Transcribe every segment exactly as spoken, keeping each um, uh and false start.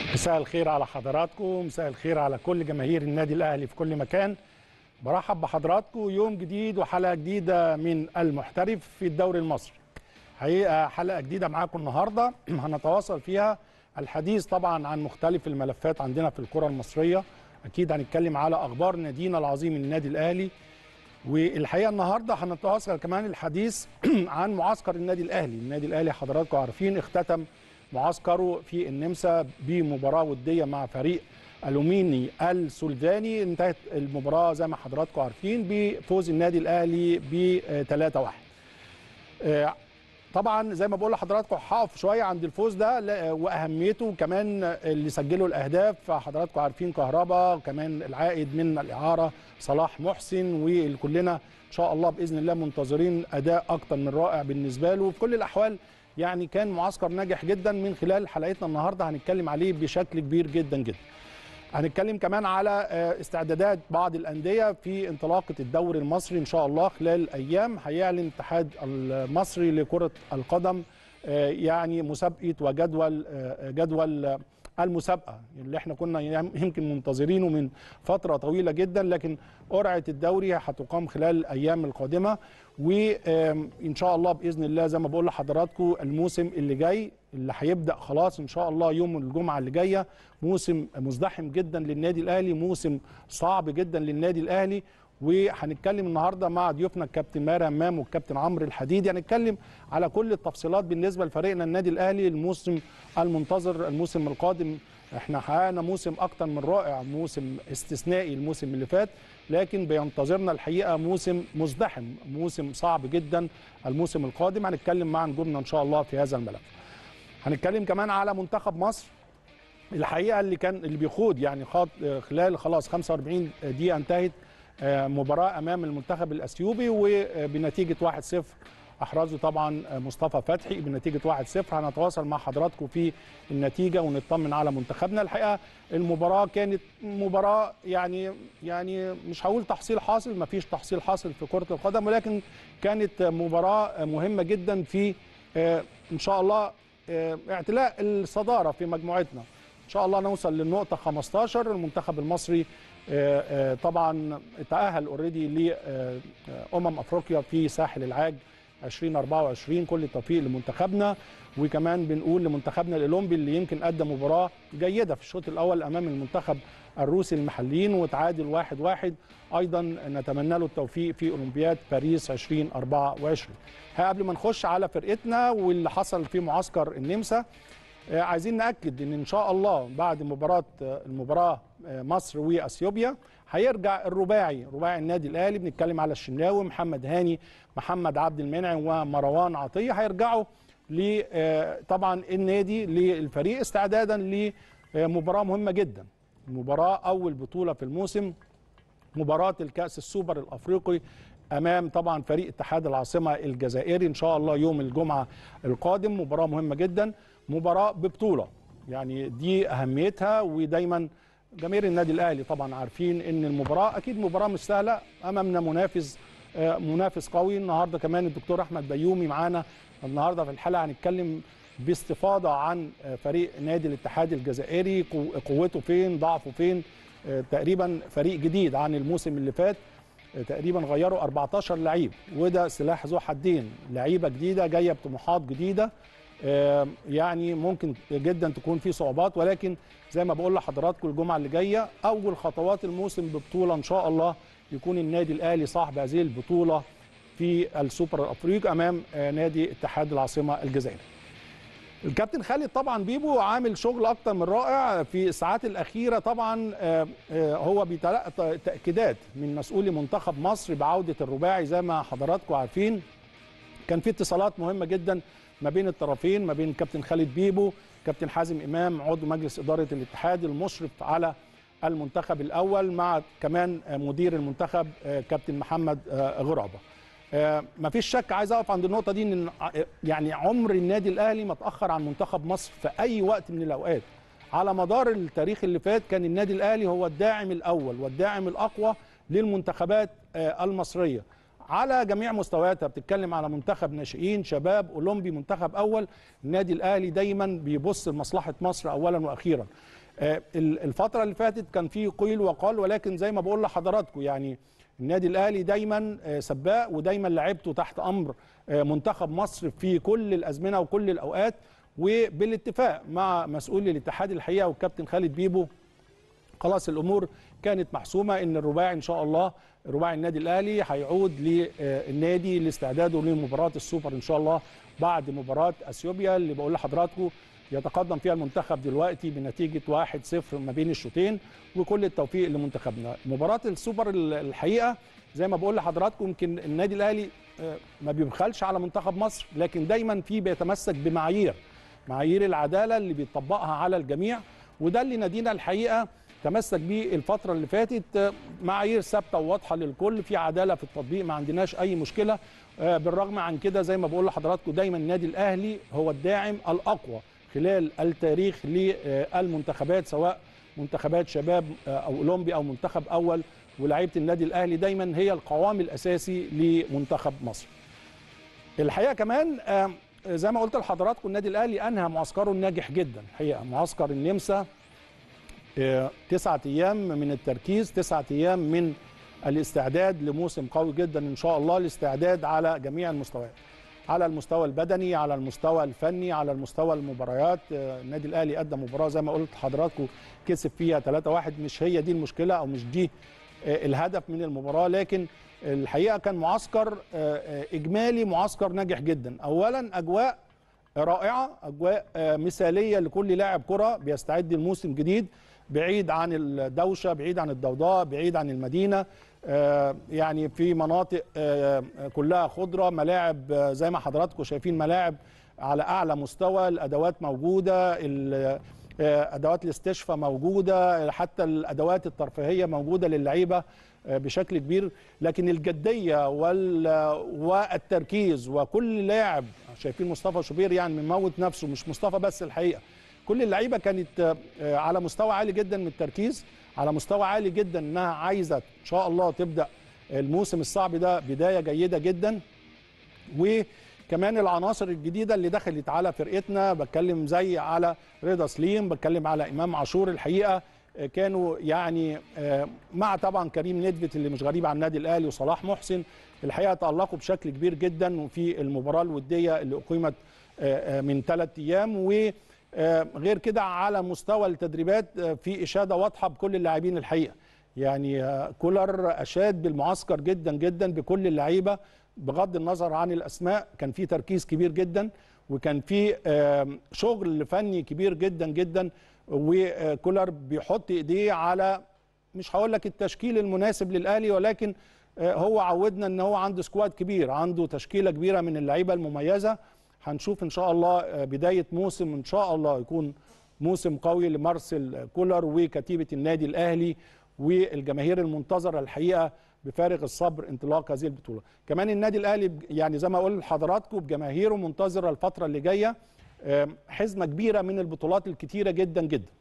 مساء الخير على حضراتكم، مساء الخير على كل جماهير النادي الأهلي في كل مكان. برحب بحضراتكم يوم جديد وحلقة جديدة من المحترف في الدوري المصري. حقيقة حلقة جديدة معاكم النهاردة هنتواصل فيها الحديث طبعا عن مختلف الملفات عندنا في الكرة المصرية. أكيد هنتكلم على أخبار نادينا العظيم النادي الأهلي، والحقيقة النهاردة هنتواصل كمان الحديث عن معسكر النادي الأهلي. النادي الأهلي حضراتكم عارفين اختتم معسكره في النمسا بمباراة ودية مع فريق ألوميني السولفاني. انتهت المباراة زي ما حضراتكم عارفين بفوز النادي الأهلي ب ثلاثة واحد. طبعا زي ما بقول لحضراتكم هقف شويه عند الفوز ده واهميته، كمان اللي سجلوا الاهداف حضراتكم عارفين كهربا، كمان العائد من الاعاره صلاح محسن، وكلنا ان شاء الله باذن الله منتظرين اداء اكتر من رائع بالنسبه له. في كل الاحوال يعني كان معسكر ناجح جدا. من خلال حلقتنا النهارده هنتكلم عليه بشكل كبير جدا جدا. هنتكلم كمان على استعدادات بعض الأندية في انطلاقة الدوري المصري إن شاء الله. خلال أيام هيعلن الاتحاد المصري لكرة القدم يعني مسابقة وجدول جدول المسابقة اللي احنا كنا يمكن منتظرينه من فترة طويلة جدا، لكن قرعة الدوري هتقام خلال الأيام القادمة، وإن شاء الله بإذن الله زي ما بقول لحضراتكم الموسم اللي جاي اللي هيبدأ خلاص إن شاء الله يوم الجمعة اللي جاية موسم مزدحم جدا للنادي الأهلي، موسم صعب جدا للنادي الأهلي. وهنتكلم النهارده مع ضيوفنا الكابتن ماهر همام والكابتن عمرو الحديدي، هنتكلم على كل التفصيلات بالنسبه لفريقنا النادي الاهلي الموسم المنتظر الموسم القادم. احنا حققنا موسم اكتر من رائع، موسم استثنائي الموسم اللي فات، لكن بينتظرنا الحقيقه موسم مزدحم، موسم صعب جدا الموسم القادم. هنتكلم مع نجومنا ان شاء الله في هذا الملف. هنتكلم كمان على منتخب مصر الحقيقه اللي كان اللي بيخوض يعني خاض خلال خلاص خمسة وأربعين دقيقه انتهت مباراة أمام المنتخب الأثيوبي وبنتيجة واحد صفر أحرزه طبعا مصطفى فتحي بنتيجة واحد صفر. هنتواصل مع حضراتكم في النتيجة ونطمن على منتخبنا. الحقيقة المباراة كانت مباراة يعني يعني مش هقول تحصيل حاصل، ما فيش تحصيل حاصل في كرة القدم، ولكن كانت مباراة مهمة جدا في إن شاء الله اعتلاء الصدارة في مجموعتنا. إن شاء الله نوصل للنقطة خمستاشر. المنتخب المصري طبعا تأهل اوريدي لأمم أفريقيا في ساحل العاج ألفين وأربعة وعشرين. كل التوفيق لمنتخبنا، وكمان بنقول لمنتخبنا الأولمبي اللي يمكن قدم مباراة جيدة في الشوط الأول أمام المنتخب الروسي المحليين وتعادل واحد واحد. أيضا نتمنى له التوفيق في أولمبياد باريس ألفين وأربعة وعشرين. قبل ما نخش على فرقتنا واللي حصل في معسكر النمسا، عايزين نأكد ان ان شاء الله بعد مباراة المباراة مصر واثيوبيا هيرجع الرباعي رباعي النادي الاهلي. بنتكلم على الشناوي، محمد هاني، محمد عبد المنعم ومروان عطية، هيرجعوا ل طبعا النادي للفريق استعدادا لمباراة مهمة جدا، مباراة اول بطولة في الموسم، مباراة الكأس السوبر الافريقي امام طبعا فريق اتحاد العاصمة الجزائري ان شاء الله يوم الجمعة القادم. مباراة مهمة جدا، مباراة ببطولة، يعني دي أهميتها. ودايما جماهير النادي الأهلي طبعا عارفين إن المباراة أكيد مباراة مش سهلة، أمامنا منافس منافس قوي. النهارده كمان الدكتور أحمد بيومي معانا النهارده في الحلقة، هنتكلم باستفاضة عن فريق نادي الاتحاد الجزائري، قوته فين، ضعفه فين. تقريبا فريق جديد عن الموسم اللي فات، تقريبا غيروا أربعتاشر لعيب، وده سلاح ذو حدين، لعيبة جديدة جاية بطموحات جديدة. يعني ممكن جدا تكون في صعوبات، ولكن زي ما بقول لحضراتكم الجمعه اللي جايه اول خطوات الموسم ببطوله ان شاء الله يكون النادي الاهلي صاحب هذه البطوله في السوبر الافريقي امام نادي اتحاد العاصمه الجزائري. الكابتن خالد طبعا بيبو عامل شغل اكتر من رائع في الساعات الاخيره. طبعا هو بيتلقى تاكيدات من مسؤولي منتخب مصر بعوده الرباعي. زي ما حضراتكم عارفين كان في اتصالات مهمه جدا ما بين الطرفين، ما بين كابتن خالد بيبو، كابتن حازم امام عضو مجلس اداره الاتحاد المشرف على المنتخب الاول، مع كمان مدير المنتخب كابتن محمد غرابه. ما فيش شك، عايز اقف عند النقطه دي، ان يعني عمر النادي الاهلي ما اتاخر عن منتخب مصر في اي وقت من الاوقات. على مدار التاريخ اللي فات كان النادي الاهلي هو الداعم الاول والداعم الاقوى للمنتخبات المصريه على جميع مستوياتها. بتتكلم على منتخب ناشئين، شباب، اولمبي، منتخب اول. النادي الاهلي دايما بيبص لمصلحه مصر اولا واخيرا. الفتره اللي فاتت كان في قيل وقال، ولكن زي ما بقول لحضراتكم يعني النادي الاهلي دايما سباق، ودايما لعبته تحت امر منتخب مصر في كل الازمنه وكل الاوقات، وبالاتفاق مع مسؤول الاتحاد الحقيقه والكابتن خالد بيبو خلاص الامور كانت محسومه ان الرباعي ان شاء الله رباعي النادي الاهلي هيعود للنادي لاستعداده لمباراه السوبر ان شاء الله بعد مباراه اثيوبيا اللي بقول لحضراتكم يتقدم فيها المنتخب دلوقتي بنتيجه واحد صفر ما بين الشوطين، وكل التوفيق لمنتخبنا. مباراه السوبر الحقيقه زي ما بقول لحضراتكم يمكن النادي الاهلي ما بيبخلش على منتخب مصر، لكن دايما في بيتمسك بمعايير معايير العداله اللي بيطبقها على الجميع، وده اللي نادينا الحقيقه تمسك بيه الفتره اللي فاتت، معايير ثابته وواضحه للكل، في عداله في التطبيق، ما عندناش اي مشكله. بالرغم عن كده زي ما بقول لحضراتكم دايما النادي الاهلي هو الداعم الاقوى خلال التاريخ للمنتخبات، سواء منتخبات شباب او اولمبي او منتخب اول، ولاعيبه النادي الاهلي دايما هي القوام الاساسي لمنتخب مصر. الحقيقه كمان زي ما قلت لحضراتكم النادي الاهلي انهى معسكره الناجح جدا، الحقيقه معسكر النمسا تسعة ايام من التركيز، تسعة ايام من الاستعداد لموسم قوي جدا ان شاء الله، الاستعداد على جميع المستويات، على المستوى البدني، على المستوى الفني، على المستوى المباريات. النادي الاهلي قدم مباراه زي ما قلت لحضراتكم كسب فيها ثلاثة واحد، مش هي دي المشكله او مش دي الهدف من المباراه، لكن الحقيقه كان معسكر اجمالي معسكر ناجح جدا. اولا اجواء رائعه، اجواء مثاليه لكل لاعب كره بيستعد لموسم جديد، بعيد عن الدوشه، بعيد عن الضوضاء، بعيد عن المدينه، يعني في مناطق كلها خضره، ملاعب زي ما حضراتكم شايفين ملاعب على اعلى مستوى، الادوات موجوده، ادوات الاستشفاء موجوده، حتى الادوات الترفيهيه موجوده للعيبه بشكل كبير، لكن الجديه والتركيز وكل لاعب شايفين مصطفى شوبير يعني مموت نفسه، مش مصطفى بس الحقيقه، كل اللعيبه كانت على مستوى عالي جدا من التركيز، على مستوى عالي جدا انها عايزه ان شاء الله تبدا الموسم الصعب ده بدايه جيده جدا. وكمان العناصر الجديده اللي دخلت على فرقتنا، بتكلم زي على رضا سليم، بتكلم على امام عاشور، الحقيقه كانوا يعني مع طبعا كريم ندفت اللي مش غريب عن النادي الاهلي وصلاح محسن، الحقيقه تالقوا بشكل كبير جدا في المباراه الوديه اللي اقيمت من ثلاث ايام. و غير كده على مستوى التدريبات في اشاده واضحه بكل اللاعبين الحقيقه، يعني كولر اشاد بالمعسكر جدا جدا بكل اللعيبه بغض النظر عن الاسماء، كان في تركيز كبير جدا وكان في شغل فني كبير جدا جدا، وكولر بيحط ايديه على مش هقول لك التشكيل المناسب للاهلي، ولكن هو عودنا ان هو عنده سكواد كبير، عنده تشكيله كبيره من اللعيبه المميزه. هنشوف ان شاء الله بدايه موسم ان شاء الله يكون موسم قوي لمارسيل كولر وكتيبه النادي الاهلي والجماهير المنتظره الحقيقه بفارغ الصبر انطلاق هذه البطوله. كمان النادي الاهلي يعني زي ما اقول لحضراتكم بجماهيره منتظره الفتره اللي جايه حزمه كبيره من البطولات الكتيره جدا جدا.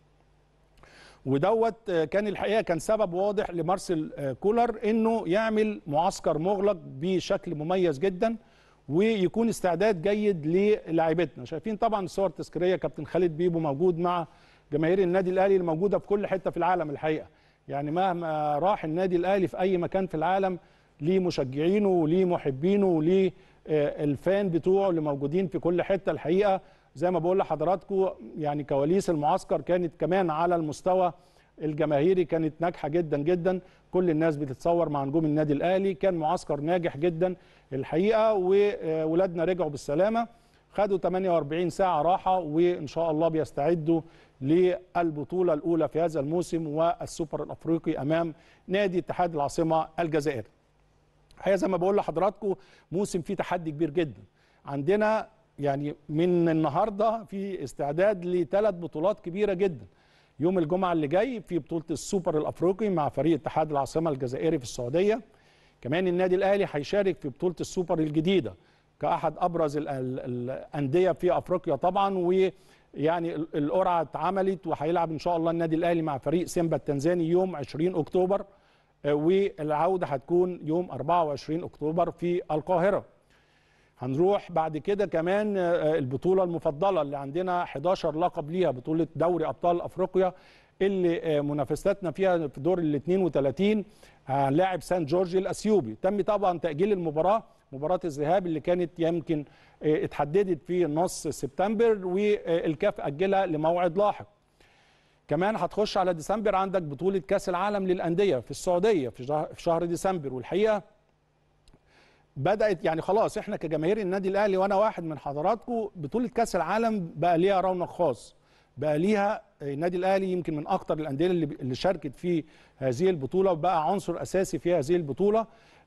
ودوت كان الحقيقه كان سبب واضح لمارسيل كولر انه يعمل معسكر مغلق بشكل مميز جدا ويكون استعداد جيد للاعيبتنا. شايفين طبعا الصور التذكاريه كابتن خالد بيبو موجود مع جماهير النادي الاهلي اللي موجوده في كل حته في العالم الحقيقه، يعني مهما راح النادي الاهلي في اي مكان في العالم ليه مشجعينه وليه محبينه وليه الفان بتوعه اللي موجودين في كل حته الحقيقه. زي ما بقول لحضراتكم يعني كواليس المعسكر كانت كمان على المستوى الجماهيري كانت ناجحه جدا جدا، كل الناس بتتصور مع نجوم النادي الاهلي، كان معسكر ناجح جدا الحقيقه، وولادنا رجعوا بالسلامه، خدوا ثمانية وأربعين ساعه راحه، وان شاء الله بيستعدوا للبطوله الاولى في هذا الموسم والسوبر الافريقي امام نادي اتحاد العاصمه الجزائري. الحقيقه زي ما بقول لحضراتكم موسم فيه تحدي كبير جدا، عندنا يعني من النهارده في استعداد لثلاث بطولات كبيره جدا. يوم الجمعه اللي جاي في بطوله السوبر الافريقي مع فريق اتحاد العاصمه الجزائري في السعوديه. كمان النادي الاهلي هيشارك في بطوله السوبر الجديده كاحد ابرز الانديه في افريقيا طبعا، ويعني القرعه اتعملت وهيلعب ان شاء الله النادي الاهلي مع فريق سيمبا التنزاني يوم عشرين اكتوبر، والعوده هتكون يوم أربعة وعشرين اكتوبر في القاهره. هنروح بعد كده كمان البطوله المفضله اللي عندنا حداشر لقب ليها، بطوله دوري ابطال افريقيا اللي منافستنا فيها في دور ال اثنين وثلاثين هنلاعب سان جورج الاثيوبي. تم طبعا تاجيل المباراه، مباراه الذهاب اللي كانت يمكن اتحددت في نص سبتمبر والكاف اجلها لموعد لاحق. كمان هتخش على ديسمبر عندك بطوله كاس العالم للانديه في السعوديه في شهر ديسمبر، والحقيقه بدات يعني خلاص احنا كجماهير النادي الاهلي وانا واحد من حضراتكم بطوله كاس العالم بقى ليها رونق خاص، بقى ليها النادي الاهلي يمكن من اكتر الانديه اللي اللي شاركت في هذه البطوله وبقى عنصر اساسي في هذه البطوله.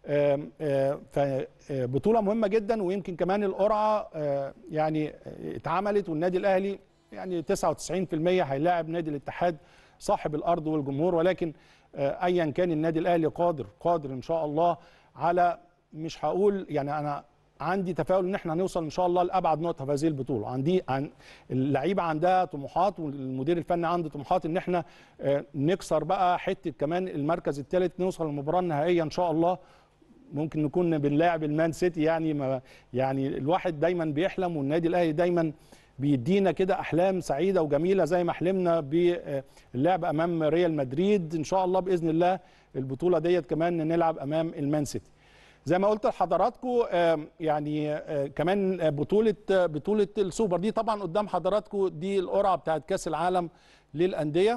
فبطوله مهمه جدا، ويمكن كمان القرعه يعني اتعملت والنادي الاهلي يعني تسعة وتسعين بالمئة هيلاعب نادي الاتحاد صاحب الارض والجمهور، ولكن ايا كان النادي الاهلي قادر قادر ان شاء الله على، مش هقول يعني انا عندي تفاؤل ان احنا هنوصل ان شاء الله لابعد نقطه في هذه البطوله. عندي عن اللعيبه عندها طموحات والمدير الفني عنده طموحات ان احنا نكسر بقى حته كمان المركز الثالث، نوصل للمباراه النهائيه ان شاء الله. ممكن نكون بنلاعب المان سيتي، يعني ما يعني الواحد دايما بيحلم، والنادي الاهلي دايما بيدينا كده احلام سعيده وجميله زي ما حلمنا باللعب امام ريال مدريد. ان شاء الله باذن الله البطوله ديت كمان نلعب امام المان سيتي. زي ما قلت لحضراتكم يعني كمان بطوله بطوله السوبر دي طبعا قدام حضراتكم، دي القرعه بتاعت كاس العالم للانديه،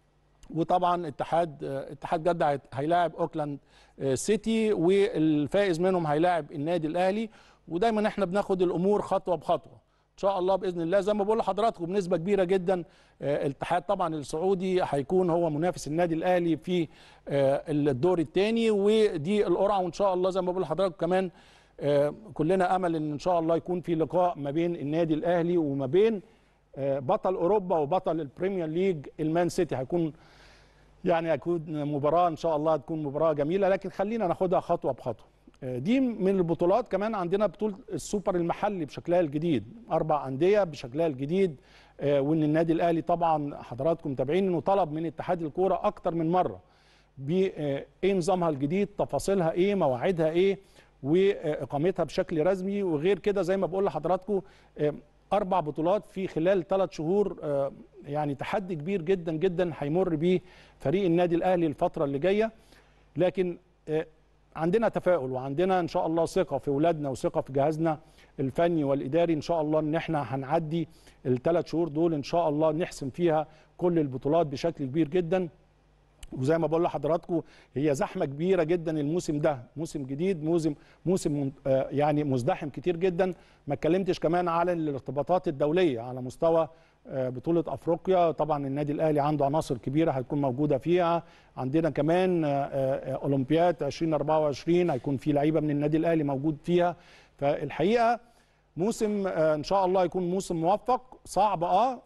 وطبعا اتحاد اتحاد جده هيلاعب اوكلاند سيتي، والفائز منهم هيلاعب النادي الاهلي. ودايما احنا بناخد الامور خطوه بخطوه ان شاء الله باذن الله. زي ما بقول لحضراتكم بنسبه كبيره جدا الاتحاد طبعا السعودي هيكون هو منافس النادي الاهلي في الدور الثاني، ودي القرعه، وان شاء الله زي ما بقول لحضراتكم كمان كلنا امل ان ان شاء الله يكون في لقاء ما بين النادي الاهلي وما بين بطل اوروبا وبطل البريمير ليج المان سيتي. هيكون يعني هيكون مباراه ان شاء الله تكون مباراه جميله، لكن خلينا ناخدها خطوه بخطوه. دي من البطولات. كمان عندنا بطوله السوبر المحلي بشكلها الجديد، اربع انديه بشكلها الجديد، وان النادي الاهلي طبعا حضراتكم متابعين انه طلب من اتحاد الكوره اكتر من مره بايه نظامها الجديد، تفاصيلها ايه، مواعيدها ايه، واقامتها بشكل رسمي. وغير كده زي ما بقول لحضراتكم اربع بطولات في خلال ثلاث شهور، يعني تحدي كبير جدا جدا هيمر بيه فريق النادي الاهلي الفتره اللي جايه. لكن عندنا تفاؤل وعندنا ان شاء الله ثقه في اولادنا وثقه في جهازنا الفني والاداري ان شاء الله ان احنا هنعدي الثلاث شهور دول ان شاء الله، نحسم فيها كل البطولات بشكل كبير جدا. وزي ما بقول لحضراتكم هي زحمه كبيره جدا الموسم ده، موسم جديد، موسم موسم يعني مزدحم كتير جدا. ما اتكلمتش كمان على الارتباطات الدوليه على مستوى بطوله افريقيا. طبعا النادي الاهلي عنده عناصر كبيره هتكون موجوده فيها. عندنا كمان اولمبياد ألفين وأربعة وعشرين هيكون في لعيبه من النادي الاهلي موجود فيها. فالحقيقه موسم ان شاء الله يكون موسم موفق، صعب اه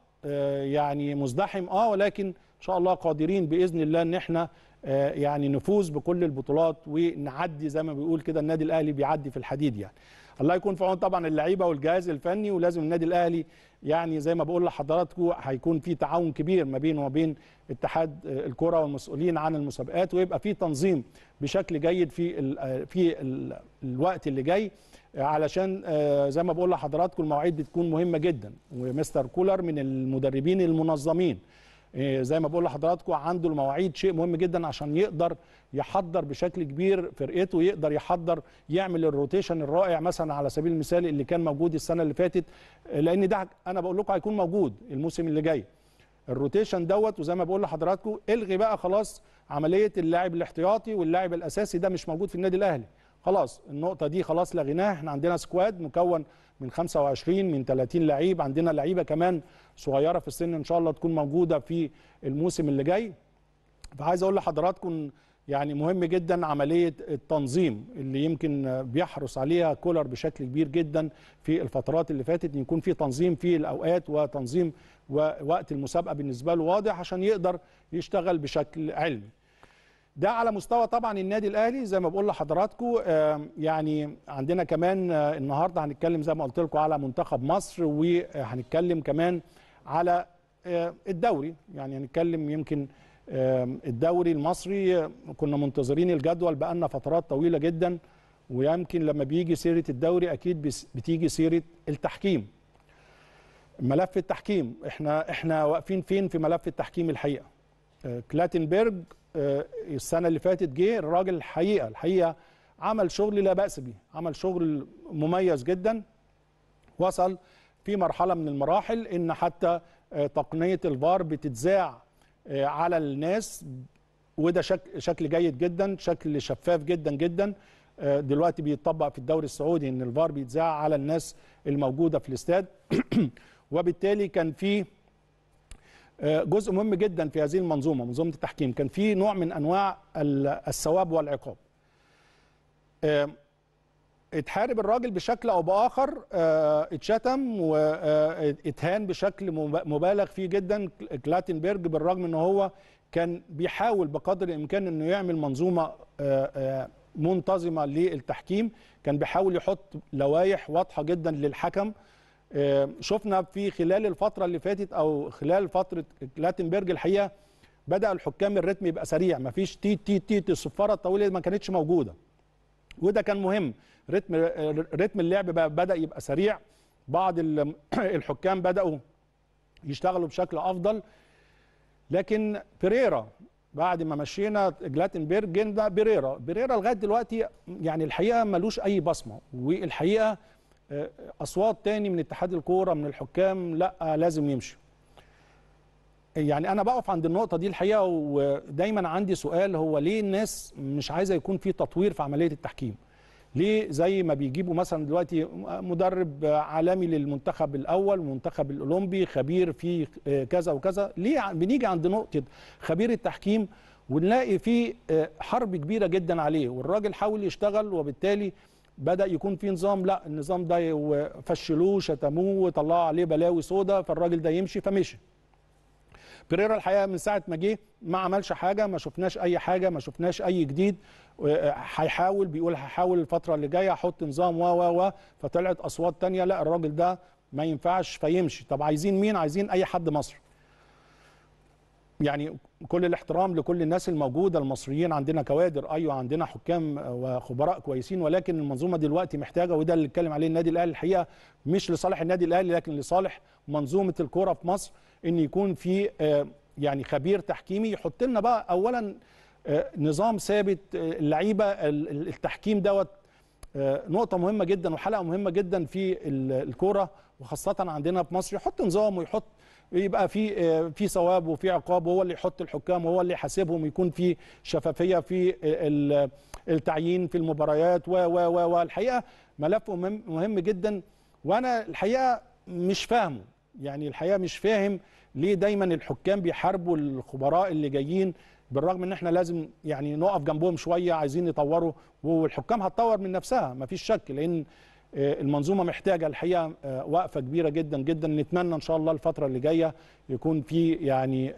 يعني مزدحم اه، ولكن ان شاء الله قادرين باذن الله ان احنا يعني نفوز بكل البطولات ونعدي زي ما بيقول كده النادي الاهلي بيعدي في الحديد. يعني الله يكون في عون طبعا اللعيبه والجهاز الفني، ولازم النادي الاهلي يعني زي ما بقول لحضراتكم هيكون في تعاون كبير ما بينه وبين اتحاد الكره والمسؤولين عن المسابقات، ويبقى في تنظيم بشكل جيد في ال في ال الوقت اللي جاي، علشان زي ما بقول لحضراتكم المواعيد بتكون مهمه جدا. ومستر كولر من المدربين المنظمين زي ما بقول لحضراتكم، عنده المواعيد شيء مهم جدا عشان يقدر يحضر بشكل كبير فرقته، يقدر يحضر يعمل الروتيشن الرائع مثلا على سبيل المثال اللي كان موجود السنه اللي فاتت، لان ده انا بقول لكم هيكون موجود الموسم اللي جاي الروتيشن دوت. وزي ما بقول لحضراتكم الغي بقى خلاص عمليه اللاعب الاحتياطي واللاعب الاساسي، ده مش موجود في النادي الاهلي خلاص. النقطه دي خلاص لغيناها. احنا عندنا سكواد مكون من خمسة وعشرين من ثلاثين لعيب، عندنا لعيبه كمان صغيره في السن ان شاء الله تكون موجوده في الموسم اللي جاي. فعايز اقول لحضراتكم يعني مهم جدا عمليه التنظيم اللي يمكن بيحرص عليها كولر بشكل كبير جدا في الفترات اللي فاتت، ان يكون في تنظيم في الاوقات وتنظيم ووقت المسابقه بالنسبه له واضح عشان يقدر يشتغل بشكل علمي. ده على مستوى طبعا النادي الاهلي. زي ما بقول لحضراتكم يعني عندنا كمان النهارده هنتكلم زي ما قلت لكم على منتخب مصر، وهنتكلم كمان على الدوري. يعني هنتكلم يمكن الدوري المصري كنا منتظرين الجدول بقالنا فترات طويله جدا، ويمكن لما بيجي سيره الدوري اكيد بتيجي سيره التحكيم، ملف التحكيم. احنا احنا واقفين فين في ملف التحكيم الحقيقه؟ كلاتنبرج السنه اللي فاتت جه الراجل الحقيقه الحقيقه عمل شغل لا باس به، عمل شغل مميز جدا. وصل في مرحله من المراحل ان حتى تقنيه الفار بتتذاع على الناس، وده شكل شكل جيد جدا، شكل شفاف جدا جدا. دلوقتي بيتطبق في الدوري السعودي ان الفار بيتذاع على الناس الموجوده في الاستاد. وبالتالي كان في جزء مهم جدا في هذه المنظومه، منظومه التحكيم، كان في نوع من انواع الثواب والعقاب. اتحارب الراجل بشكل او باخر، اتشتم واتهان بشكل مبالغ فيه جدا كلاتنبرج، بالرغم ان هو كان بيحاول بقدر الامكان انه يعمل منظومه منتظمه للتحكيم، كان بيحاول يحط لوائح واضحه جدا للحكم. شفنا في خلال الفتره اللي فاتت او خلال فتره كلاتنبرج الحقيقه بدا الحكام الريتم يبقى سريع، مفيش تي تي تي الصفاره الطويله ما كانتش موجوده، وده كان مهم. رتم رتم اللعب بقى بدا يبقى سريع، بعض الحكام بداوا يشتغلوا بشكل افضل. لكن بيريرا بعد ما مشينا كلاتنبرج جينا بيريرا بيريرا لغايه دلوقتي يعني الحقيقه ملوش اي بصمه، والحقيقه اصوات تاني من اتحاد الكوره من الحكام لا لازم يمشي. يعني انا بقف عند النقطه دي الحقيقه، ودايما عندي سؤال، هو ليه الناس مش عايزه يكون في تطوير في عمليه التحكيم؟ ليه زي ما بيجيبوا مثلا دلوقتي مدرب عالمي للمنتخب الاول والمنتخب الاولمبي خبير في كذا وكذا، ليه بنيجي عند نقطه خبير التحكيم ونلاقي في حرب كبيره جدا عليه، والراجل حاول يشتغل وبالتالي بدأ يكون في نظام، لا النظام ده فشلوه شتموه وطلعوا عليه بلاوي سودا، فالراجل ده يمشي فمشي. بيريرا الحقيقه من ساعه ما جه ما عملش حاجه، ما شفناش اي حاجه، ما شفناش اي جديد. هيحاول بيقول هحاول الفتره اللي جايه احط نظام و و و فطلعت اصوات ثانيه لا الراجل ده ما ينفعش فيمشي. طب عايزين مين؟ عايزين اي حد مصري. يعني كل الاحترام لكل الناس الموجوده المصريين، عندنا كوادر ايوه، عندنا حكام وخبراء كويسين، ولكن المنظومه دلوقتي محتاجه، وده اللي اتكلم عليه النادي الاهلي الحقيقه، مش لصالح النادي الاهلي لكن لصالح منظومه الكوره في مصر، ان يكون في يعني خبير تحكيمي يحط لنا بقى اولا نظام ثابت. اللعيبه التحكيم دوت نقطه مهمه جدا وحلقه مهمه جدا في الكوره وخاصه عندنا في مصر، يحط نظام ويحط يبقى في في ثواب وفي عقاب، وهو اللي يحط الحكام وهو اللي يحاسبهم، يكون في شفافيه في التعيين في المباريات و و و والحقيقه ملف مهم جدا. وانا الحقيقه مش فاهمه، يعني الحقيقه مش فاهم ليه دايما الحكام بيحاربوا الخبراء اللي جايين، بالرغم ان احنا لازم يعني نقف جنبهم شويه، عايزين يطوروا، والحكام هتطور من نفسها مفيش شك، لان المنظومه محتاجه الحقيقه وقفه كبيره جدا جدا. نتمنى ان شاء الله الفتره اللي جايه يكون في يعني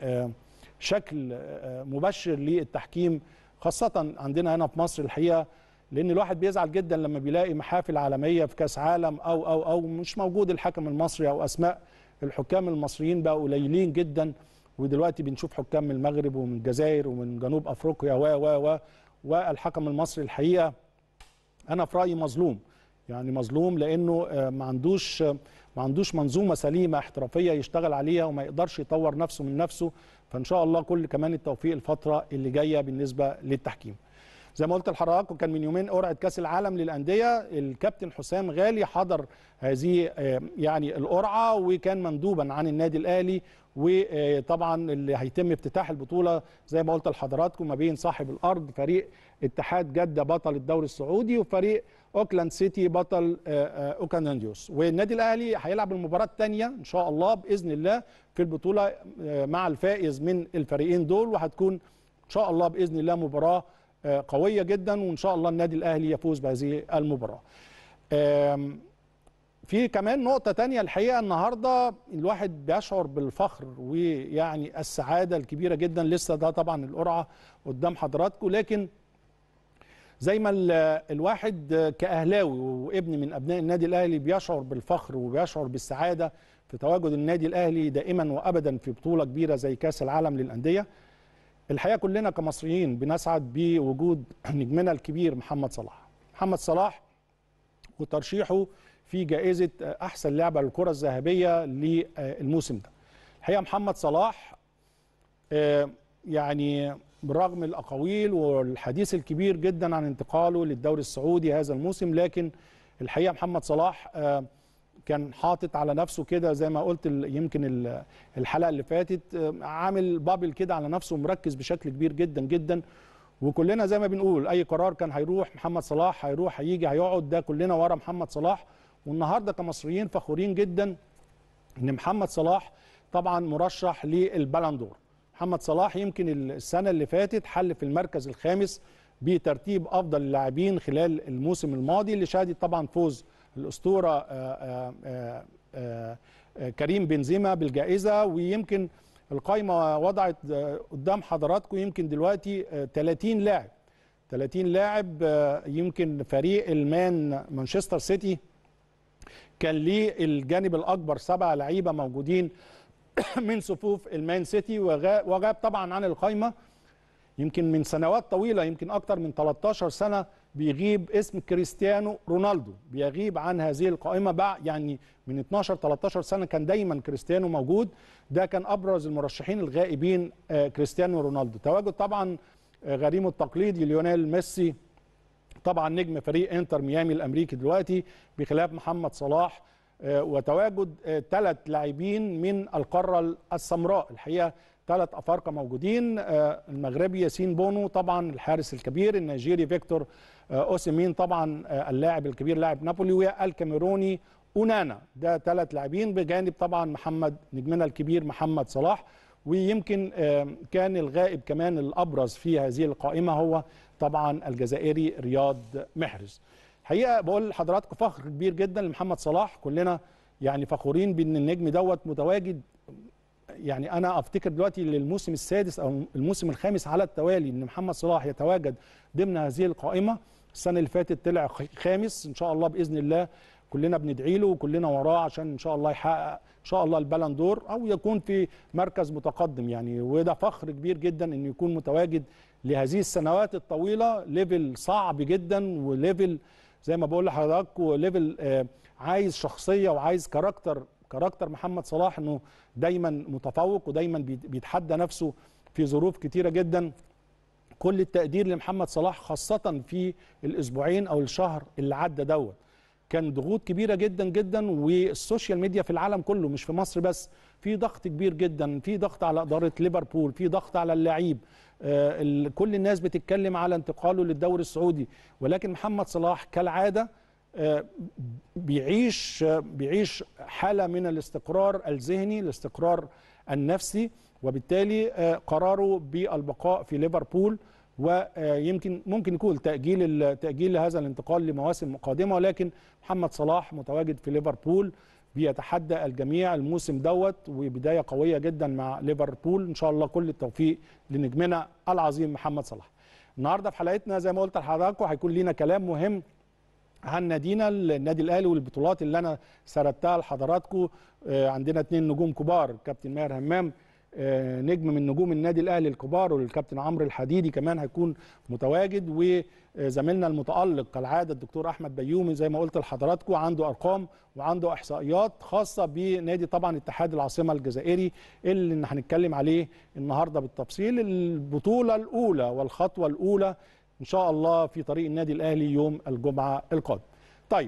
شكل مبشر للتحكيم خاصه عندنا هنا في مصر الحقيقه، لان الواحد بيزعل جدا لما بيلاقي محافل عالميه في كاس عالم او او او مش موجود الحكم المصري، او اسماء الحكام المصريين بقى قليلين جدا، ودلوقتي بنشوف حكام من المغرب ومن الجزائر ومن جنوب افريقيا و و و والحكم المصري الحقيقه انا في رايي مظلوم، يعني مظلوم لانه ما عندوش ما عندوش منظومه سليمه احترافيه يشتغل عليها وما يقدرش يطور نفسه من نفسه. فان شاء الله كل كمان التوفيق الفتره اللي جايه بالنسبه للتحكيم. زي ما قلت لحضراتكم كان من يومين قرعه كاس العالم للانديه، الكابتن حسام غالي حضر هذه يعني القرعه وكان مندوبا عن النادي الاهلي، وطبعا اللي هيتم افتتاح البطوله زي ما قلت لحضراتكم ما بين صاحب الارض فريق اتحاد جده بطل الدوري السعودي وفريق اوكلاند سيتي بطل اوكلانديوس، والنادي الاهلي هيلعب المباراه الثانيه ان شاء الله باذن الله في البطوله مع الفائز من الفريقين دول، وهتكون ان شاء الله باذن الله مباراه قويه جدا، وان شاء الله النادي الاهلي يفوز بهذه المباراه. في كمان نقطه ثانيه الحقيقه النهارده الواحد بيشعر بالفخر ويعني السعاده الكبيره جدا، لسه ده طبعا القرعه قدام حضراتكم، لكن زي ما الواحد كاهلاوي وابن من ابناء النادي الاهلي بيشعر بالفخر وبيشعر بالسعاده في تواجد النادي الاهلي دائما وابدا في بطوله كبيره زي كاس العالم للانديه، الحقيقه كلنا كمصريين بنسعد بوجود نجمنا الكبير محمد صلاح. محمد صلاح وترشيحه في جائزه احسن لاعب الكره الذهبيه للموسم ده. الحقيقه محمد صلاح يعني بالرغم من الاقاويل والحديث الكبير جدا عن انتقاله للدوري السعودي هذا الموسم، لكن الحقيقه محمد صلاح كان حاطط على نفسه كده زي ما قلت يمكن الحلقه اللي فاتت، عامل بابل كده على نفسه ومركز بشكل كبير جدا جدا. وكلنا زي ما بنقول اي قرار كان هيروح محمد صلاح، هيروح هيجي هيقعد، ده كلنا ورا محمد صلاح. والنهارده كمصريين فخورين جدا ان محمد صلاح طبعا مرشح للبالندور. محمد صلاح يمكن السنه اللي فاتت حل في المركز الخامس بترتيب افضل اللاعبين خلال الموسم الماضي، اللي شهدت طبعا فوز الاسطوره آآ آآ آآ كريم بنزيما بالجائزه. ويمكن القائمه وضعت قدام حضراتكم يمكن دلوقتي ثلاثين لاعب ثلاثين لاعب. يمكن فريق المان مانشستر سيتي كان ليه الجانب الاكبر سبع لعيبه موجودين من صفوف المان سيتي، وغاب طبعا عن القائمه يمكن من سنوات طويله، يمكن اكتر من ثلاثة عشر سنه بيغيب اسم كريستيانو رونالدو، بيغيب عن هذه القائمه بعد يعني من اثناشر ثلاثة عشر سنه كان دايما كريستيانو موجود. ده كان ابرز المرشحين الغائبين كريستيانو رونالدو. تواجد طبعا غريمه التقليدي ليونيل ميسي، طبعا نجم فريق انتر ميامي الامريكي دلوقتي بخلاف محمد صلاح، وتواجد ثلاث لاعبين من القاره السمراء. الحقيقه ثلاث افارقه موجودين، المغربي ياسين بونو طبعا الحارس الكبير، النيجيري فيكتور اوسيمين طبعا اللاعب الكبير لاعب نابولي، والكاميروني اونانا. ده ثلاث لاعبين بجانب طبعا محمد نجمنا الكبير محمد صلاح. ويمكن كان الغائب كمان الابرز في هذه القائمه هو طبعا الجزائري رياض محرز. الحقيقه بقول لحضراتكم فخر كبير جدا لمحمد صلاح، كلنا يعني فخورين بان النجم دوت متواجد. يعني انا افتكر دلوقتي للموسم السادس او الموسم الخامس على التوالي ان محمد صلاح يتواجد ضمن هذه القائمه. السنه اللي فاتت طلع خامس، ان شاء الله باذن الله كلنا بندعي له وكلنا وراه عشان ان شاء الله يحقق ان شاء الله البالندور او يكون في مركز متقدم يعني. وده فخر كبير جدا انه يكون متواجد لهذه السنوات الطويله، ليفل صعب جدا وليفل زي ما بقول لحضراتكم ليفل آه عايز شخصيه وعايز كاركتر. كاركتر محمد صلاح انه دايما متفوق ودايما بيتحدى نفسه في ظروف كتيره جدا. كل التقدير لمحمد صلاح خاصه في الاسبوعين او الشهر اللي عدى دوت، كان ضغوط كبيره جدا جدا، والسوشيال ميديا في العالم كله مش في مصر بس في ضغط كبير جدا، في ضغط على اداره ليفربول، في ضغط على اللعيب، آه كل الناس بتتكلم على انتقاله للدوري السعودي. ولكن محمد صلاح كالعاده آه بيعيش آه بيعيش حاله من الاستقرار الذهني، الاستقرار النفسي، وبالتالي آه قراره بالبقاء في ليفربول. ويمكن ممكن يكون تأجيل تأجيل لهذا الانتقال لمواسم قادمة، ولكن محمد صلاح متواجد في ليفربول بيتحدى الجميع الموسم دوت، وبداية قوية جدا مع ليفربول. إن شاء الله كل التوفيق لنجمنا العظيم محمد صلاح. النهارده في حلقتنا زي ما قلت لحضراتكم هيكون لينا كلام مهم عن نادينا النادي الأهلي والبطولات اللي أنا سردتها لحضراتكم. عندنا اثنين نجوم كبار، الكابتن ماهر همام نجم من نجوم النادي الاهلي الكبار، والكابتن عمرو الحديدي كمان هيكون متواجد، وزميلنا المتالق كالعاده الدكتور احمد بيومي زي ما قلت لحضراتكم عنده ارقام وعنده احصائيات خاصه بنادي طبعا اتحاد العاصمه الجزائري اللي هنتكلم عليه النهارده بالتفصيل. البطوله الاولى والخطوه الاولى ان شاء الله في طريق النادي الاهلي يوم الجمعه القادم. طيب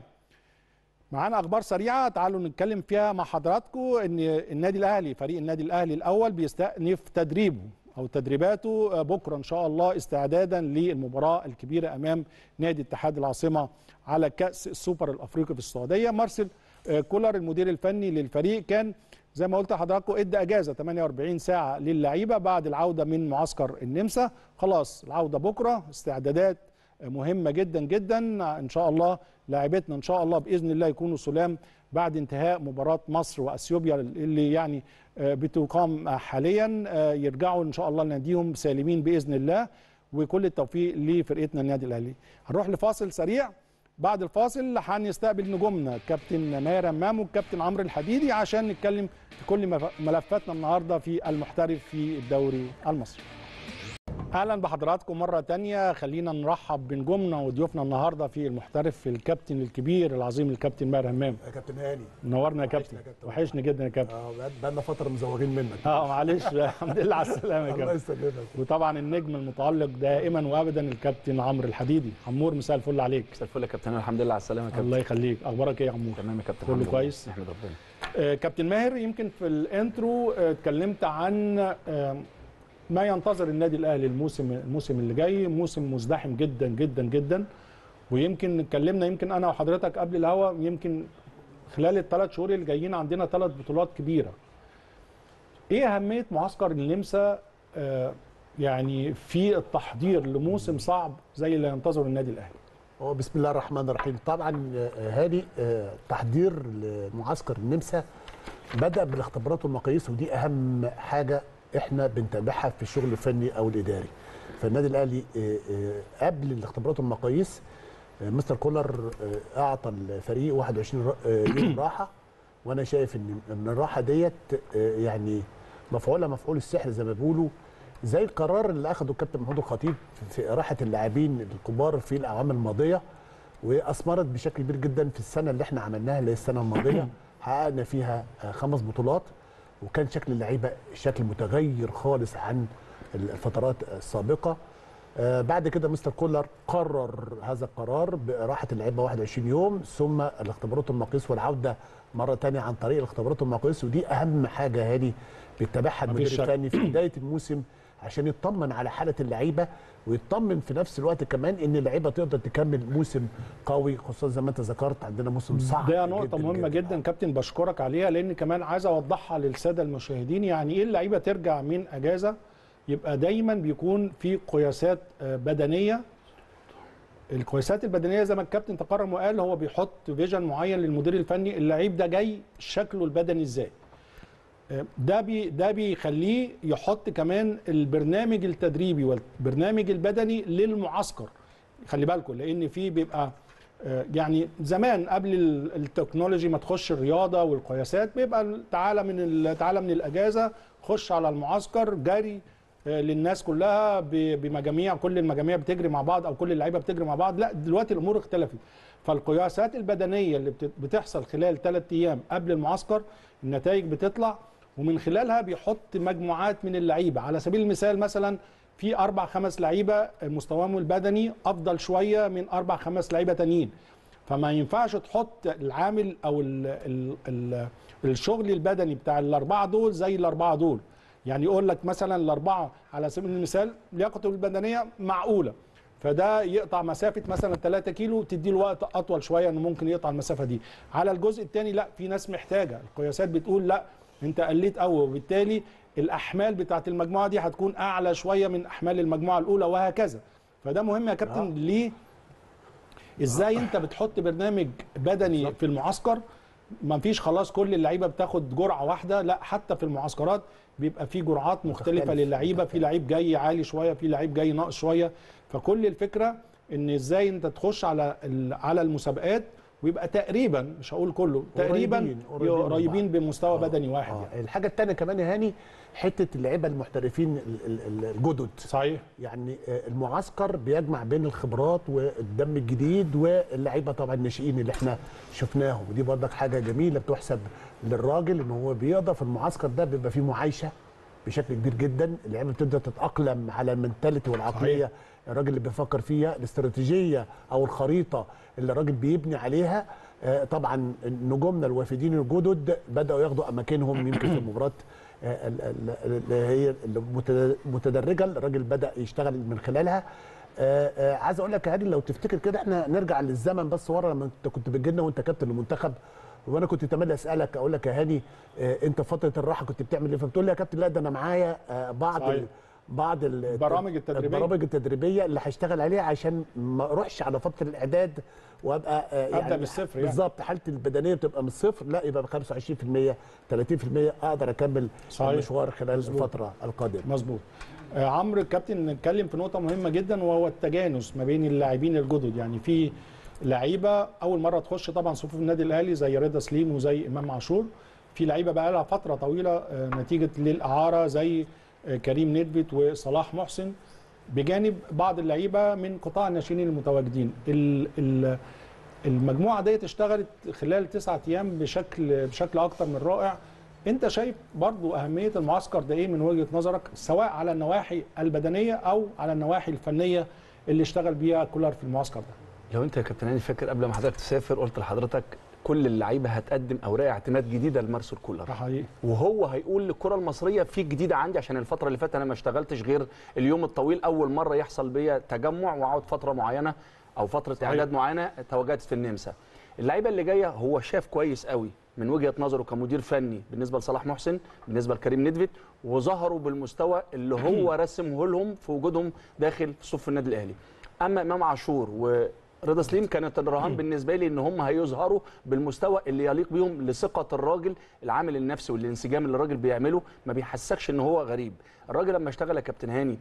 معانا اخبار سريعه تعالوا نتكلم فيها مع حضراتكم. ان النادي الاهلي فريق النادي الاهلي الاول بيستأنف تدريبه او تدريباته بكره ان شاء الله استعدادا للمباراه الكبيره امام نادي اتحاد العاصمه على كاس السوبر الافريقي في السعوديه. مارسيل كولر المدير الفني للفريق كان زي ما قلت لحضراتكم ادى اجازه ثمانية وأربعين ساعه للعيبه بعد العوده من معسكر النمسا. خلاص العوده بكره، استعدادات مهمه جدا جدا. ان شاء الله لاعبتنا ان شاء الله باذن الله يكونوا سلام بعد انتهاء مباراه مصر واثيوبيا اللي يعني بتقام حاليا، يرجعوا ان شاء الله لناديهم سالمين باذن الله، وكل التوفيق لفرقتنا النادي الاهلي. هنروح لفاصل سريع، بعد الفاصل هنستقبل نجومنا كابتن ماهر همام والكابتن عمرو الحديدي عشان نتكلم في كل ملفاتنا النهارده في المحترف في الدوري المصري. اهلا بحضراتكم مره تانية. خلينا نرحب بنجومنا وضيوفنا النهارده في المحترف الكابتن الكبير العظيم الكابتن ماهر همام. يا كابتن هاني منورنا يا كابتن. وحشني جدا يا كابتن. اه بقالنا فتره مزوغين منك. اه معلش الحمد لله على السلامه يا كابتن. الله يسلمك. وطبعا النجم المتالق دائما وابدا الكابتن عمرو الحديدي. عمور مساء الفل عليك. مساء الفل يا كابتن. الحمد لله على السلامه يا كابتن. الله يخليك. اخبارك ايه يا عمور؟ تمام يا كابتن. كله كويس نحمد ربنا. آه كابتن ماهر، يمكن في الانترو آه اتكلمت عن آه ما ينتظر النادي الاهلي الموسم الموسم اللي جاي، موسم مزدحم جدا جدا جدا. ويمكن اتكلمنا يمكن انا وحضرتك قبل الهوا، يمكن خلال الثلاث شهور اللي جايين عندنا ثلاث بطولات كبيره. ايه اهميه معسكر النمسا آه يعني في التحضير لموسم صعب زي اللي ينتظر النادي الاهلي؟ هو بسم الله الرحمن الرحيم. طبعا هادي تحضير لمعسكر النمسا بدا بالاختبارات والمقاييس، ودي اهم حاجه احنا بنتابعها في الشغل الفني او الاداري. فالنادي الاهلي قبل الاختبارات والمقاييس مستر كولر اعطى الفريق واحد وعشرين يوم راحه، وانا شايف ان ان الراحه ديت يعني مفعوله مفعول السحر زي ما بيقولوا، زي القرار اللي اخده الكابتن محمود الخطيب في راحه اللاعبين الكبار في الاعوام الماضيه، واثمرت بشكل كبير جدا في السنه اللي احنا عملناها اللي هي السنه الماضيه. حققنا فيها خمس بطولات، وكان شكل اللعيبه شكل متغير خالص عن الفترات السابقه. آه بعد كده مستر كولر قرر هذا القرار براحه اللعيبه واحد وعشرين يوم، ثم الاختبارات والمقاييس والعوده مره ثانيه عن طريق الاختبارات والمقاييس، ودي اهم حاجه هذه بيتابعها المدير الفني في بدايه الموسم عشان يطمن على حاله اللعيبه، ويطمن في نفس الوقت كمان ان اللعيبه تقدر تكمل موسم قوي، خصوصا زي ما انت ذكرت عندنا موسم صعب. ده نقطه مهمه جدا, جدا كابتن، بشكرك عليها، لان كمان عايز اوضحها للساده المشاهدين. يعني ايه اللعيبه ترجع من اجازه؟ يبقى دايما بيكون في قياسات بدنيه. القياسات البدنيه زي ما الكابتن تكرم وقال، هو بيحط فيجن معين للمدير الفني، اللعيب ده جاي شكله البدني ازاي. ده بي ده بيخليه يحط كمان البرنامج التدريبي والبرنامج البدني للمعسكر. خلي بالكم، لان في بيبقى يعني زمان قبل التكنولوجي ما تخش الرياضه والقياسات، بيبقى تعالى من تعالى من الاجازه خش على المعسكر جري للناس كلها بمجاميع، كل المجاميع بتجري مع بعض او كل اللعيبه بتجري مع بعض. لا دلوقتي الامور اختلفت، فالقياسات البدنيه اللي بتحصل خلال ثلاث ايام قبل المعسكر النتائج بتطلع، ومن خلالها بيحط مجموعات من اللعيبه. على سبيل المثال مثلا في اربع خمس لعيبه مستواهم البدني افضل شويه من اربع خمس لعيبه تانيين، فما ينفعش تحط العامل او ال ال ال الشغل البدني بتاع الاربعه دول زي الاربعه دول. يعني يقول لك مثلا الاربعه على سبيل المثال لياقته البدنيه معقوله، فده يقطع مسافه مثلا ثلاثة كيلو، تدي له وقت اطول شويه انه ممكن يقطع المسافه دي. على الجزء الثاني لا، في ناس محتاجه، القياسات بتقول لا انت قليت قوي، وبالتالي الاحمال بتاعت المجموعه دي هتكون اعلى شويه من احمال المجموعه الاولى وهكذا. فده مهم يا كابتن. آه. ليه؟ ازاي آه. انت بتحط برنامج بدني بالزبط. في المعسكر ما فيش خلاص كل اللعيبه بتاخد جرعه واحده، لا حتى في المعسكرات بيبقى في جرعات مختلفه للعيبه، في لعيب جاي عالي شويه، في لعيب جاي ناقص شويه. فكل الفكره ان ازاي انت تخش على على المسابقات ويبقى تقريبا، مش هقول كله، تقريبا قريبين بمستوى آه بدني واحد. آه يعني. الحاجه الثانيه كمان يا هاني، حته اللعيبه المحترفين الجدد. صحيح. يعني المعسكر بيجمع بين الخبرات والدم الجديد واللعيبه طبعا الناشئين اللي احنا شفناهم، ودي برضك حاجه جميله بتحسب للراجل ان هو بيقدر في المعسكر ده بيبقى فيه معايشه بشكل كبير جدا، اللعيبه بتبدا تتاقلم على المنتاليتي والعقليه. صحيح. الراجل اللي بيفكر فيها، الاستراتيجيه او الخريطه اللي الراجل بيبني عليها. آه طبعا نجومنا الوافدين الجدد بداوا ياخدوا اماكنهم يمكن في المباراه آه اللي هي المتدرجه، الراجل بدا يشتغل من خلالها. آه آه عايز اقول لك يا هادي، لو تفتكر كده احنا نرجع للزمن بس ورا، لما انت كنت بتجي لنا وانت كابتن المنتخب، وانا كنت تملي اسالك اقول لك يا هاني آه انت في فتره الراحه كنت بتعمل ايه؟ فبتقول لي يا كابتن لا ده انا معايا آه بعض بعض البرامج التدريبيه البرامج التدريبيه اللي هشتغل عليها عشان ما اروحش على فتره الاعداد وابقى آه يعني ابدا من الصفر. يعني بالظبط حالتي البدنيه بتبقى من الصفر، لا يبقى ب خمسة وعشرين بالمية ثلاثين بالمية اقدر اكمل المشوار خلال مزبوط. الفتره القادمه. مظبوط. آه عمرو الكابتن نتكلم في نقطه مهمه جدا، وهو التجانس ما بين اللاعبين الجدد. يعني في لعيبه اول مره تخش طبعا صفوف النادي الاهلي زي رضا سليم وزي امام عاشور، في لعيبه بقى لها فتره طويله آه نتيجه للاعاره زي كريم ندفت وصلاح محسن. بجانب بعض اللعيبه من قطاع الناشئين المتواجدين. المجموعه ديت اشتغلت خلال تسعة ايام بشكل بشكل اكتر من رائع. انت شايف برضو اهميه المعسكر ده ايه من وجهه نظرك، سواء على النواحي البدنيه او على النواحي الفنيه اللي اشتغل بيها كولر في المعسكر ده؟ لو انت يا كابتن هاني فاكر قبل ما حضرتك تسافر قلت لحضرتك كل اللعيبه هتقدم اوراق اعتماد جديده لمارسيل كولر، ده حقيقي، وهو هيقول للكره المصريه في جديده عندي، عشان الفتره اللي فاتت انا ما اشتغلتش غير اليوم الطويل، اول مره يحصل بيا تجمع واقعد فتره معينه او فتره صحيح. اعداد معينه تواجدت في النمسا. اللعيبه اللي جايه هو شاف كويس قوي من وجهه نظره كمدير فني بالنسبه لصلاح محسن، بالنسبه لكريم ندفد، وظهروا بالمستوى اللي هو رسمه لهم في وجودهم داخل صف النادي الاهلي. اما امام عاشور ورضا سليم كانت الرهان بالنسبه لي ان هم هيظهروا بالمستوى اللي يليق بيهم لثقه الراجل، العامل النفسي والانسجام اللي الراجل بيعمله ما بيحسكش ان هو غريب. الراجل لما اشتغل يا كابتن هاني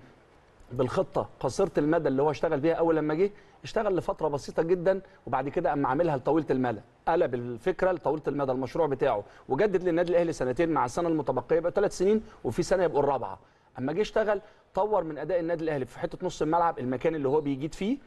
بالخطه قصيره المدى اللي هو اشتغل بيها اول لما جه، اشتغل لفتره بسيطه جدا وبعد كده اما عاملها لطويله المدى، قلب الفكره لطويله المدى المشروع بتاعه، وجدد للنادي الاهلي سنتين مع السنه المتبقيه يبقى ثلاث سنين وفي سنه يبقوا الرابعه. اما جه اشتغل طور من اداء النادي الاهلي في حته نص الملعب، المكان اللي هو بيجيد فيه.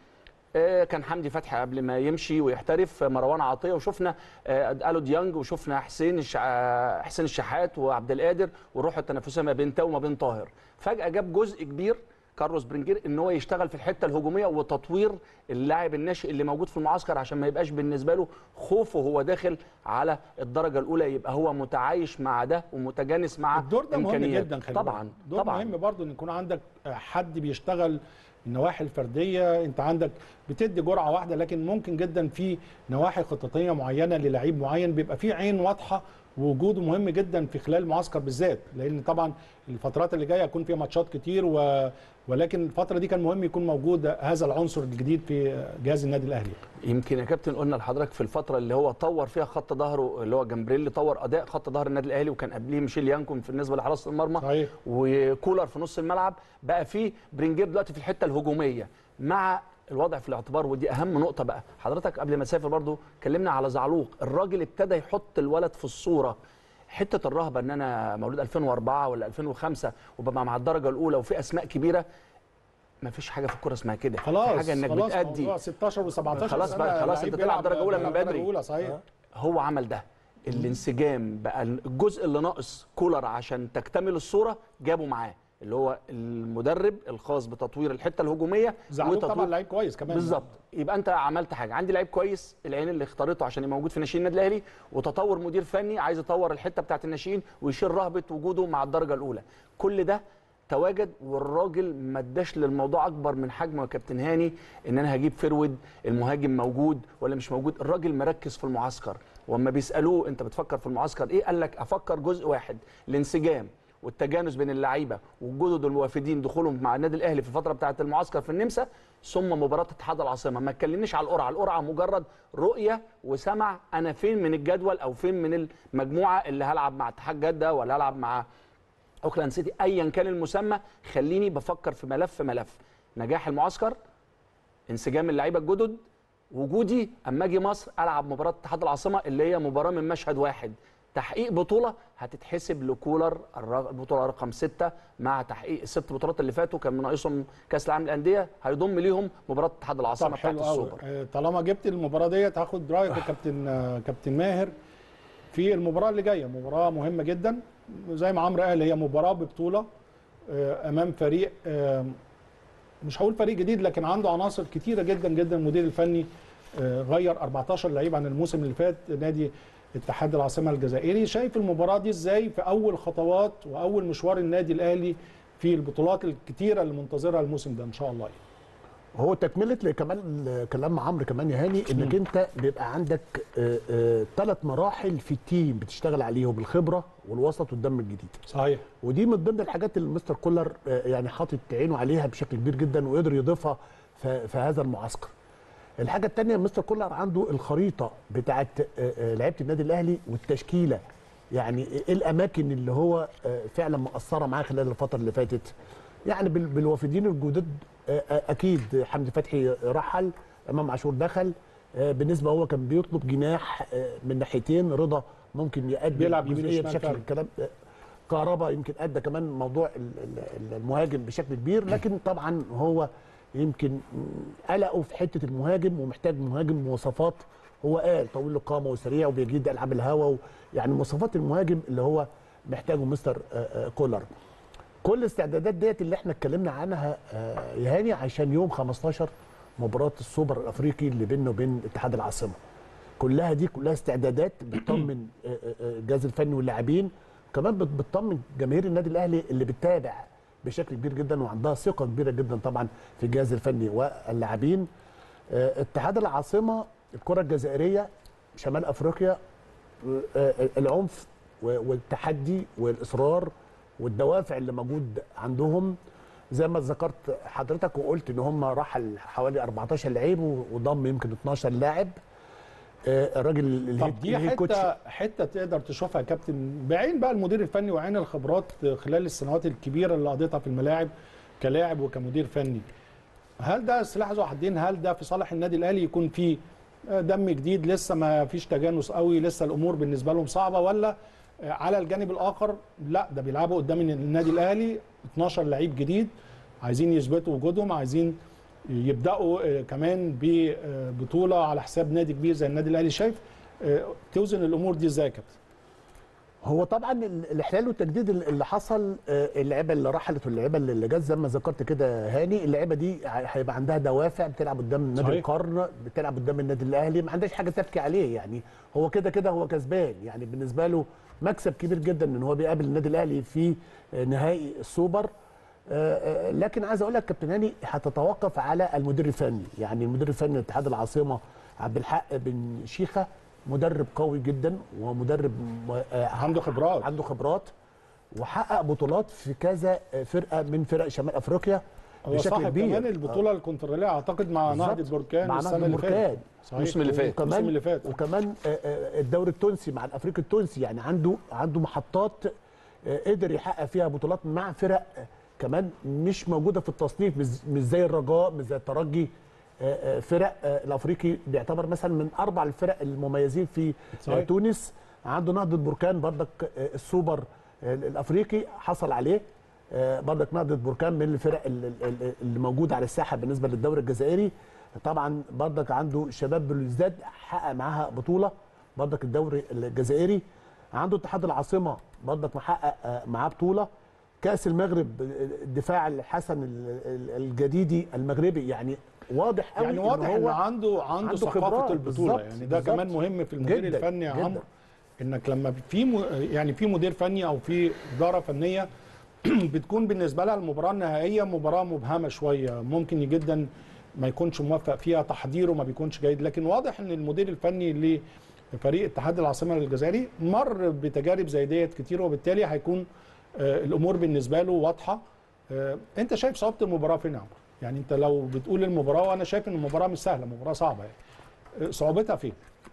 كان حمدي فتحي قبل ما يمشي ويحترف، مروان عطيه، وشفنا الو ديانج، وشفنا حسين حسين الشحات وعبد القادر، والروح التنافسيه ما بين تاو وما بين طاهر. فجاه جاب جزء كبير كارلوس برينجير ان هو يشتغل في الحته الهجوميه وتطوير اللاعب الناشئ اللي موجود في المعسكر، عشان ما يبقاش بالنسبه له خوف وهو داخل على الدرجه الاولى، يبقى هو متعايش مع ده ومتجانس مع الدور ده مهم جدا. خلي طبعا دور طبعا مهم برضو ان يكون عندك حد بيشتغل النواحي الفرديه. انت عندك بتدي جرعه واحده، لكن ممكن جدا في نواحي خططيه معينه للعيب معين بيبقى في عين واضحه، ووجوده مهم جدا في خلال المعسكر بالذات، لان طبعا الفترات اللي جايه هيكون فيها ماتشات كتير و... ولكن الفتره دي كان مهم يكون موجود هذا العنصر الجديد في جهاز النادي الاهلي. يمكن يا كابتن قلنا لحضرتك في الفتره اللي هو طور فيها خط ظهره اللي هو جمبريل، طور اداء خط ظهر النادي الاهلي، وكان قبليه ميشيل يانكون بالنسبه لحراسه المرمى صحيح. وكولر في نص الملعب، بقى فيه برينجير دلوقتي في الحته الهجوميه مع الوضع في الاعتبار. ودي اهم نقطه بقى. حضرتك قبل ما تسافر برضو كلمنا على زعلوق، الراجل ابتدى يحط الولد في الصوره. حته الرهبه ان انا مولود ألفين وأربعة ولا ألفين وخمسة وببقى مع الدرجه الاولى وفي اسماء كبيره، ما فيش حاجه في الكوره اسمها كده. خلاص حاجه انك خلاص بتأدي ستاشر وسبعتاشر خلاص بقى، خلاص انت تلعب درجه اولى من بدري. أولى صحيح. هو عمل ده، الانسجام بقى الجزء اللي ناقص كولر عشان تكتمل الصوره جابه معاه، اللي هو المدرب الخاص بتطوير الحته الهجوميه. زعلوك طبعا لعيب كويس كمان بالظبط. يبقى انت عملت حاجه، عندي لعيب كويس العين اللي اختارته عشان يبقى موجود في ناشئين النادي الاهلي، وتطور مدير فني عايز يطور الحته بتاعه الناشئين ويشيل رهبه وجوده مع الدرجه الاولى. كل ده تواجد، والراجل ما اداش للموضوع اكبر من حجمه يا كابتن هاني، ان انا هجيب فرود المهاجم موجود ولا مش موجود. الراجل مركز في المعسكر، واما بيسالوه انت بتفكر في المعسكر ايه، قال لك افكر جزء واحد، الانسجام والتجانس بين اللعيبه والجدد الوافدين دخولهم مع النادي الاهلي في الفتره بتاعه المعسكر في النمسا، ثم مباراه اتحاد العاصمه. ما تكلمنيش على القرعه، القرعه مجرد رؤيه وسمع انا فين من الجدول او فين من المجموعه اللي هلعب مع اتحاد جده ولا هلعب مع اوكلاند سيتي، ايا كان المسمى. خليني بفكر في ملف ملف نجاح المعسكر، انسجام اللعيبه الجدد، وجودي اما اجي مصر العب مباراه اتحاد العاصمه اللي هي مباراه من مشهد واحد، تحقيق بطوله هتتحسب لكولر البطوله رقم ستة، مع تحقيق الست بطولات اللي فاتوا كان من ناقصهم كاس العالم للانديه، هيضم ليهم مباراه اتحاد العاصمه بتاعت السوبر. طالما جبت المباراه ديت هاخد رايك يا كابتن كابتن ماهر في المباراه اللي جايه. مباراه مهمه جدا زي ما عمرو قال، هي مباراه ببطوله امام فريق مش هقول فريق جديد، لكن عنده عناصر كتيره جدا جدا. المدير الفني غير أربعتاشر لعيب عن الموسم اللي فات، نادي اتحاد العاصمه الجزائري. شايف المباراه دي ازاي في اول خطوات واول مشوار النادي الاهلي في البطولات الكتيره اللي منتظرها الموسم ده ان شاء الله؟ هو تكمله لكمان كلام عمرو كمان يا هاني، انك انت بيبقى عندك ثلاث مراحل في التيم بتشتغل عليهم، الخبره والوسط والدم الجديد. صحيح. ودي من ضمن الحاجات اللي مستر كولر يعني حاطط عينه عليها بشكل كبير جدا، وقدر يضيفها في هذا المعسكر. الحاجه الثانيه مستر كولر عنده الخريطه بتاعت لعيبه النادي الاهلي والتشكيله، يعني ايه الاماكن اللي هو فعلا مقصره معاه خلال الفتره اللي فاتت. يعني بالوافدين الجدد اكيد حمدي فتحي رحل، امام عاشور دخل، بالنسبه هو كان بيطلب جناح من ناحيتين، رضا ممكن يأدي بيلعب جزئيه بشكل الكلام. كهربا يمكن ادى كمان موضوع المهاجم بشكل كبير، لكن طبعا هو يمكن قلقه في حته المهاجم ومحتاج مهاجم مواصفات. هو قال طويل القامه وسريع وبيجيد العاب الهوا، يعني مواصفات المهاجم اللي هو محتاجه مستر كولر. كل الاستعدادات ديت اللي احنا اتكلمنا عنها يا هاني عشان يوم خمستاشر مباراه السوبر الافريقي اللي بيننا وبين اتحاد العاصمه. كلها دي كلها استعدادات بتطمن الجهاز الفني واللاعبين، كمان بتطمن جماهير النادي الاهلي اللي بتتابع بشكل كبير جدا وعندها ثقه كبيره جدا طبعا في الجهاز الفني واللاعبين. اتحاد العاصمه، الكره الجزائريه، شمال افريقيا، العنف والتحدي والاصرار والدوافع اللي موجود عندهم، زي ما ذكرت حضرتك وقلت ان هم رحل حوالي أربعتاشر لعيب وضم يمكن اتناشر لاعب. الراجل طب دي حته حته تقدر تشوفها يا كابتن بعين بقى المدير الفني وعين الخبرات خلال السنوات الكبيره اللي قضيتها في الملاعب كلاعب وكمدير فني. هل ده سلاح ذو حدين؟ هل ده في صالح النادي الاهلي يكون فيه دم جديد لسه ما فيش تجانس قوي، لسه الامور بالنسبه لهم صعبه، ولا على الجانب الاخر لا ده بيلعبوا قدام النادي الاهلي اتناشر لعيب جديد عايزين يثبتوا وجودهم، عايزين يبداوا كمان ببطوله على حساب نادي كبير زي النادي الاهلي؟ شايف توزن الامور دي ازاي يا كابتن؟ هو طبعا الاحلال والتجديد اللي حصل، اللعيبه اللي رحلت واللعيبه اللي جت زي ما ذكرت كده هاني، اللعيبه دي هيبقى عندها دوافع، بتلعب قدام نادي القرن، بتلعب قدام النادي الاهلي، ما عندهاش حاجه تبكي عليه، يعني هو كده كده هو كسبان، يعني بالنسبه له مكسب كبير جدا ان هو بيقابل النادي الاهلي في نهائي السوبر. لكن عايز اقول لك كابتن هاني هتتوقف على المدير الفني، يعني المدير الفني لاتحاد العاصمه عبد الحق بن شيخه مدرب قوي جدا ومدرب عنده خبرات عنده خبرات وحقق بطولات في كذا فرقه من فرق شمال افريقيا بشكل كبير. كمان البطوله الكونفدراليه اعتقد مع نهضه بركان السنه اللي فاتت، الموسم اللي فات الموسم اللي فات وكمان الدوري التونسي مع الافريقي التونسي، يعني عنده عنده محطات قدر يحقق فيها بطولات مع فرق كمان مش موجوده في التصنيف، مش زي الرجاء، مش زي الترجي. فرق الافريقي بيعتبر مثلا من اربع الفرق المميزين في صحيح. تونس. عنده نهضه بركان برضك السوبر الافريقي حصل عليه، برضك نهضه بركان من الفرق اللي موجوده على الساحه بالنسبه للدوري الجزائري. طبعا برضك عنده شباب بلوزداد حقق معاها بطوله برضك الدوري الجزائري. عنده اتحاد العاصمه برضك محقق معاه بطوله كاس المغرب، الدفاع الحسن الجديدي المغربي، يعني واضح قوي يعني واضح ان هو عنده عنده ثقافه البطوله، يعني ده بالزبط. كمان مهم في المدير جداً الفني يا عمرو، انك لما في م... يعني في مدير فني او في اداره فنيه بتكون بالنسبه لها المباراه النهائيه مباراه مبهمه شويه، ممكن جدا ما يكونش موفق فيها، تحضيره ما بيكونش جيد، لكن واضح ان المدير الفني لفريق اتحاد العاصمه الجزائري مر بتجارب زي ديت كتير، وبالتالي هيكون آه الامور بالنسبه له واضحه. آه انت شايف صعوبه المباراه فين يا عمرو؟ يعني انت لو بتقول المباراه، وانا شايف ان المباراه مش سهله، مباراه صعبه، يعني صعوبتها فين؟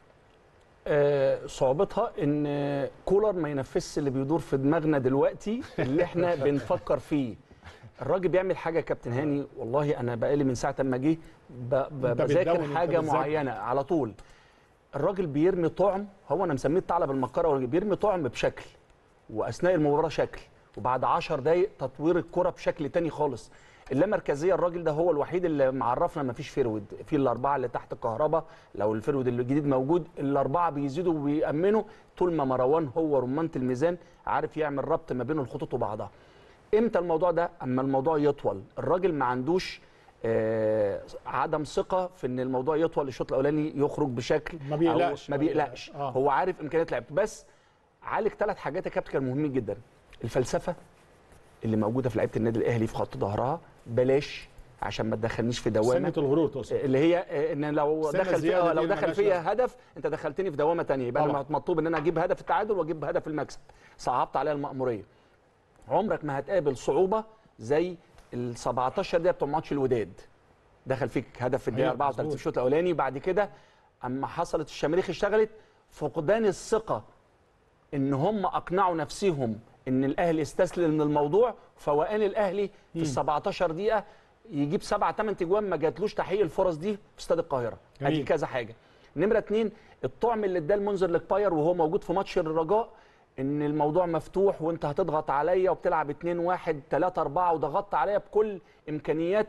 آه صعوبتها ان كولر ما ينفذش اللي بيدور في دماغنا دلوقتي اللي احنا بنفكر فيه. الراجل بيعمل حاجه يا كابتن هاني، والله انا بقالي من ساعه ما جه بذاكر حاجه معينه على طول. الراجل بيرمي طعم، هو انا مسميه الثعلب المكره، بيرمي طعم بشكل، واثناء المباراه شكل، وبعد عشر دقائق تطوير الكره بشكل تاني خالص. اللامركزيه الراجل ده هو الوحيد اللي معرفنا ما فيش فيرود، في الاربعه اللي تحت الكهرباء لو الفيرود الجديد موجود الاربعه بيزيدوا وبيامنوا طول ما مروان هو رمانه الميزان عارف يعمل ربط ما بين الخطوط وبعضها. امتى الموضوع ده؟ اما الموضوع يطول، الراجل ما عندوش آه عدم ثقه في ان الموضوع يطول، الشوط الاولاني يخرج بشكل ما بيقلقش ما بيقلقش آه. هو عارف امكانيات لعبته، بس عالج ثلاث حاجات يا كابتن كانوا مهمين جدا. الفلسفه اللي موجوده في لعيبه النادي الاهلي في خط ظهرها بلاش، عشان ما تدخلنيش في دوامه سنه الغرور توصل، اللي هي ان لو دخل فيها لو دخل فيها هدف انت دخلتني في دوامه ثانيه، يبقى انا مطلوب ان انا اجيب هدف التعادل واجيب هدف المكسب، صعبت عليا المأموريه. عمرك ما هتقابل صعوبه زي ال سبعتاشر دقيقه بتوع ماتش الوداد، دخل فيك هدف في الدقيقه أربعة وثلاثين في الشوط الاولاني، بعد كده اما حصلت الشماريخ اشتغلت، فقدان الثقه ان هم اقنعوا نفسهم ان الاهلي استسلم من الموضوع، فوقان الاهلي في ال سبعتاشر دقيقه يجيب سبع ثمان تجوان ما جاتلوش تحقيق الفرص دي في استاد القاهره. ادي كذا حاجه. نمره اثنين، الطعم اللي اداه المنذر للباير وهو موجود في ماتش الرجاء، ان الموضوع مفتوح وانت هتضغط عليا وبتلعب اتنين واحد تلاتة اربعة وضغطت عليا بكل امكانيات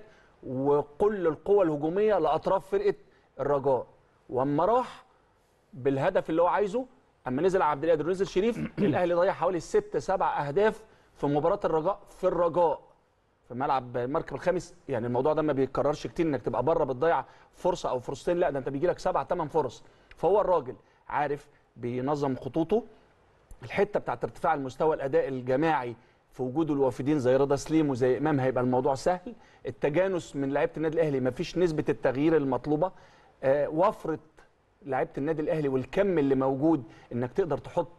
وكل القوى الهجوميه لاطراف فرقه الرجاء. واما راح بالهدف اللي هو عايزه، اما نزل عبد القادر ونزل شريف، الاهلي ضيع حوالي ست سبع اهداف في مباراه الرجاء في الرجاء في ملعب المركب الخامس. يعني الموضوع ده ما بيتكررش كتير، انك تبقى بره بتضيع فرصه او فرصتين، لا ده انت بيجي لك سبع ثمان فرص. فهو الراجل عارف بينظم خطوطه. الحته بتاعت ارتفاع المستوى الاداء الجماعي في وجود الوافدين زي رضا سليم وزي امام هيبقى الموضوع سهل. التجانس من لعيبه النادي الاهلي ما فيش نسبه التغيير المطلوبه. آه وفره لعيبه النادي الاهلي والكم اللي موجود، انك تقدر تحط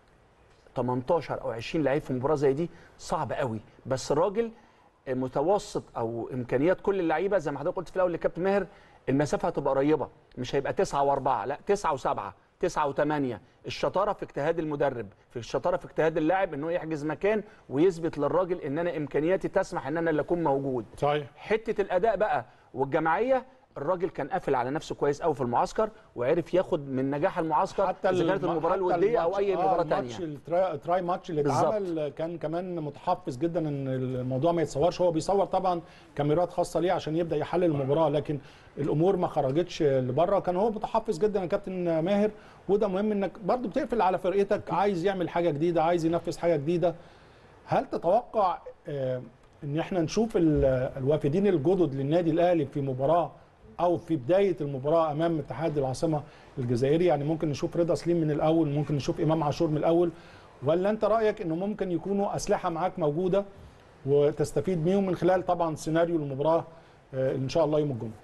تمنتاشر او عشرين لعيب في مباراه زي دي صعب قوي. بس الراجل متوسط او امكانيات كل اللعيبه زي ما حضرتك قلت في الاول للكابتن ماهر، المسافه هتبقى قريبه، مش هيبقى تسعة واربعة، لا تسعة وسبعة، تسعة وثمانية. الشطاره في اجتهاد المدرب، في الشطاره في اجتهاد اللاعب انه يحجز مكان ويثبت للراجل ان انا امكانياتي تسمح ان انا اللي اكون موجود. صحيح. حته الاداء بقى والجماعيه، الراجل كان قافل على نفسه كويس قوي في المعسكر، وعرف ياخد من نجاح المعسكر حتى اذا كانت المباراه الوديه او اي آه مباراه ثانيه. الماتش التراي ماتش اللي اتعمل كان كمان متحفظ جدا ان الموضوع ما يتصورش. هو بيصور طبعا كاميرات خاصه ليه عشان يبدا يحلل المباراه، لكن الامور ما خرجتش لبره. كان هو متحفظ جدا يا كابتن ماهر، وده مهم انك برضو بتقفل على فرقتك، عايز يعمل حاجه جديده، عايز ينفذ حاجه جديده. هل تتوقع آه ان احنا نشوف الوافدين الجدد للنادي الاهلي في مباراه او في بدايه المباراه امام اتحاد العاصمه الجزائري؟ يعني ممكن نشوف رضا سليم من الاول، ممكن نشوف امام عاشور من الاول، ولا انت رايك انه ممكن يكونوا اسلحه معاك موجوده وتستفيد بيهم من خلال طبعا سيناريو المباراه ان شاء الله يوم الجمعه؟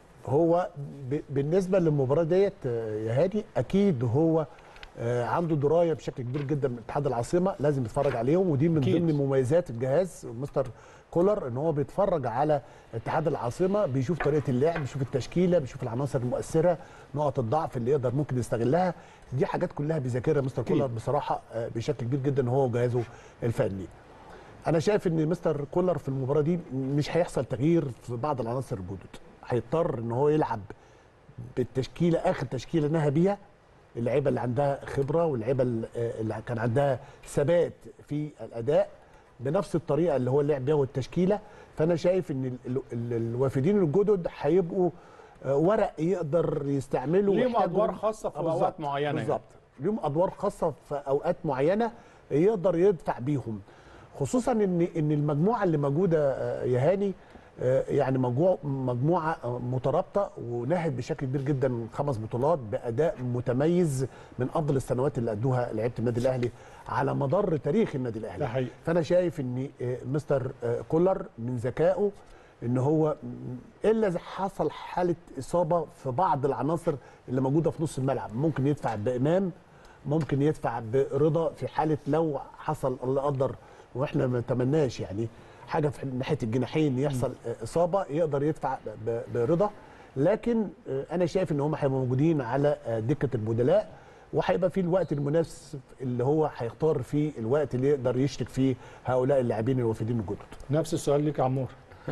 هو بالنسبه للمباراه ديت يا هادي، اكيد هو عنده درايه بشكل كبير جدا من اتحاد العاصمه، لازم يتفرج عليهم، ودي من ضمن مميزات الجهاز مستر كولر، ان هو بيتفرج على اتحاد العاصمه، بيشوف طريقه اللعب، بيشوف التشكيله، بيشوف العناصر المؤثره، نقط الضعف اللي يقدر ممكن يستغلها. دي حاجات كلها بيذاكرها مستر كولر بصراحه بشكل كبير جدا هو وجهازه الفني. انا شايف ان مستر كولر في المباراه دي مش هيحصل تغيير في بعض العناصر الجدد، هيضطر ان هو يلعب بالتشكيله، اخر تشكيله نهى بيها اللعيبه اللي عندها خبره واللعيبه اللي كان عندها ثبات في الاداء بنفس الطريقه اللي هو اللعب بيها والتشكيله. فانا شايف ان الوافدين الجدد هيبقوا ورق يقدر يستعمله، ليهم ادوار خاصه في اوقات معينه. بالظبط، ليهم ادوار خاصه في اوقات معينه يقدر يدفع بيهم، خصوصا ان ان المجموعه اللي موجوده يا هاني يعني مجموعه مجموعه مترابطه ونهت بشكل كبير جدا خمس بطولات باداء متميز من افضل السنوات اللي ادوها لعيبه النادي الاهلي على مدار تاريخ النادي الاهلي. فانا شايف ان مستر كولر من ذكائه ان هو الا اذا حصل حاله اصابه في بعض العناصر اللي موجوده في نص الملعب، ممكن يدفع بامام، ممكن يدفع برضا في حاله لو حصل الله قدر، واحنا ما نتمناش يعني حاجه في ناحيه الجناحين يحصل اصابه، يقدر يدفع برضا. لكن انا شايف ان هم هيبقوا موجودين على دكه البدلاء، وهيبقى في الوقت المناسب اللي هو هيختار فيه الوقت اللي يقدر يشرك فيه هؤلاء اللاعبين الوافدين الجدد. نفس السؤال ليك يا عمور.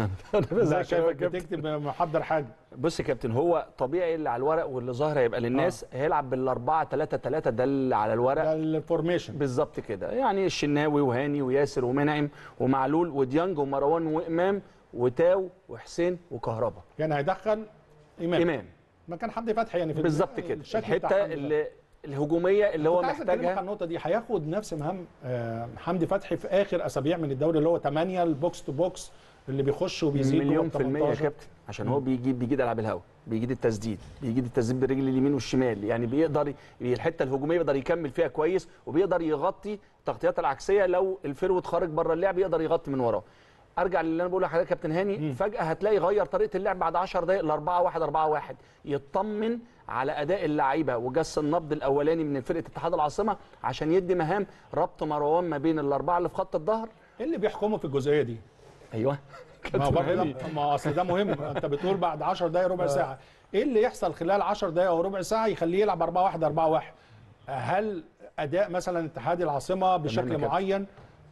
انا شايفك بتكتب محضر حاجه. بص يا كابتن، هو طبيعي اللي على الورق واللي ظاهر هيبقى للناس آه. هيلعب بالاربعه ثلاثة ثلاثة، ده اللي على الورق، ده الفورميشن بالظبط كده. يعني الشناوي وهاني وياسر ومنعم ومعلول وديانج ومروان وامام وتاو وحسين وكهربا. يعني هيدخل امام امام مكان حمدي فتحي يعني في بالظبط كده الحته اللي الهجوميه اللي هو محتاجها. النقطه دي هياخد نفس مهام حمدي فتحي في اخر اسابيع من الدوري، اللي هو ثمانية البوكس تو بوكس اللي بيخش وبيزيد مليون في المية يا كابتن، عشان هو بيجيد بيجيد العاب الهوا، بيجيد التسديد، بيجيد التسديد بالرجل اليمين والشمال، يعني بيقدر الحته الهجوميه بيقدر يكمل فيها كويس، وبيقدر يغطي التغطيات العكسيه لو الفيرود خارج بره اللعب يقدر يغطي من وراه. ارجع للي انا بقوله لحضرتك يا كابتن هاني، م. فجاه هتلاقي غير طريقه اللعب بعد عشر دقائق ل أربعة واحد أربعة واحد، يطمن على اداء اللعيبه وجس النبض الاولاني من فرقه اتحاد العاصمه عشان يدي مهام ربط مروان ما بين الاربعه اللي في خط الظهر. ايه اللي بيحكمه في الجزئيه دي؟ ايوه ما برضه ما اصل ده مهم. انت بتقول بعد عشر دقائق ربع ساعه، ايه اللي يحصل خلال عشر دقائق او ربع ساعه يخليه يلعب أربعة واحد أربعة واحد؟ هل اداء مثلا اتحاد العاصمه بشكل معين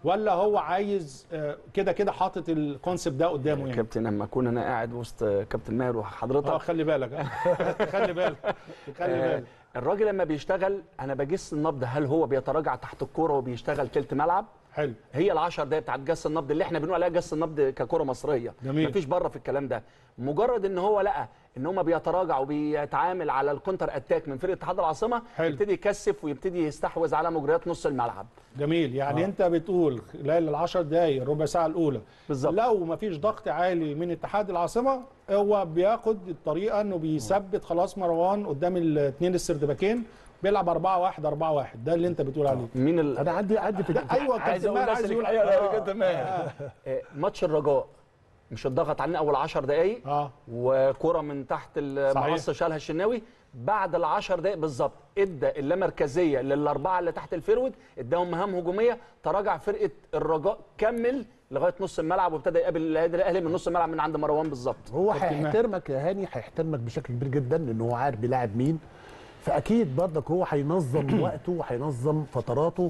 ولا هو عايز كده كده حاطط الكونسيبت ده قدامه يعني؟ كابتن لما اكون انا قاعد وسط كابتن ماهر وحضرتك اه خلي بالك خلي بالك خلي بالك الراجل لما بيشتغل انا بجس النبض، هل هو بيتراجع تحت الكوره وبيشتغل تلت ملعب؟ حلو. هي العشر دقايق بتاعت جس النبض اللي احنا بنقول عليها جس النبض ككره مصريه. جميل. مفيش بره في الكلام ده. مجرد ان هو لقى ان هم بيتراجع وبيتعامل على الكونتر اتاك من فرقه اتحاد العاصمه، حلو. يبتدي يكثف ويبتدي يستحوذ على مجريات نص الملعب. جميل. يعني آه. انت بتقول خلال العشر دقايق الربع ساعه الاولى بالظبط، لو مفيش ضغط عالي من اتحاد العاصمه هو بياخد الطريقه انه بيثبت خلاص مروان قدام الاثنين السردباكين، بيلعب أربعة واحد أربعة واحد. ده اللي انت بتقول عليه. مين ال... انا عندي عندي في ايوه عايز كابتن اقول ماهر بس عايز يقول ايوه كابتن ماهر ماتش الرجاء مش اتضغط علينا اول عشر دقايق اه وكره من تحت المقص شالها الشناوي، بعد العشر دقايق بالظبط ادى اللامركزيه للاربعه اللي تحت الفيرود، اداهم مهام هجوميه، تراجع فرقه الرجاء كمل لغايه نص الملعب وابتدى يقابل النادي الاهلي من نص الملعب من عند مروان بالظبط. هو هيحترمك يا هاني، هيحترمك بشكل كبير جدا لان هو عارف بيلاعب مين، فاكيد برضك هو هينظم وقته وهينظم فتراته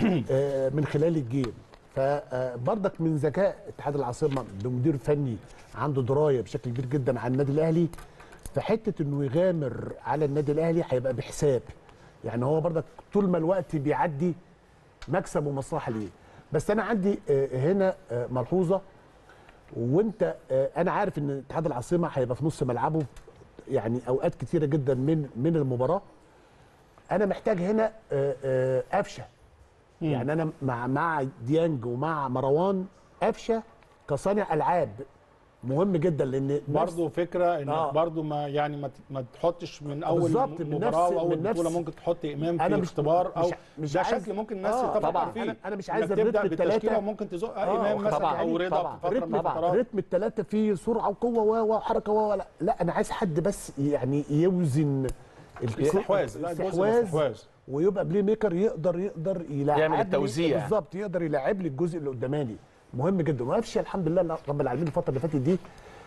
من خلال الجيم. فبرضك من ذكاء اتحاد العاصمه بمدير فني عنده درايه بشكل كبير جدا عن النادي الاهلي، فحته انه يغامر على النادي الاهلي هيبقى بحساب. يعني هو برضك طول ما الوقت بيعدي مكسب ومصلحه ليه. بس انا عندي هنا ملحوظه، وانت انا عارف ان اتحاد العاصمه هيبقى في نص ملعبه يعني اوقات كتيره جدا من من المباراه. انا محتاج هنا قفشه، يعني انا مع مع ديانج ومع مروان قفشه كصانع العاب مهم جدا، لان برضه فكره انك آه. برضه ما يعني ما ما تحطش من اول مباراه من واول من بطوله ممكن تحط امام في أنا مش اختبار او مش مش ده عايز شكل ممكن الناس آه تتفق فيه. انا انا مش عايز تبدا الريتم بالتشكيله الثلاثه وممكن تزق آه امام مثلا طبعًا. او رضا طبعًا. في فتره من الفترات. رتم الثلاثه فيه سرعه وقوه وحركه ولا لا، انا عايز حد بس يعني يوزن الاستحواذ الاستحواذ ويبقى بلاي ميكر يقدر يقدر يلعب يعمل التوزيع بالظبط، يقدر يلعب لي الجزء اللي قداماني. مهم جدا. وقفشه الحمد لله رب العالمين الفتره اللي فاتت دي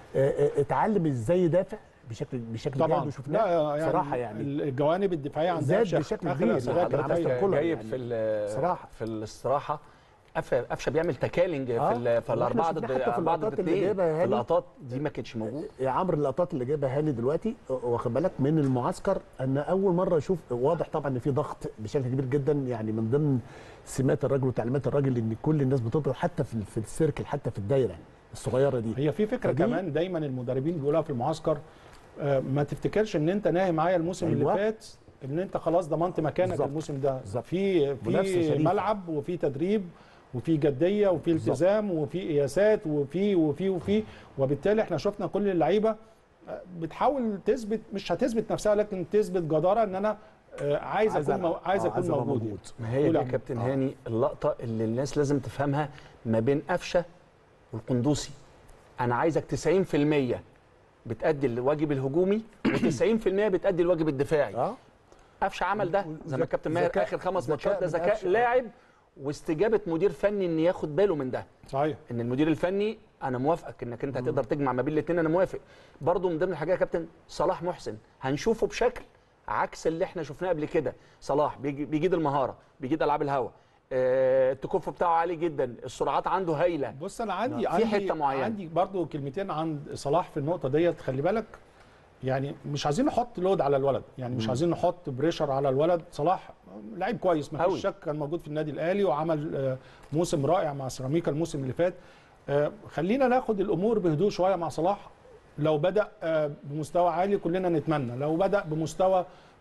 اتعلم ازاي يدافع بشكل بشكل طبعا جيد وشفناه يعني صراحه. يعني الجوانب الدفاعيه عند زاد بشكل كبير. جايب يعني في صراحه في الاستراحه قفشه بيعمل تكالنج آه. في في الاربعه ضد اربعه ضد اثنين. في اللقطات دي ما كانتش موجوده يا عمرو. اللقطات اللي جايبها هاني دلوقتي واخد بالك من المعسكر، ان اول مره اشوف واضح طبعا ان في ضغط بشكل كبير جدا. يعني من ضمن سمات الراجل وتعليمات الراجل ان كل الناس بتضغط حتى في في السيركل حتى في الدايره الصغيره دي. هي في فكره كمان دايما المدربين بيقولوها في المعسكر، آه ما تفتكرش ان انت ناهي معايا الموسم أيوة. اللي فات ان انت خلاص ضمنت مكانك بالزبط. الموسم ده بالزبط. في في ملعب وفي تدريب وفي جديه وفي التزام وفي قياسات وفي وفي وفي وبالتالي احنا شفنا كل اللعيبه بتحاول تثبت، مش هتثبت نفسها لكن تثبت جداره ان انا عايز اكون مو... عايز اكون موجود. موجود. ما هي دي يا كابتن هاني اللقطه اللي الناس لازم تفهمها ما بين قفشه والقندوسي. انا عايزك تسعين في المية بتأدي الواجب الهجومي وتسعين في المية بتأدي الواجب الدفاعي. قفشه عمل ده زي ما الكابتن ماهر اخر خمس ماتشات. ده ذكاء لاعب واستجابه مدير فني ان ياخد باله من ده. صحيح. ان المدير الفني انا موافقك انك انت هتقدر تجمع ما بين الاثنين، انا موافق. برضو من ضمن الحاجات يا كابتن صلاح محسن هنشوفه بشكل عكس اللي احنا شفناه قبل كده. صلاح بيجيد المهاره، بيجيد العاب الهواء، آه التكوف بتاعه عالي جدا، السرعات عنده هايله. بص انا عندي في حته معينه عندي برضو كلمتين عن صلاح في النقطه ديت. خلي بالك يعني مش عايزين نحط لود على الولد، يعني مش مم. عايزين نحط بريشر على الولد. صلاح لعيب كويس ما فيش شك، كان موجود في النادي الاهلي وعمل موسم رائع مع سيراميكا الموسم اللي فات. خلينا ناخد الامور بهدوء شويه مع صلاح. لو بدا بمستوى عالي كلنا نتمنى، لو بدا بمستوى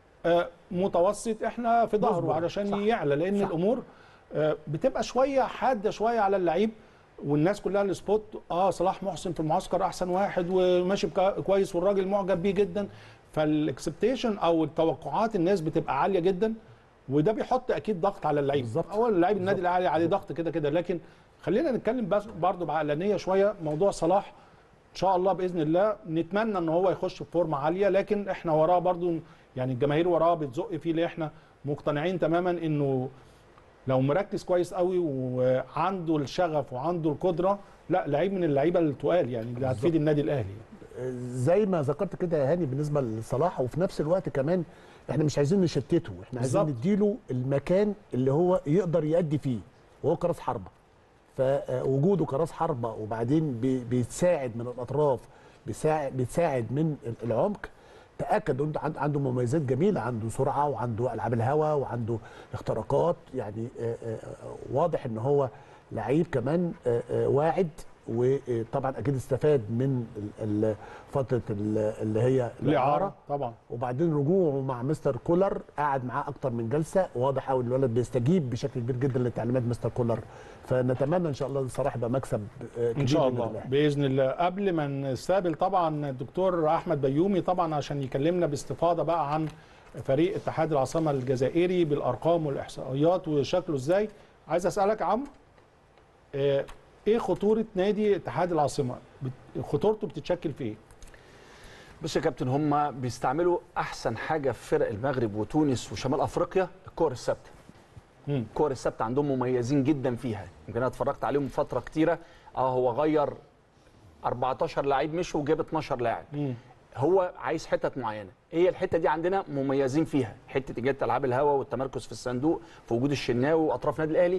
متوسط احنا في ظهره علشان صح. يعلى، لان صح. الامور بتبقى شويه حاده شويه على اللعيب والناس كلها السبوت. اه صلاح محسن في المعسكر احسن واحد وماشي كويس والراجل معجب بيه جدا، فالاكسبتيشن او التوقعات الناس بتبقى عاليه جدا، وده بيحط اكيد ضغط على اللعيب. اول اللعيب النادي الاهلي عليه ضغط كده كده، لكن خلينا نتكلم بس برضه بعقلانيه شويه. موضوع صلاح ان شاء الله باذن الله نتمنى ان هو يخش بفورمه عاليه، لكن احنا وراه برضه يعني الجماهير وراه بتزق فيه، ليه احنا مقتنعين تماما انه لو مركز كويس قوي وعنده الشغف وعنده القدره، لا لعيب من اللعيبه التقال يعني اللي هتفيد النادي الاهلي. زي ما ذكرت كده يا هاني بالنسبه لصلاح، وفي نفس الوقت كمان احنا مش عايزين نشتته، احنا عايزين نديله المكان اللي هو يقدر يأدي فيه، وهو كراس حربه. فوجوده كراس حربه وبعدين بي- بيتساعد من الاطراف، بيساعد بيتساعد من العمق. تاكد انه عنده عنده مميزات جميله، عنده سرعه وعنده العاب الهواء وعنده اختراقات، يعني آه، آه، واضح ان هو لعيب كمان آه، آه، واعد. وطبعا اكيد استفاد من ال- ال- فتره ال- اللي هي الاعاره طبعا. وبعدين رجوعه مع مستر كولر قعد معاه اكتر من جلسه، واضح قوي الولد بيستجيب بشكل كبير جدا لتعليمات مستر كولر. فنتمنى ان شاء الله الصراحه يبقى مكسب آه، كبير ان شاء جداً الله للأهلي. باذن الله. قبل ما نستقبل طبعا الدكتور احمد بيومي طبعا عشان يكلمنا باستفاضه بقى عن فريق اتحاد العاصمه الجزائري بالارقام والاحصائيات وشكله ازاي، عايز اسالك يا عمرو، آه، ايه خطوره نادي اتحاد العاصمه؟ بت- خطورته بتتشكل في ايه؟ بص يا كابتن، هم بيستعملوا احسن حاجه في فرق المغرب وتونس وشمال افريقيا، الكور الثابته. مم. الكور الثابته عندهم مميزين جدا فيها، يمكن انا اتفرجت عليهم فتره كتيره. اه هو غير أربعتاشر لعيب مشوا وجاب اتناشر لاعب. مم. هو عايز حتت معينه، هي الحته دي عندنا مميزين فيها، حته اجاده العاب الهواء والتمركز في الصندوق في وجود الشناوي واطراف النادي الاهلي.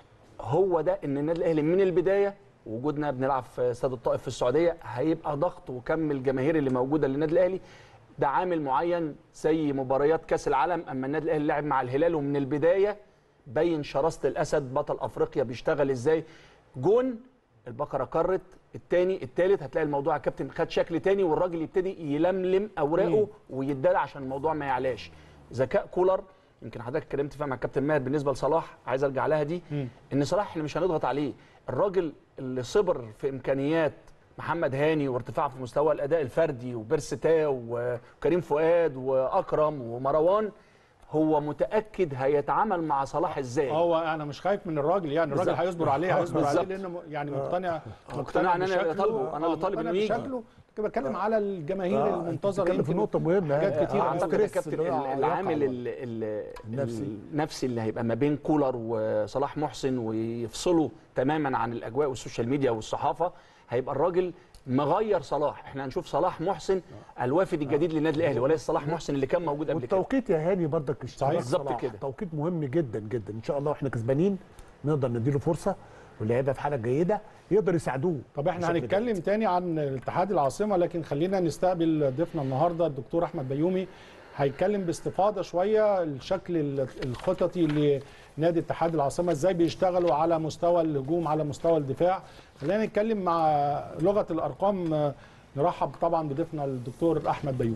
هو ده ان النادي الاهلي من البدايه، وجودنا بنلعب في استاد الطائف في السعوديه، هيبقى ضغط وكم الجماهير اللي موجوده للنادي الاهلي ده عامل معين زي مباريات كاس العالم. اما النادي الاهلي لعب مع الهلال ومن البدايه بين شراسه الاسد بطل افريقيا بيشتغل ازاي. جون البقره قرت، الثاني الثالث هتلاقي الموضوع يا كابتن خد شكل تاني، والراجل يبتدي يلملم اوراقه ويتدلع عشان الموضوع ما يعلاش. ذكاء كولر، يمكن حضرتك اتكلمت فيها مع الكابتن ماهر بالنسبه لصلاح، عايز ارجع لها دي. مم. ان صلاح احنا مش هنضغط عليه، الراجل اللي صبر في امكانيات محمد هاني وارتفاع في مستوى الاداء الفردي وبيرستاو وكريم فؤاد واكرم ومروان، هو متاكد هيتعامل مع صلاح ازاي. هو انا مش خايف من الراجل، يعني الراجل بالظبط. هيصبر عليه هيصبر عليه بالظبط. لانه م- يعني مقتنع مقتنع ان انا اللي بشكله، طالبه، انا اللي طالب مقتنع انه يجي. بشكله. كنت بتكلم على الجماهير آه، المنتظره، بتتكلم في يمكن نقطه مهمه حاجات يعني. كتيرة. آه، اعتقد يا ستريس كابتن اللي هو العامل يقع ال- ال- النفسي. النفسي اللي هيبقى ما بين كولر وصلاح محسن ويفصلوا تماما عن الاجواء والسوشيال ميديا والصحافه، هيبقى الراجل مغير صلاح. احنا هنشوف صلاح محسن الوافد الجديد للنادي الاهلي وليس صلاح محسن اللي كان موجود قبل كده. والتوقيت يا هاني برضك اشتراك بالظبط صلاح. كده. توقيت مهم جدا جدا. ان شاء الله واحنا كسبانين نقدر نديله فرصه، واللعيبه في حاله جيده يقدر يساعدوه. طب احنا بشكل هنتكلم جيد. تاني عن اتحاد العاصمه، لكن خلينا نستقبل ضيفنا النهارده الدكتور احمد بيومي، هيتكلم باستفاضه شويه الشكل ال- الخططي لنادي اتحاد العاصمه، ازاي بيشتغلوا على مستوى الهجوم على مستوى الدفاع. خلينا نتكلم مع لغه الارقام. آه، نرحب طبعا بضيفنا الدكتور احمد بيومي.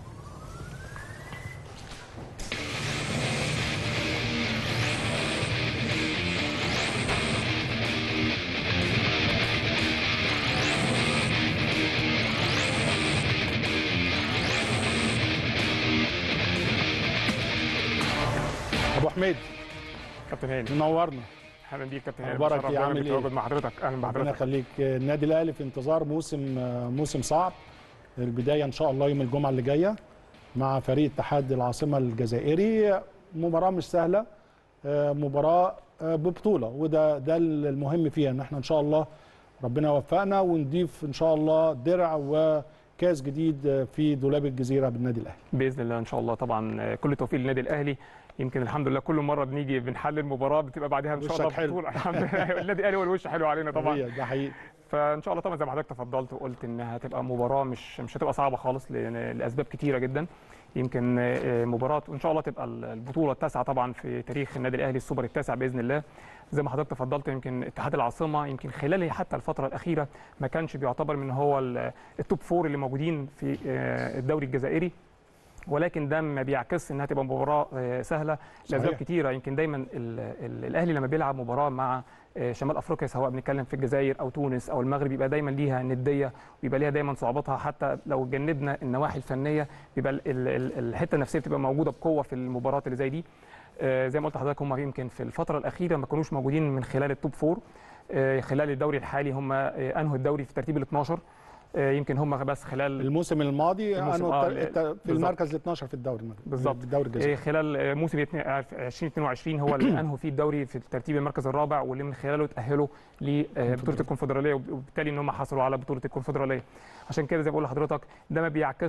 ابو حميد كابتن هاني، منورنا. اهلا بيك كابتن هاني. أخبارك بتشرف إيه؟ دايماً عامل إيه؟ بالتواجد مع حضرتك. اهلا ربنا بحضرتك. يخليك. النادي الاهلي في انتظار موسم موسم صعب. البدايه ان شاء الله يوم الجمعه اللي جايه مع فريق اتحاد العاصمه الجزائري. مباراه مش سهله، مباراه ببطوله، وده ده المهم فيها، ان احنا ان شاء الله ربنا يوفقنا ونضيف ان شاء الله درع وكاس جديد في دولاب الجزيره بالنادي الاهلي باذن الله ان شاء الله. طبعا كل التوفيق للنادي الاهلي. يمكن الحمد لله كل مره بنيجي بنحلل مباراه بتبقى بعدها ان شاء وشك الله حلو. بطوله. الحمد لله النادي الاهلي هو الوش حلو علينا طبعا. ده حقيقي. فان شاء الله طبعا زي ما حضرتك تفضلت وقلت انها هتبقى مباراه مش مش هتبقى صعبه خالص لأن- لاسباب كتيره جدا. يمكن آه، مباراه وان شاء الله تبقى البطوله التاسعه طبعا في تاريخ النادي الاهلي، السوبر التاسع باذن الله. زي ما حضرتك تفضلت يمكن اتحاد العاصمه يمكن خلال حتى الفتره الاخيره ما كانش بيعتبر من هو ال- التوب فور اللي موجودين في آه، الدوري الجزائري، ولكن ده ما بيعكس انها تبقى مباراه آه، سهله لاسباب صحيح. كتيره. يمكن دايما ال- ال- الاهلي لما بيلعب مباراه مع آه، شمال افريقيا، سواء بنتكلم في الجزائر او تونس او المغرب، بيبقى دايما ليها نديه ويبقى ليها دايما صعوباتها. حتى لو جنبنا النواحي الفنيه بيبقى ال- ال- الحته النفسيه بتبقى موجوده بقوه في المباريات اللي زي دي. آه، زي ما قلت لحضرتك هم يمكن في الفتره الاخيره ما كانوش موجودين من خلال التوب فور. آه، خلال الدوري الحالي هم آه، انهوا الدوري في ترتيب ال اتناشر. آه، يمكن هم بس خلال الموسم الماضي الموسم- أنا آه، الت- في بالظبط. المركز ال اتناشر في الدوري المغربي. بالظبط. في الدوري الجزائري. آه، خلال آه، موسم اتنين- آه، ألفين واتنين وعشرين هو اللي انهوا فيه الدوري في ترتيب المركز الرابع، واللي من خلاله تاهلوا لبطوله الكونفدراليه، وبالتالي ان هم حصلوا على بطوله الكونفدراليه. عشان كده زي ما بقول لحضرتك ده ما بيعكس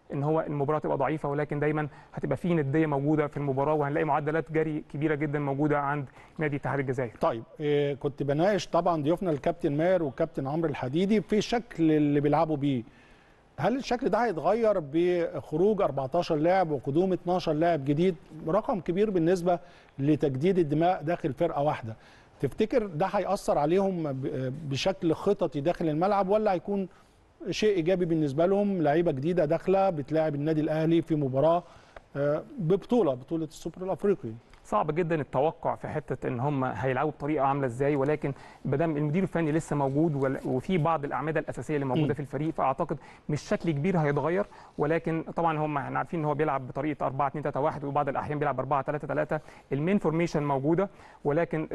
ان هو المباراه تبقى ضعيفه، ولكن دايما هتبقى في نديه موجوده في المباراه، وهنلاقي معدلات جري كبيره جدا موجوده عند نادي اتحاد الجزائر. طيب إيه كنت بناقش طبعا ضيوفنا الكابتن ماهر والكابتن عمرو الحديدي في الشكل اللي بيلعبوا بيه. هل الشكل ده هيتغير بخروج أربعتاشر لاعب وقدوم اتناشر لاعب جديد؟ رقم كبير بالنسبه لتجديد الدماء داخل فرقه واحده. تفتكر ده هيأثر عليهم بشكل خططي داخل الملعب، ولا هيكون شيء ايجابي بالنسبه لهم؟ لعيبه جديده داخله بتلاعب النادي الاهلي في مباراه ببطوله بطوله السوبر الافريقي. صعب جدا التوقع في حته ان هم هيلعبوا بطريقه عامله ازاي، ولكن ما دام المدير الفني لسه موجود وفي بعض الاعمده الاساسيه اللي موجوده م. في الفريق، فاعتقد مش شكل كبير هيتغير. ولكن طبعا هم احنا عارفين ان هو بيلعب بطريقه أربعة اتنين تلاتة واحد، وبعض الاحيان بيلعب أربعة تلاتة تلاتة. المين فورميشن موجوده، ولكن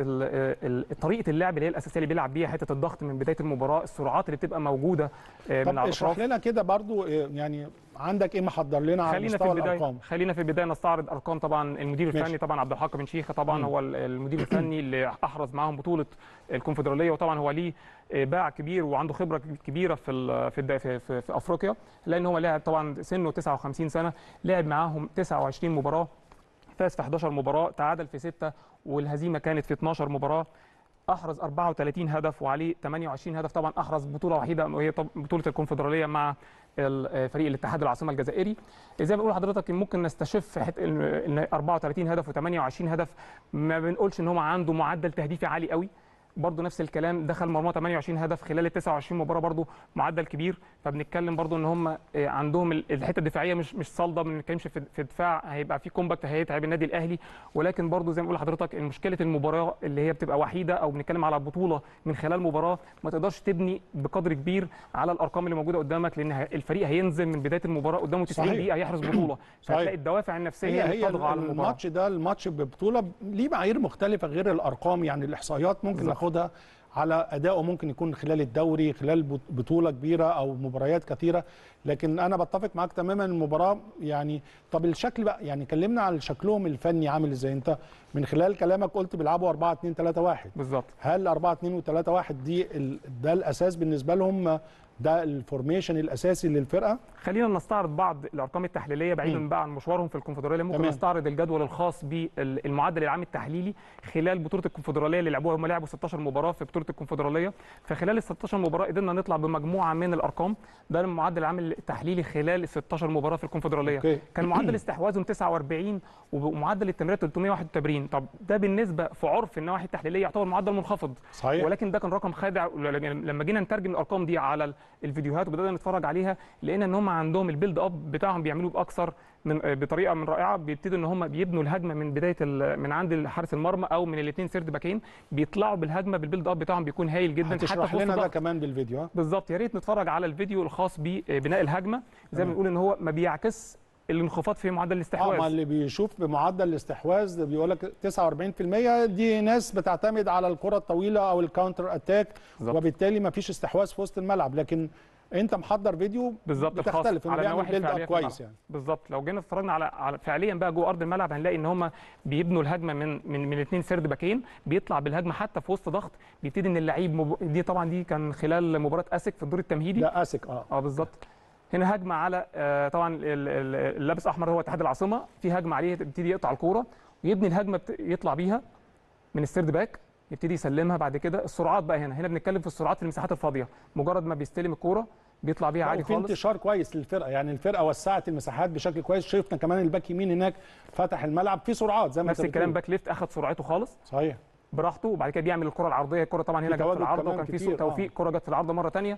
طريقه اللعب اللي هي الاساسيه اللي بيلعب بيها، حته الضغط من بدايه المباراه، السرعات اللي بتبقى موجوده من على الاطراف. اشرح لنا كده برضو، يعني عندك ايه محضر لنا على مستوى الارقام؟ خلينا في البدايه نستعرض ارقام. طبعا المدير الفني ماشي. طبعا عبد الحق بن شيخه طبعا م. هو المدير الفني اللي احرز معاهم بطوله الكونفدراليه، وطبعا هو ليه باع كبير وعنده خبره كبيره في في في, في, في افريقيا، لان هو لاعب طبعا سنه تسعة وخمسين سنه، لعب معاهم تسعة وعشرين مباراه، فاز في حداشر مباراه، تعادل في ستة، والهزيمه كانت في اتناشر مباراه، احرز أربعة وتلاتين هدف وعليه تمنية وعشرين هدف. طبعا احرز بطوله وحيده وهي بطوله الكونفدراليه مع فريق الاتحاد العاصمه الجزائري. زي ما بقول لحضرتك ممكن نستشف ان أربعة وتلاتين هدف وتمنية وعشرين هدف، ما بنقولش ان هو عنده معدل تهديفي عالي قوي. برضه نفس الكلام، دخل مرمى تمنية وعشرين هدف خلال ال تسعة وعشرين مباراه، برضه معدل كبير. فبنتكلم برضه ان هم عندهم الحته الدفاعيه مش مش صلده، ما بنتكلمش في الدفاع هيبقى في كومباكت هيتعب النادي الاهلي. ولكن برضه زي ما بقول لحضرتك، مشكله المباراه اللي هي بتبقى وحيده، او بنتكلم على بطوله من خلال مباراه، ما تقدرش تبني بقدر كبير على الارقام اللي موجوده قدامك، لان الفريق هينزل من بدايه المباراه قدامه تسعين دقيقه يحرز بطوله، فهتلاقي الدوافع النفسيه هي بتطغى على المباراه. الماتش ده الماتش ببطوله ليه معايير مختلفه غير الارقام، يعني الاحصائيات ممكن ناخدها على اداؤه، ممكن يكون خلال الدوري، خلال بطوله كبيره او مباريات كثيره. لكن انا بتفق معاك تماما، المباراه يعني. طب الشكل بقى، يعني كلمنا على شكلهم الفني عامل ازاي. انت من خلال كلامك قلت بيلعبوا أربعة اتنين تلاتة واحد بالظبط. هل أربعة اتنين و3 واحد دي ده الاساس بالنسبه لهم؟ ده الفورميشن الاساسي للفرقه؟ خلينا نستعرض بعض الارقام التحليليه بعيدا بقى عن مشوارهم في الكونفدراليه. ممكن تمام. نستعرض الجدول الخاص بالمعدل العام التحليلي خلال بطوله الكونفدراليه اللي لعبوها. هم لعبوا ستاشر مباراه في بطوله الكونفدراليه، فخلال ال ستاشر مباراه قدرنا نطلع بمجموعه من الارقام. ده المعدل العام التحليلي خلال ال ستاشر مباراه في الكونفدراليه. أوكي. كان معدل استحواذهم تسعة وأربعين، ومعدل التمريرات تلتمية وواحد وتمانين. طب ده بالنسبه في عرف النواحي التحليليه يعتبر معدل منخفض صحيح، ولكن ده كان رقم خادع. لما جينا نترجم الارقام دي على الفيديوهات وبدأنا نتفرج عليها، لقينا ان هم عندهم البيلد اب بتاعهم بيعملوه باكثر من بطريقه من رائعه. بيبتدوا ان هم بيبنوا الهجمه من بدايه من عند حارس المرمى او من الاثنين سيرد باكين، بيطلعوا بالهجمه بالبيلد اب بتاعهم بيكون هايل جدا. هتشرح لنا ده كمان بالفيديو؟ بالظبط، يا ريت نتفرج على الفيديو الخاص ببناء الهجمه. زي ما بنقول ان هو ما بيعكس الانخفاض في معدل الاستحواذ. اه، ما اللي بيشوف بمعدل الاستحواذ بيقول لك تسعة وأربعين في المية دي ناس بتعتمد على الكره الطويله او الكاونتر اتاك، وبالتالي ما فيش استحواذ في وسط الملعب. لكن انت محضر فيديو بالظبط بتختلف انه بيعمل بيلد اب كويس يعني. بالظبط، لو جينا اتفرجنا على, على فعليا بقى جوه ارض الملعب، هنلاقي ان هم بيبنوا الهجمه من من من الاثنين سيرد باكين، بيطلع بالهجمه حتى في وسط ضغط، بيبتدي ان اللعيب مب... دي طبعا دي كان خلال مباراه اسك في الدور التمهيدي. لا اسك اه اه بالظبط. هنا هجمه على آه طبعا اللابس احمر هو اتحاد العاصمه، في هجمه عليه يبتدي يقطع الكوره ويبني الهجمه بت... يطلع بيها من السيرد باك، يبتدي يسلمها. بعد كده السرعات بقى، هنا هنا بنتكلم في السرعات في المساحات الفاضيه، مجرد ما بيستلم الكوره بيطلع بيها عادي خالص. في انتشار كويس للفرقه، يعني الفرقه وسعت المساحات بشكل كويس. شفنا كمان الباك يمين هناك فتح الملعب في سرعات زي ما نفس الكلام. باك ليفت اخذ سرعته خالص صحيح براحته، وبعد كده بيعمل الكره العرضيه. الكره طبعا هنا جت في العارضه وكان في سوء توفيق، كره جت في العارضه مره ثانيه.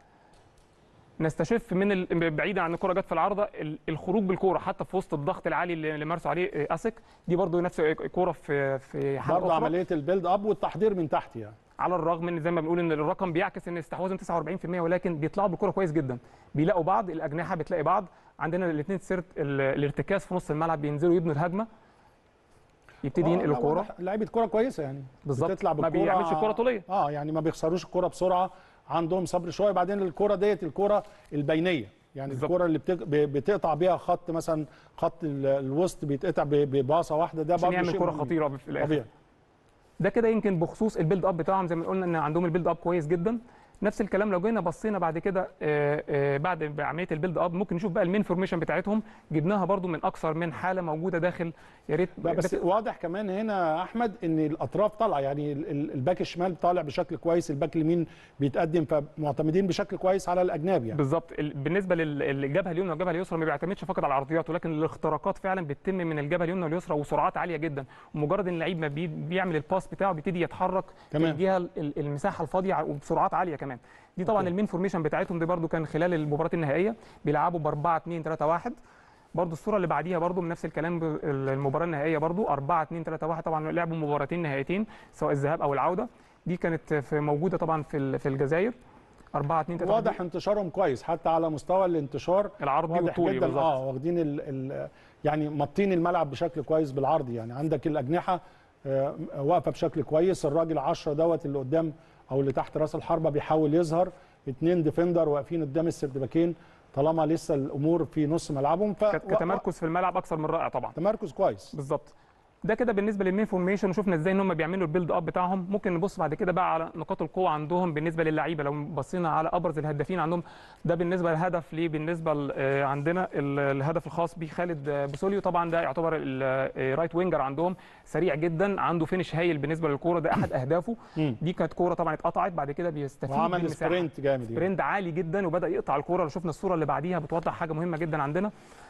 نستشف من ال... بعيدا عن الكره جت في العارضه، الخروج بالكوره حتى في وسط الضغط العالي اللي مارسوا عليه اسك، دي برضو نفس الكوره في في حاله برضو عمليه البيلد اب والتحضير من تحت يعني. على الرغم من زي ما بنقول ان الرقم بيعكس ان استحواذهم تسعة وأربعين في المية، ولكن بيطلعوا بالكره كويس جدا، بيلاقوا بعض الاجنحه بتلاقي بعض. عندنا الاثنين سيرت الارتكاز في نص الملعب، بينزلوا يبنوا الهجمه، يبتدي ينقل الكوره. لعيبه كوره كويسه يعني بالظبط، بتطلع بالكوره، ما بيعملش الكوره طوليه اه يعني ما بيخسروش الكوره بسرعه، عندهم صبر شويه. بعدين الكوره ديت الكوره البينيه، يعني بالزبط. الكوره اللي بتقطع بيها خط، مثلا خط الوسط بيتقطع بباصه واحده، ده برضه شيء كوره خطيره في الاخر. طبيعي. ده كده يمكن بخصوص البيلد اب بتاعهم. زي ما قلنا ان عندهم البيلد اب كويس جدا. نفس الكلام لو جينا بصينا بعد كده آه، آه، بعد عمليه البيلد اب ممكن نشوف بقى المين فورميشن بتاعتهم، جبناها برضو من اكثر من حاله موجوده داخل. يا ريت لا بس واضح كمان هنا يا احمد ان الاطراف طالعه، يعني ال- ال- الباك الشمال طالع بشكل كويس، الباك اليمين بيتقدم، فمعتمدين بشكل كويس على الاجناب يعني. بالظبط. ال- بالنسبه للجبهه اليمنى والجبهه اليسرى ما بيعتمدش فقط على العرضيات، ولكن الاختراقات فعلا بتتم من الجبهه اليمنى واليسرى وسرعات عاليه جدا، ومجرد ان اللعيب ما بي- بيعمل الباس بتاعه بيبتدي يتحرك في تمام. الجهه ال- المساحه الفاضيه وبسرعات عاليه كمان. دي طبعا أوكي. المين فورميشن بتاعتهم دي برده كان خلال المباراه النهائيه بيلعبوا ب أربعة اتنين تلاتة واحد. برضو الصوره اللي بعديها برضو من نفس الكلام، ب- المباراه النهائيه برضو أربعة اتنين تلاتة واحد. طبعا لعبوا مباراتين نهائيتين سواء الذهاب او العوده. دي كانت في موجوده طبعا في ال- في الجزائر أربعة اتنين تلاتة واحد. واضح انتشارهم كويس حتى على مستوى الانتشار العرضي واضح والطولي جدا. بالظبط. اه واخدين ال ال يعني مطين الملعب بشكل كويس بالعرضي، يعني عندك الاجنحه آه، واقفه بشكل كويس، الراجل عشرة دوت اللي قدام او اللي تحت راس الحربه بيحاول يظهر، اتنين ديفندر واقفين قدام السردباكين طالما لسه الامور في نص ملعبهم، ف كت- كتمركز في الملعب اكثر من رائع طبعا. تمركز كويس. بالظبط. ده كده بالنسبه للمين فورميشن، وشفنا ازاي ان هم بيعملوا البيلد اب بتاعهم. ممكن نبص بعد كده بقى على نقاط القوه عندهم بالنسبه للعيبه. لو بصينا على ابرز الهدافين عندهم، ده بالنسبه للهدف ليه بالنسبه ل- آه، عندنا ال- الهدف الخاص بخالد آه، بوسوليو. طبعا ده يعتبر الرايت وينجر عندهم، سريع جدا، عنده فينش هايل بالنسبه للكوره، ده احد اهدافه. مم. دي كانت كوره طبعا اتقطعت، بعد كده بيستفيد وعمل بالمساحة. سبرنت جامد يعني. سبرنت عالي جدا وبدا يقطع الكوره. لو شفنا الصوره اللي بعديها بتوضح حاجه مهمه جدا عندنا،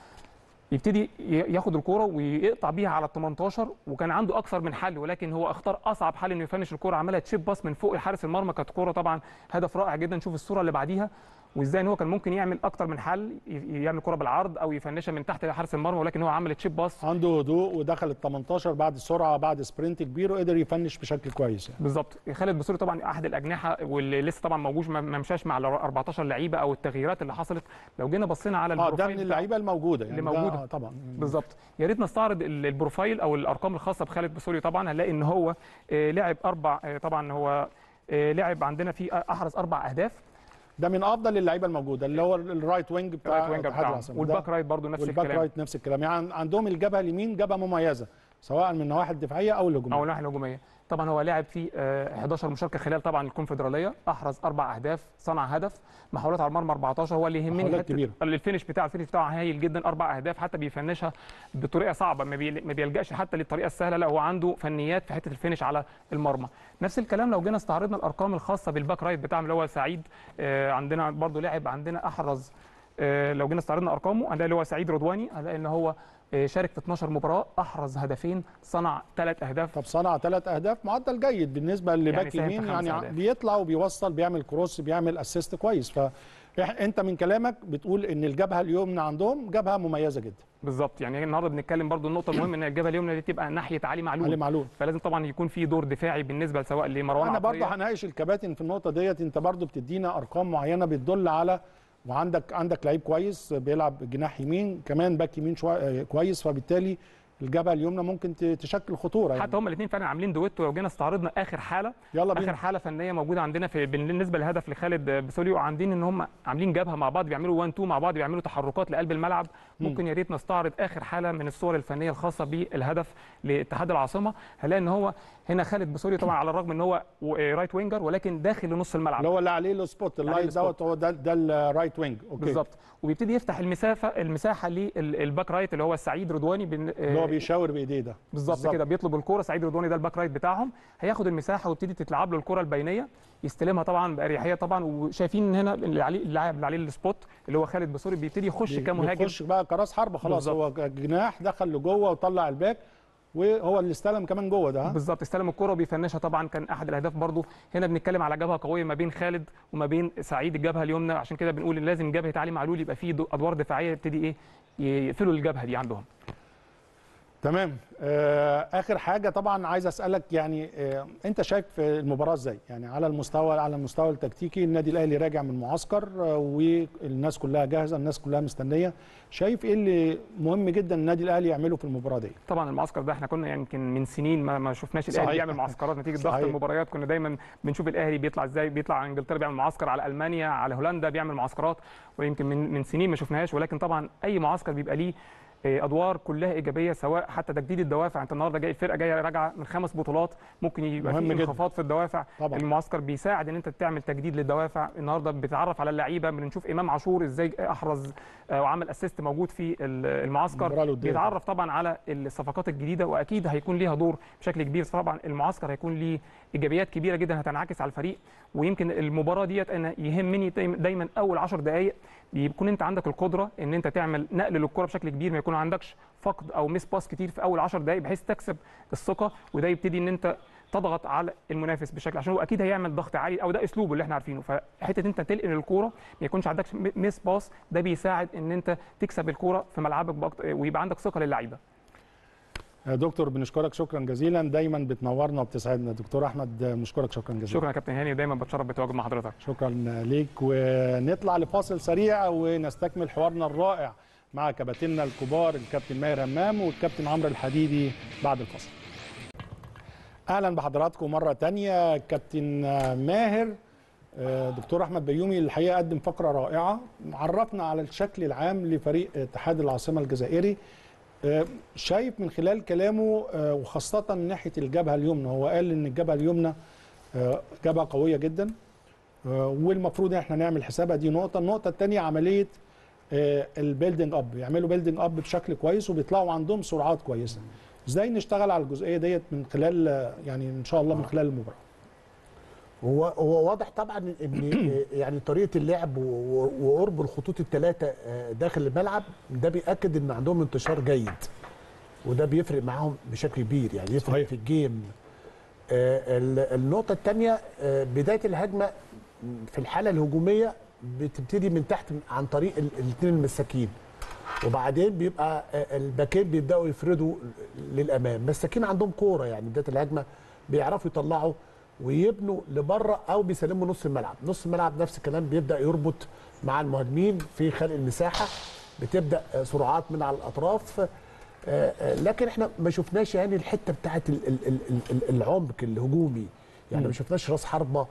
يبتدي ي- ياخد الكوره ويقطع بيها على ال تمنتاشر، وكان عنده اكثر من حل ولكن هو اختار اصعب حل انه يفنش الكوره، عملها تشيب باس من فوق حارس المرمى. كانت كوره طبعا هدف رائع جدا. نشوف الصوره اللي بعديها وازاي ان هو كان ممكن يعمل اكتر من حل، ي- يعمل كوره بالعرض او يفنشها من تحت حارس المرمى، ولكن هو عمل تشيب باس. عنده هدوء ودخل ال تمنتاشر بعد السرعه، بعد سبرنت كبير، وقدر يفنش بشكل كويس يعني. بالظبط. خالد بوسولي طبعا احد الاجنحه واللي لسه طبعا موجود، ما ما مشاش مع ال أربعتاشر لعيبه او التغييرات اللي حصلت. لو جينا بصينا على اه ده البروفايل من بتاع- اللعيبه الموجوده يعني، اللي ده موجودة. آه طبعا. بالظبط. يا ريت نستعرض ال- البروفايل او الارقام الخاصه بخالد بوسولي. طبعا هنلاقي ان هو آه، لعب اربع آه، طبعا هو آه، لعب عندنا في احرز اربع اهداف. ده من افضل اللعيبه الموجوده، اللي هو الرايت وينج بتاع الرايت وينجر اتحاد بتاعهم، العاصمة. والباك ده- رايت برضه نفس والباك الكلام، رايت نفس الكلام، يعني عندهم الجبهه اليمين جبهه مميزه سواء من النواحي الدفاعيه او الهجوميه. او الناحيه الهجوميه. طبعا هو لاعب في آه، احداشر مشاركه خلال طبعا الكونفدراليه، احرز اربع اهداف، صنع هدف، محاولات على المرمى أربعتاشر. هو اللي يهمني محاولات حتة كبيرة. الفينش بتاعه، الفينش بتاعه هايل جدا، اربع اهداف، حتى بيفنشها بطريقه صعبه، ما بي- ما بيلجاش حتى للطريقه السهله، لا هو عنده فنيات في حته الفينش على المرمى. نفس الكلام لو جينا استعرضنا الارقام الخاصه بالباك رايت بتاعهم اللي هو سعيد، آه، عندنا برضو لاعب عندنا احرز، آه، لو جينا استعرضنا ارقامه هنلاقي اللي هو سعيد رضواني، هنلاقي ان هو آه، شارك في اتناشر مباراه، احرز هدفين، صنع ثلاث اهداف. طب صنع ثلاث اهداف، معدل جيد بالنسبه لباك ساهم في يمين، خمس يعني أهداف. بيطلع وبيوصل، بيعمل كروس، بيعمل اسيست كويس. فانت من كلامك بتقول ان الجبهه اليمنى عندهم جبهه مميزه جدا. بالظبط. يعني النهارده بنتكلم برضو النقطه المهمه ان الجبهه اليمنى دي تبقى ناحيه علي معلول. علي معلول. فلازم طبعا يكون في دور دفاعي بالنسبه سواء لمروان انا برضه عطية. هناقش الكباتن في النقطه ديت. انت برضه بتدينا ارقام معينه بتدل على، وعندك عندك لعيب كويس بيلعب جناح يمين، كمان باك يمين شويه كويس، فبالتالي الجبهه اليمنى ممكن ت- تشكل خطوره يعني. حتى هما الاثنين فعلا عاملين دويتو. لو جينا استعرضنا اخر حاله، يلا بينا. اخر حاله فنيه موجوده عندنا في بالنسبه للهدف لخالد بوسوليو، عندين ان هم عاملين جبهه مع بعض، بيعملوا واحد اتنين مع بعض، بيعملوا تحركات لقلب الملعب. ممكن يا ريت نستعرض اخر حاله من الصور الفنيه الخاصه بالهدف لاتحاد العاصمه. هنلاقي ان هو هنا خالد بوسوليو طبعا على الرغم ان هو رايت وينجر ولكن داخل لنص الملعب، اللي هو اللي عليه السبوت عليه اللايت السبوت. دوت، هو ده ده الرايت وينج. اوكي بالظبط. وبيبتدي يفتح المسافه المساحه للباك رايت اللي هو سعيد رضواني بن... اللي هو بيشاور بايديه ده. بالظبط كده، بيطلب الكوره. سعيد رضواني ده الباك رايت بتاعهم، هياخد المساحه ويبتدي تتلعب له الكوره البينيه، يستلمها طبعا باريحيه طبعا. وشايفين ان هنا اللي عليه اللاعب اللي عليه السبوت اللي هو خالد بوسولي بيبتدي يخش كمهاجم، بيخش بقى كراس حربه خلاص. بالظبط. هو جناح دخل لجوه وطلع الباك، وهو اللي استلم كمان جوه ده. ها؟ بالظبط، استلم الكوره وبيفنشها. طبعا كان احد الاهداف برضو. هنا بنتكلم على جبهه قويه ما بين خالد وما بين سعيد، الجبهه اليمنى، عشان كده بنقول ان لازم جبهه علي معلول يبقى فيه دو- ادوار دفاعيه يبتدي ايه يقفلوا الجبهه دي عندهم. تمام. آه اخر حاجه طبعا عايز اسالك، يعني آه انت شايف المباراه ازاي؟ يعني على المستوى على المستوى التكتيكي، النادي الاهلي راجع من معسكر آه والناس كلها جاهزه، الناس كلها مستنيه. شايف ايه اللي مهم جدا النادي الاهلي يعمله في المباراه دي؟ طبعا المعسكر ده احنا كنا يمكن من سنين ما, ما شفناش صحيح. الاهلي بيعمل معسكرات نتيجه ضغط صحيح. المباريات. كنا دايما بنشوف الاهلي بيطلع ازاي، بيطلع على انجلترا بيعمل معسكر، على المانيا، على هولندا بيعمل معسكرات، ويمكن من من سنين ما شفناهاش. ولكن طبعا اي معسكر بيبقى ليه ادوار كلها ايجابيه، سواء حتى تجديد الدوافع. انت النهارده جاي الفرقه جايه راجعه من خمس بطولات، ممكن يبقى في انخفاض في الدوافع. طبعا. المعسكر بيساعد ان انت تعمل تجديد للدوافع. النهارده بتتعرف على اللعيبه، بنشوف امام عاشور ازاي احرز وعمل اسيست موجود في المعسكر، بيتعرف طبعا على الصفقات الجديده، واكيد هيكون ليها دور بشكل كبير. طبعا المعسكر هيكون ليه ايجابيات كبيره جدا هتنعكس على الفريق. ويمكن المباراه ديت انا يهمني دايما اول عشر دقائق يكون انت عندك القدره ان انت تعمل نقل للكره بشكل كبير، ما يكون عندكش فقد او ميس باس كتير في اول عشر دقائق، بحيث تكسب الثقه، وده يبتدي ان انت تضغط على المنافس بشكل، عشان هو اكيد هيعمل ضغط عالي، او ده اسلوبه اللي احنا عارفينه. فحته انت تنقل الكوره ما يكونش عندكش ميس باس، ده بيساعد ان انت تكسب الكوره في ملعبك ويبقى عندك ثقه للعيبه. دكتور بنشكرك شكرا جزيلا، دايما بتنورنا وبتسعدنا. دكتور احمد بنشكرك شكرا جزيلا. شكرا يا كابتن هاني، ودايما بتشرف بالتواجد مع حضرتك. شكرا ليك، ونطلع لفاصل سريع ونستكمل حوارنا الرائع مع كباتننا الكبار الكابتن ماهر همام والكابتن عمرو الحديدي بعد الفاصل. اهلا بحضراتكم مره ثانيه. كابتن ماهر، دكتور احمد بيومي الحقيقه قدم فقره رائعه، عرفنا على الشكل العام لفريق اتحاد العاصمه الجزائري. شايف من خلال كلامه وخاصه من ناحيه الجبهه اليمنى، هو قال ان الجبهه اليمنى جبهه قويه جدا والمفروض احنا نعمل حسابها. دي نقطه. النقطه الثانيه عمليه البيلدينج اب، يعملوا بيلدينج اب بشكل كويس وبيطلعوا عندهم سرعات كويسه. ازاي نشتغل على الجزئيه ديت من خلال يعني ان شاء الله من خلال المباراه؟ هو هو واضح طبعا ان يعني طريقه اللعب وقرب الخطوط الثلاثه داخل الملعب ده بياكد ان عندهم انتشار جيد، وده بيفرق معاهم بشكل كبير، يعني يفرق صحيح في الجيم. النقطه الثانيه بدايه الهجمه في الحاله الهجوميه بتبتدي من تحت عن طريق الاثنين المساكين، وبعدين بيبقى الباكين بيبداوا يفردوا للامام. مساكين عندهم كوره، يعني بدايه الهجمه بيعرفوا يطلعوا ويبنوا لبره او بيسلموا نص الملعب. نص الملعب نفس الكلام بيبدا يربط مع المهاجمين في خلق المساحه، بتبدا سرعات من على الاطراف. لكن احنا ما شفناش يعني الحته بتاعت العمق الهجومي، يعني ما شفناش راس حربه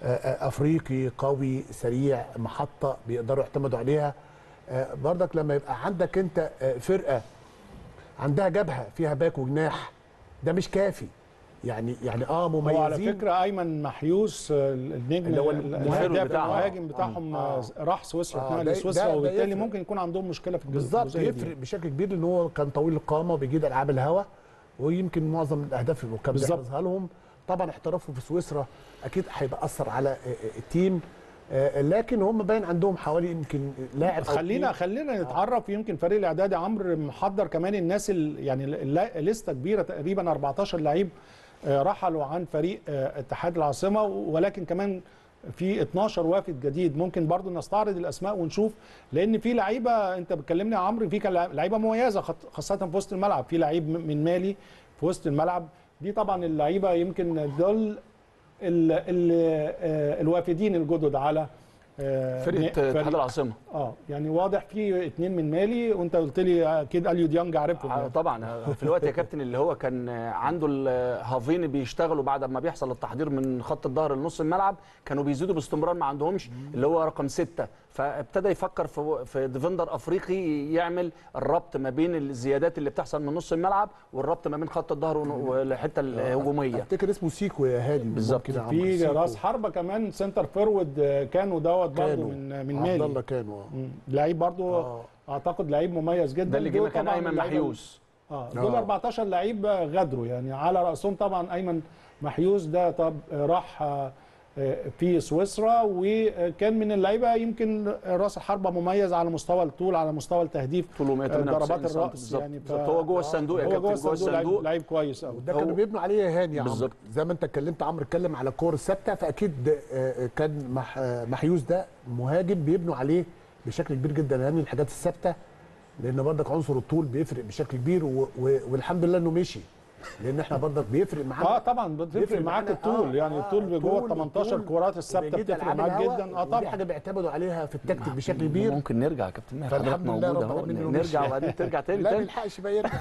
افريقي قوي سريع محطه بيقدروا يعتمدوا عليها. برضك لما يبقى عندك انت فرقه عندها جبهه فيها باك وجناح، ده مش كافي. يعني يعني اه مميزين. هو على فكره ايمن محيوس النجم اللي هو المهاجم بتاعهم آه. راح سويسرا اتنقل آه لسويسرا، وبالتالي ممكن يكون عندهم مشكله في الجزء بالظبط. يفرق بشكل كبير لان هو كان طويل القامه وبيجيد العاب الهواء، ويمكن معظم الاهداف اللي كان بيحرزها لهم. طبعا احترافه في سويسرا اكيد هيبقى اثر على التيم، لكن هم باين عندهم حوالي يمكن لاعب. خلينا خلينا نتعرف. يمكن فريق الاعداد عمرو محضر كمان الناس يعني لسته كبيره، تقريبا أربعتاشر لعيب رحلوا عن فريق اتحاد العاصمه، ولكن كمان في اتناشر وافد جديد. ممكن برضو نستعرض الاسماء ونشوف، لان في لعيبه انت بتكلمني يا عمرو، في لعيبه مميزه خاصه في وسط الملعب. في لعيب من مالي في وسط الملعب، دي طبعا اللعيبه يمكن دول ال ال الوافدين الجدد على فرقه اتحاد العاصمه. اه يعني واضح في اثنين من مالي، وانت قلت لي اكيد اليو ديانج عارفهم. آه طبعا. في الوقت يا كابتن اللي هو كان عنده الهافين بيشتغلوا بعد ما بيحصل التحضير من خط الظهر لنص الملعب، كانوا بيزيدوا باستمرار ما عندهمش اللي هو رقم ستة، فابتدى يفكر في في ديفندر افريقي يعمل الربط ما بين الزيادات اللي بتحصل من نص الملعب والربط ما بين خط الظهر والحته الهجوميه. افتكر اسمه سيكو يا هادي بالظبط. في راس حربه كمان سنتر فورورد كانوا دوت برضه من من مالي. عبد الله كانوا لعيب برضه آه. اعتقد لعيب مميز جدا. ده اللي جه مكان ايمن محيوس. اه دول آه. أربعتاشر لعيب غدروا، يعني على راسهم طبعا ايمن محيوس ده. طب راح في سويسرا وكان من اللعيبه يمكن راس الحربه مميز على مستوى الطول، على مستوى التهديف، طوله ضربات الراس يعني. ف... هو جوه الصندوق يا كابتن، جوه الصندوق لعيب كويس قوي. ده كانوا بيبنوا عليه يا هاني يا عمرو، زي ما انت اتكلمت عمرو اتكلم على الكور الثابته، فاكيد كان محيوس ده مهاجم بيبنوا عليه بشكل كبير جدا يعني الحاجات الثابته، لان برضك عنصر الطول بيفرق بشكل كبير، و... و... والحمد لله انه مشي، لان احنا برضك بيفرق معانا. اه طبعا بتفرق معاك الطول. آه يعني الطول آه جوه ال تمنتاشر كرات الثابته بتفرق معاك جدا. اه طبعا دي حاجه بيعتمدوا عليها في التكتيك بشكل كبير. ممكن نرجع يا كابتن ماهر، فالحمد لله رب العالمين نرجع وبعدين ترجع تاني. لا ما يلحقش بقى يرجع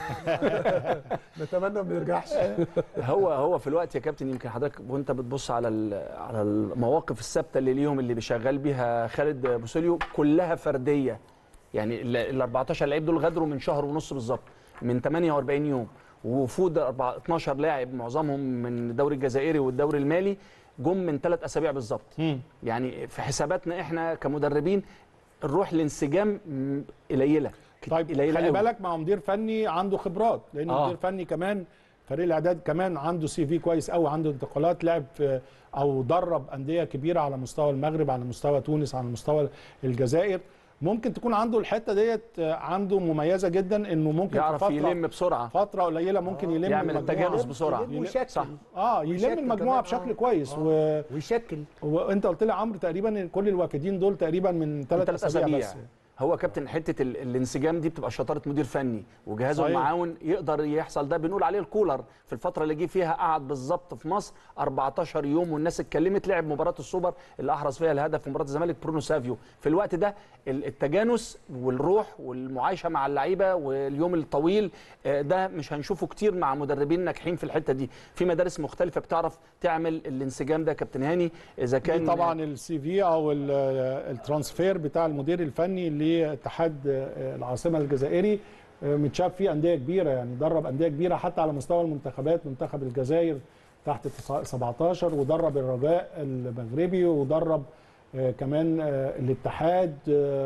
نتمنى ما يرجعش. هو هو في الوقت يا كابتن يمكن حضرتك وانت بتبص على على المواقف الثابته اللي ليهم اللي بيشغل بيها خالد بوسيليو كلها فرديه، يعني ال أربعتاشر لعيب دول غادروا من شهر ونص بالظبط، من ثمانية وأربعين يوم، ووفود اتناشر لاعب معظمهم من الدوري الجزائري والدوري المالي جم من ثلاث اسابيع بالظبط. يعني في حساباتنا احنا كمدربين الروح الانسجام قليله. طيب قليله خلي قوي. بالك مع مدير فني عنده خبرات، لان آه. مدير فني كمان فريق الاعداد كمان عنده سي في كويس قوي، عنده انتقالات، لعب في او درب انديه كبيره على مستوى المغرب، على مستوى تونس، على مستوى الجزائر. ممكن تكون عنده الحته ديت عنده مميزه جدا، انه ممكن يعرف في فترة يلم بسرعه، فتره قليله ممكن يلم يعمل المجموعة. التجانس بسرعه، يلم ويشكل. صح. اه يلم ويشكل المجموعه كمان. بشكل آه. كويس. آه. و... ويشكل. وانت قلت لي عمرو تقريبا كل الوافدين دول تقريبا من ثلاث اسابيع بس. هو كابتن حته ال... الانسجام دي بتبقى شطاره مدير فني وجهازه صحيح. المعاون يقدر يحصل ده. بنقول عليه الكولر في الفتره اللي جه فيها قعد بالظبط في مصر أربعتاشر يوم والناس اتكلمت، لعب مباراه السوبر اللي احرز فيها الهدف في مباراه الزمالك برونو سافيو. في الوقت ده التجانس والروح والمعايشه مع اللعيبه واليوم الطويل ده مش هنشوفه كتير مع مدربين ناجحين في الحته دي. في مدارس مختلفه بتعرف تعمل الانسجام ده كابتن هاني. اذا كان طبعا السي في او الترانسفير بتاع المدير الفني لاتحاد العاصمه الجزائري متشاف فيه انديه كبيره، يعني درب انديه كبيره حتى على مستوى المنتخبات، منتخب الجزائر تحت سبعتاشر، ودرب الرجاء المغربي، ودرب كمان الاتحاد.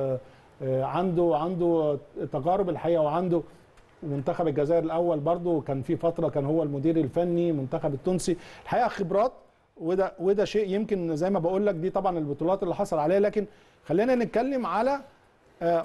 عنده عنده تجارب الحقيقه، وعنده منتخب الجزائر الاول برضو كان في فتره كان هو المدير الفني، منتخب التونسي. الحقيقه خبرات، وده وده شيء يمكن زي ما بقول لك دي طبعا البطولات اللي حصل عليها. لكن خلينا نتكلم على آه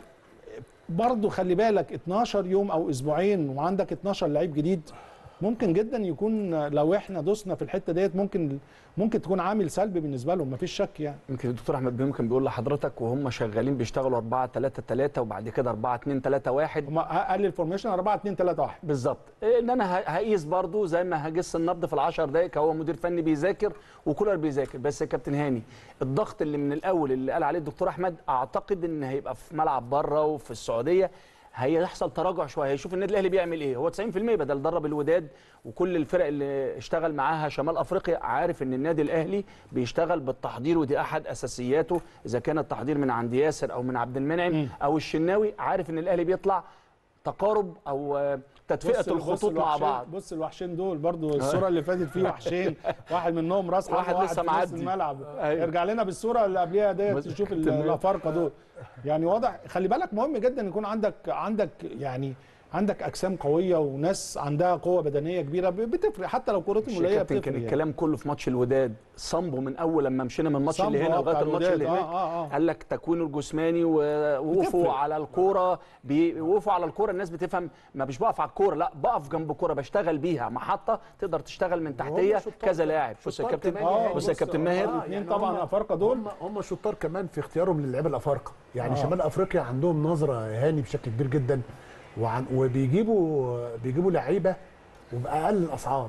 برضو خلي بالك اتناشر يوم او اسبوعين وعندك اتناشر لعيب جديد، ممكن جدا يكون لو احنا دوسنا في الحته ديت ممكن ممكن تكون عامل سلبي بالنسبه لهم، مفيش شك يعني. يمكن الدكتور احمد بيه ممكن بيقول لحضرتك وهم شغالين بيشتغلوا أربعة ثلاثة ثلاثة وبعد كده أربعة اتنين ثلاثة واحد. هم قال الفورميشن أربعة اتنين ثلاثة واحد بالظبط. ان انا هقيس برضو زي ما هجس النبض في العشر دقائق. هو مدير فني بيذاكر وكولر بيذاكر. بس يا كابتن هاني الضغط اللي من الاول اللي قال عليه الدكتور احمد اعتقد ان هيبقى في ملعب بره وفي السعوديه هيحصل تراجع شويه. هيشوف النادي الاهلي بيعمل ايه. هو تسعين في المية بدل درب الوداد وكل الفرق اللي اشتغل معاها شمال افريقيا عارف ان النادي الاهلي بيشتغل بالتحضير، ودي احد اساسياته. اذا كان التحضير من عند ياسر او من عبد المنعم او الشناوي، عارف ان الاهلي بيطلع تقارب او تدفئه الخطوط مع بعض. بص الوحشين دول برضو الصوره اللي فاتت فيه وحشين، واحد منهم راس واحد لسه معدي الملعب. ارجع لنا بالصوره اللي قبلها ديت تشوف الافارقه دول. يعني واضح. خلي بالك مهم جدا يكون عندك عندك يعني عندك اجسام قويه وناس عندها قوه بدنيه كبيره، بتفرق حتى لو كورتهم قليله بتفرق. كان يعني. الكلام كله في ماتش الوداد صامبو من اول لما مشينا من الماتش اللي هنا لغايه الماتش اللي هناك. آه آه آه. قال لك تكوينه الجسماني ووقفوا على الكوره، بيوقفوا على الكوره. الناس بتفهم ما مش بقف على الكوره، لا بقف جنب الكوره بشتغل بيها محطه تقدر تشتغل من تحتيه كذا لاعب. بص يا كابتن بص يا كابتن ماهر الاثنين طبعا افارقه دول هم شطار كمان في اختيارهم للعيبه الافارقه. يعني آه. شمال افريقيا عندهم نظره هاني بشكل كبير جدا، وعن وبيجيبوا بيجيبوا لعيبه وباقل الاسعار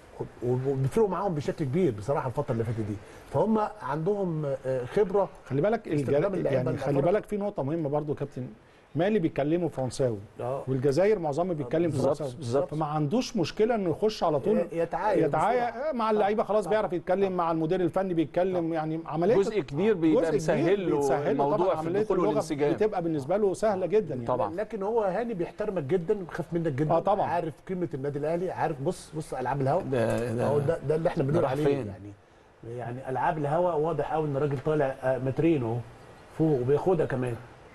وبيفرقوا معاهم بشكل كبير بصراحه الفتره اللي فاتت دي. فهم عندهم خبره. خلي بالك يعني خلي بالك في نقطه مهمه برضو يا كابتن. مالي بيتكلموا فرنساوي والجزائر معظمهم بيتكلم فرنساوي، فما عندوش مشكله انه يخش على طول يتعايش يتعايش مع اللعيبه. خلاص بيعرف يتكلم مع المدير الفني، بيتكلم يعني عمليه جزء كبير بيبقى مسهل له الموضوع في الدخول والانسجام، بتبقى بالنسبه له سهله جدا يعني. طبعا. لكن هو هاني بيحترمك جدا وبيخاف منك جدا. اه طبعا. عارف قيمه النادي الاهلي، عارف. بص بص العاب الهوا ده ده, ده, ده اللي احنا بنقول عليه يعني. يعني العاب الهوا واضح قوي ان الراجل طالع مترين اهو فوق وبياخدها كمان.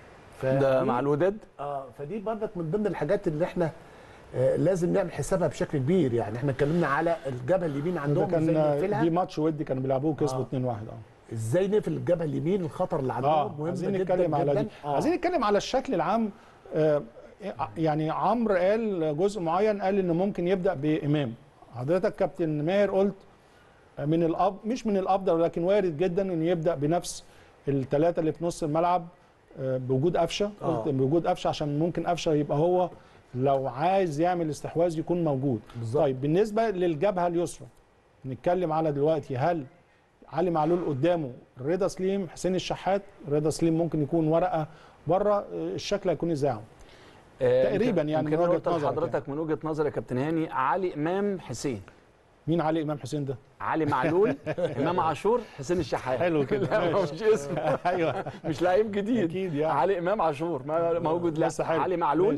ده مع الوداد. اه فدي برضك من ضمن الحاجات اللي احنا آه لازم نعمل حسابها بشكل كبير. يعني احنا اتكلمنا على الجبهه اليمين عندهم كان ازاي نقفلها. دي ماتش ودي كانوا بيلعبوه كسبوا آه. اتنين واحد. اه ازاي نقفل الجبهه اليمين، الخطر اللي عندهم آه. مهم عايزين جدا نتكلم جدا على دي. آه. عايزين نتكلم على الشكل العام. آه يعني عمرو قال جزء معين، قال ان ممكن يبدا بامام. حضرتك كابتن ماهر قلت من الأب مش من الافضل ولكن وارد جدا ان يبدا بنفس الثلاثه اللي في نص الملعب بوجود قفشه. آه. قلت بوجود قفشه عشان ممكن قفشه يبقى هو لو عايز يعمل استحواذ يكون موجود. بالزبط. طيب بالنسبه للجبهه اليسرى نتكلم على دلوقتي، هل علي معلول قدامه رضا سليم، حسين الشحات؟ رضا سليم ممكن يكون ورقه بره، الشكل هيكون ازاي؟ آه تقريبا يعني من وجهه نظرك حضرتك يعني. من وجهه نظري يا كابتن هاني، علي امام حسين مين علي امام حسين ده؟ علي معلول، امام عاشور، حسين الشحات. حلو كده. لا ما مش اسم. ايوه مش لعيب جديد اكيد يعني. علي امام عاشور ما موجود. لا علي معلول،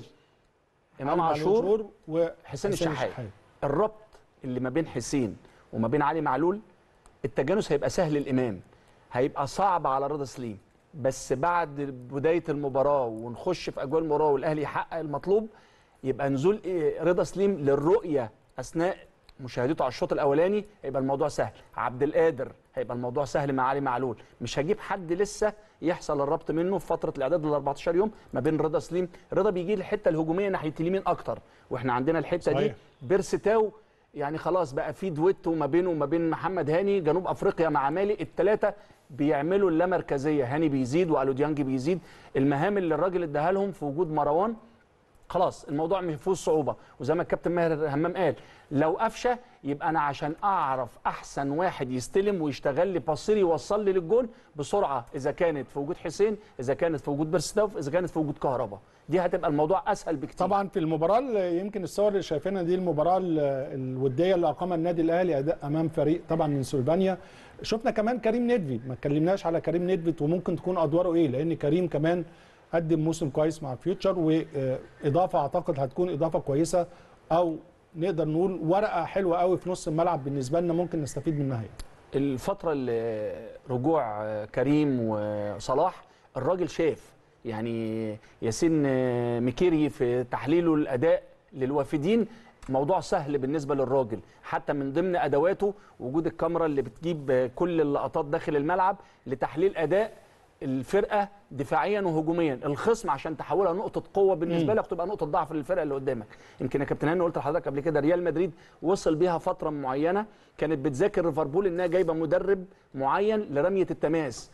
امام عاشور، وحسين الشحات. الربط اللي ما بين حسين وما بين علي معلول، التجانس هيبقى سهل. الامام هيبقى صعب على رضا سليم، بس بعد بدايه المباراه ونخش في اجواء المباراه والاهلي يحقق المطلوب، يبقى نزول رضا سليم للرؤيه اثناء مشاهدته على الشوط الاولاني هيبقى الموضوع سهل. عبد القادر هيبقى الموضوع سهل مع علي معلول. مش هجيب حد لسه يحصل الربط منه في فتره الاعداد ال أربعتاشر يوم ما بين رضا سليم. رضا بيجي الحته الهجوميه ناحيه اليمين اكتر، واحنا عندنا الحته صحيح. دي بيرستاو يعني خلاص بقى في دويتو ما بينه وما بين محمد هاني، جنوب افريقيا مع مالي، الثلاثه بيعملوا اللامركزيه. هاني بيزيد والو ديانج بيزيد. المهام اللي الراجل اداها لهم في وجود مروان خلاص الموضوع ما فيهوش صعوبه. وزي ما الكابتن ماهر همام قال، لو قفشه يبقى انا عشان اعرف احسن واحد يستلم ويشتغل لي باصير يوصل لي للجول بسرعه، اذا كانت في وجود حسين، اذا كانت في وجود بيرستاوف، اذا كانت في وجود كهربا، دي هتبقى الموضوع اسهل بكتير. طبعا في المباراه اللي يمكن الصور اللي شايفينها دي المباراه الوديه اللي اقامها النادي الاهلي اداء امام فريق طبعا من سلوفينيا. شفنا كمان كريم ندفي، ما اتكلمناش على كريم ندفي وممكن تكون ادواره ايه، لان كريم كمان قدم موسم كويس مع فيوتشر، واضافه اعتقد هتكون اضافه كويسه، او نقدر نقول ورقه حلوه قوي في نص الملعب بالنسبه لنا ممكن نستفيد منها. الفتره اللي رجوع كريم وصلاح الراجل شاف يعني ياسين مكيري في تحليله الاداء للوافدين موضوع سهل بالنسبه للراجل، حتى من ضمن ادواته وجود الكاميرا اللي بتجيب كل اللقطات داخل الملعب لتحليل اداء الفرقه دفاعيا وهجوميا، الخصم عشان تحولها نقطه قوه بالنسبه لك تبقى نقطه ضعف للفرقه اللي قدامك. يمكن يا كابتن هاني قلت لحضرتك قبل كده ريال مدريد وصل بيها فتره معينه كانت بتذاكر ليفربول انها جايبه مدرب معين لرميه التماس،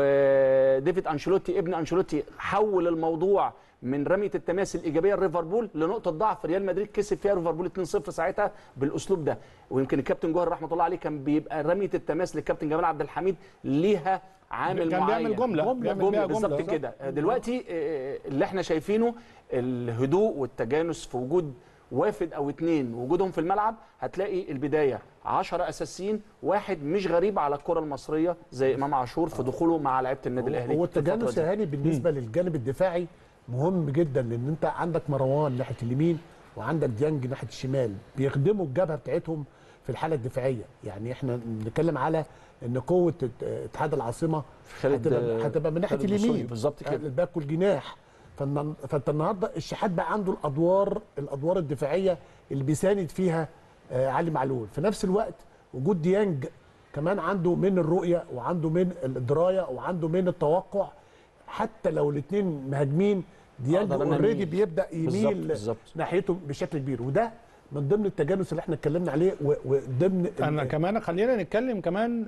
وديفيد انشيلوتي ابن انشيلوتي حول الموضوع من رميه التماس الايجابيه لليفربول لنقطه ضعف ريال مدريد كسب فيها ليفربول اتنين صفر ساعتها بالاسلوب ده. ويمكن الكابتن جوهر رحمه الله عليه كان بيبقى رميه التماس للكابتن جمال عبد الحميد ليها عامل كان معين، بيعمل جمله جمله, جملة بالظبط كده. دلوقتي اللي احنا شايفينه الهدوء والتجانس في وجود وافد او اتنين وجودهم في الملعب، هتلاقي البدايه عشرة اساسيين، واحد مش غريب على الكره المصريه زي امام عاشور في دخوله مع لعيبه النادي الاهلي. هو التجانس يا هاني بالنسبه للجانب الدفاعي مهم جدا، لان انت عندك مروان ناحيه اليمين وعندك ديانج ناحيه الشمال بيخدموا الجبهه بتاعتهم في الحاله الدفاعيه. يعني احنا بنتكلم على ان قوه اتحاد العاصمه هتبقى, هتبقى من ناحيه اليمين بالظبط كده، الباك والجناح. فانت النهارده الشحات بقى عنده الادوار الادوار الدفاعيه اللي بيساند فيها علي معلول. في نفس الوقت وجود ديانج كمان عنده من الرؤيه وعنده من الدرايه وعنده من التوقع، حتى لو الاثنين مهاجمين ديانج اوريدي بيبدا يميل بالزبط بالزبط. ناحيته بشكل كبير، وده من ضمن التجانس اللي احنا اتكلمنا عليه. وضمن انا كمان خلينا نتكلم كمان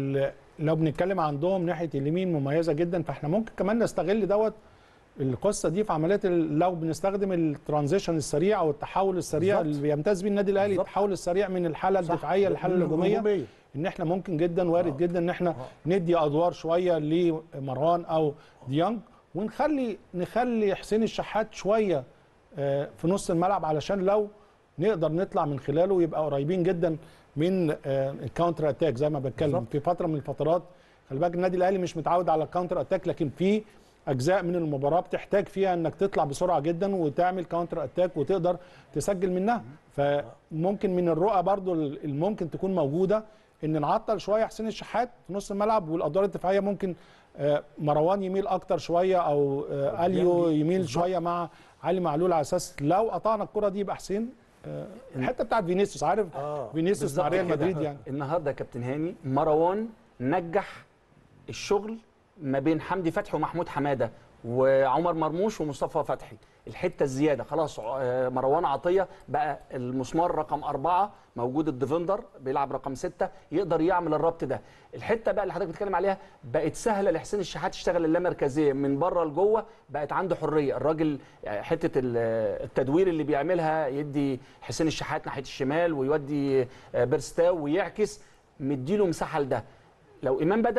لو بنتكلم عندهم ناحيه اليمين مميزه جدا، فاحنا ممكن كمان نستغل دوت القصه دي في عمليات لو بنستخدم الترانزيشن السريع او التحول السريع بالزبط. اللي بيمتاز بيه النادي الاهلي، التحول السريع من الحاله الدفاعيه للحاله الهجوميه، ان احنا ممكن جدا وارد آه. جدا ان احنا آه. ندي ادوار شويه لمروان او ديانج، ونخلي نخلي حسين الشحات شويه في نص الملعب علشان لو نقدر نطلع من خلاله يبقى قريبين جدا من الكاونتر اتاك. زي ما بتكلم بالزبط. في فتره من الفترات خلي بالك النادي الاهلي مش متعود على الكاونتر اتاك، لكن في اجزاء من المباراه بتحتاج فيها انك تطلع بسرعه جدا وتعمل كاونتر اتاك وتقدر تسجل منها. فممكن من الرؤى برضو اللي ممكن تكون موجوده ان نعطل شويه حسين الشحات في نص الملعب، والادوار الدفاعيه ممكن مروان يميل اكتر شويه او اليو يميل شويه مع علي معلول، على اساس لو قطعنا الكره دي يبقى حسين الحته بتاعت فينيسيوس، عارف آه. فينيسيوس مع ريال مدريد. يعني النهارده يا كابتن هاني مروان نجح الشغل ما بين حمدي فتحي ومحمود حماده وعمر مرموش ومصطفى فتحي، الحته الزياده خلاص مروان عطيه بقى المسمار رقم أربعة، موجود الديفندر بيلعب رقم ستة يقدر يعمل الربط ده. الحته بقى اللي حضرتك بتتكلم عليها بقت سهله لحسين الشحات يشتغل اللامركزيه من بره لجوه، بقت عنده حريه الراجل. حته التدوير اللي بيعملها يدي حسين الشحات ناحيه الشمال ويودي بيرستاو ويعكس، مديله مساحه لده. لو امام بدا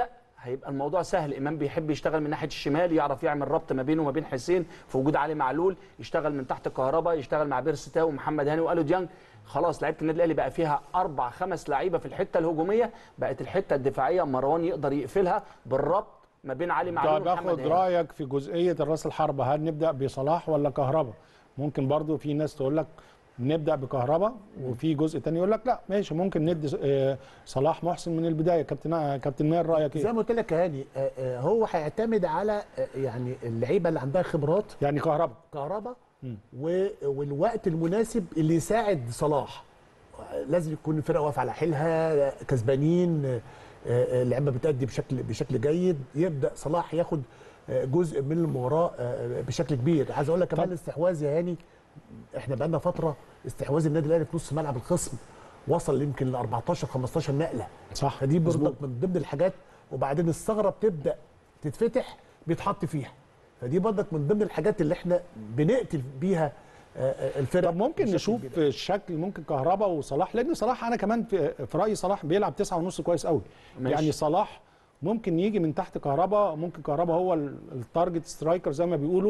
هيبقى الموضوع سهل. امام بيحب يشتغل من ناحيه الشمال، يعرف يعمل ربط ما بينه وما بين حسين في وجود علي معلول، يشتغل من تحت كهربا، يشتغل مع بيرسي تاو ومحمد هاني والو ديانج. خلاص لعيبه النادي الاهلي بقى فيها اربع خمس لعيبه في الحته الهجوميه، بقت الحته الدفاعيه مروان يقدر يقفلها بالربط ما بين علي معلول ومحمد باخد هاني. رايك في جزئيه الراس الحربه، هل نبدا بصلاح ولا كهربا؟ ممكن برضو في ناس تقول لك نبدا بكهربا، وفي جزء تاني يقول لك لا ماشي ممكن ندي آه، صلاح محسن من البدايه. كابتن كابتن ماهر رايك زي ايه؟ ما قلت لك يا هاني، آه، آه، هو هيعتمد على آه، يعني اللعيبه اللي عندها خبرات يعني كهربا كهربا و- والوقت المناسب اللي يساعد صلاح. لازم يكون الفرقه واقفه على حيلها، كسبانين، آه، آه، اللعيبه بتأدي بشكل بشكل جيد، يبدا صلاح ياخد آه، جزء من المباراه آه، بشكل كبير. عايز اقول لك كمان الاستحواذ يا هاني، احنا بقالنا فتره استحواذ النادي الاهلي في نص ملعب الخصم وصل يمكن ل أربعتاشر خمستاشر نقله. صح، فدي برضك مظبوط. من ضمن الحاجات. وبعدين الثغره بتبدا تتفتح بيتحط فيها، فدي برضك من ضمن الحاجات اللي احنا بنقتل بيها آه، آه، الفرق. طب ممكن بشكل نشوف كبير. في الشكل ممكن كهربا وصلاح، لان صلاح انا كمان في, في رايي صلاح بيلعب تسعة ونص كويس قوي. ماشي. يعني صلاح ممكن يجي من تحت كهربا، ممكن كهربا هو ال- التارجت سترايكر زي ما بيقولوا،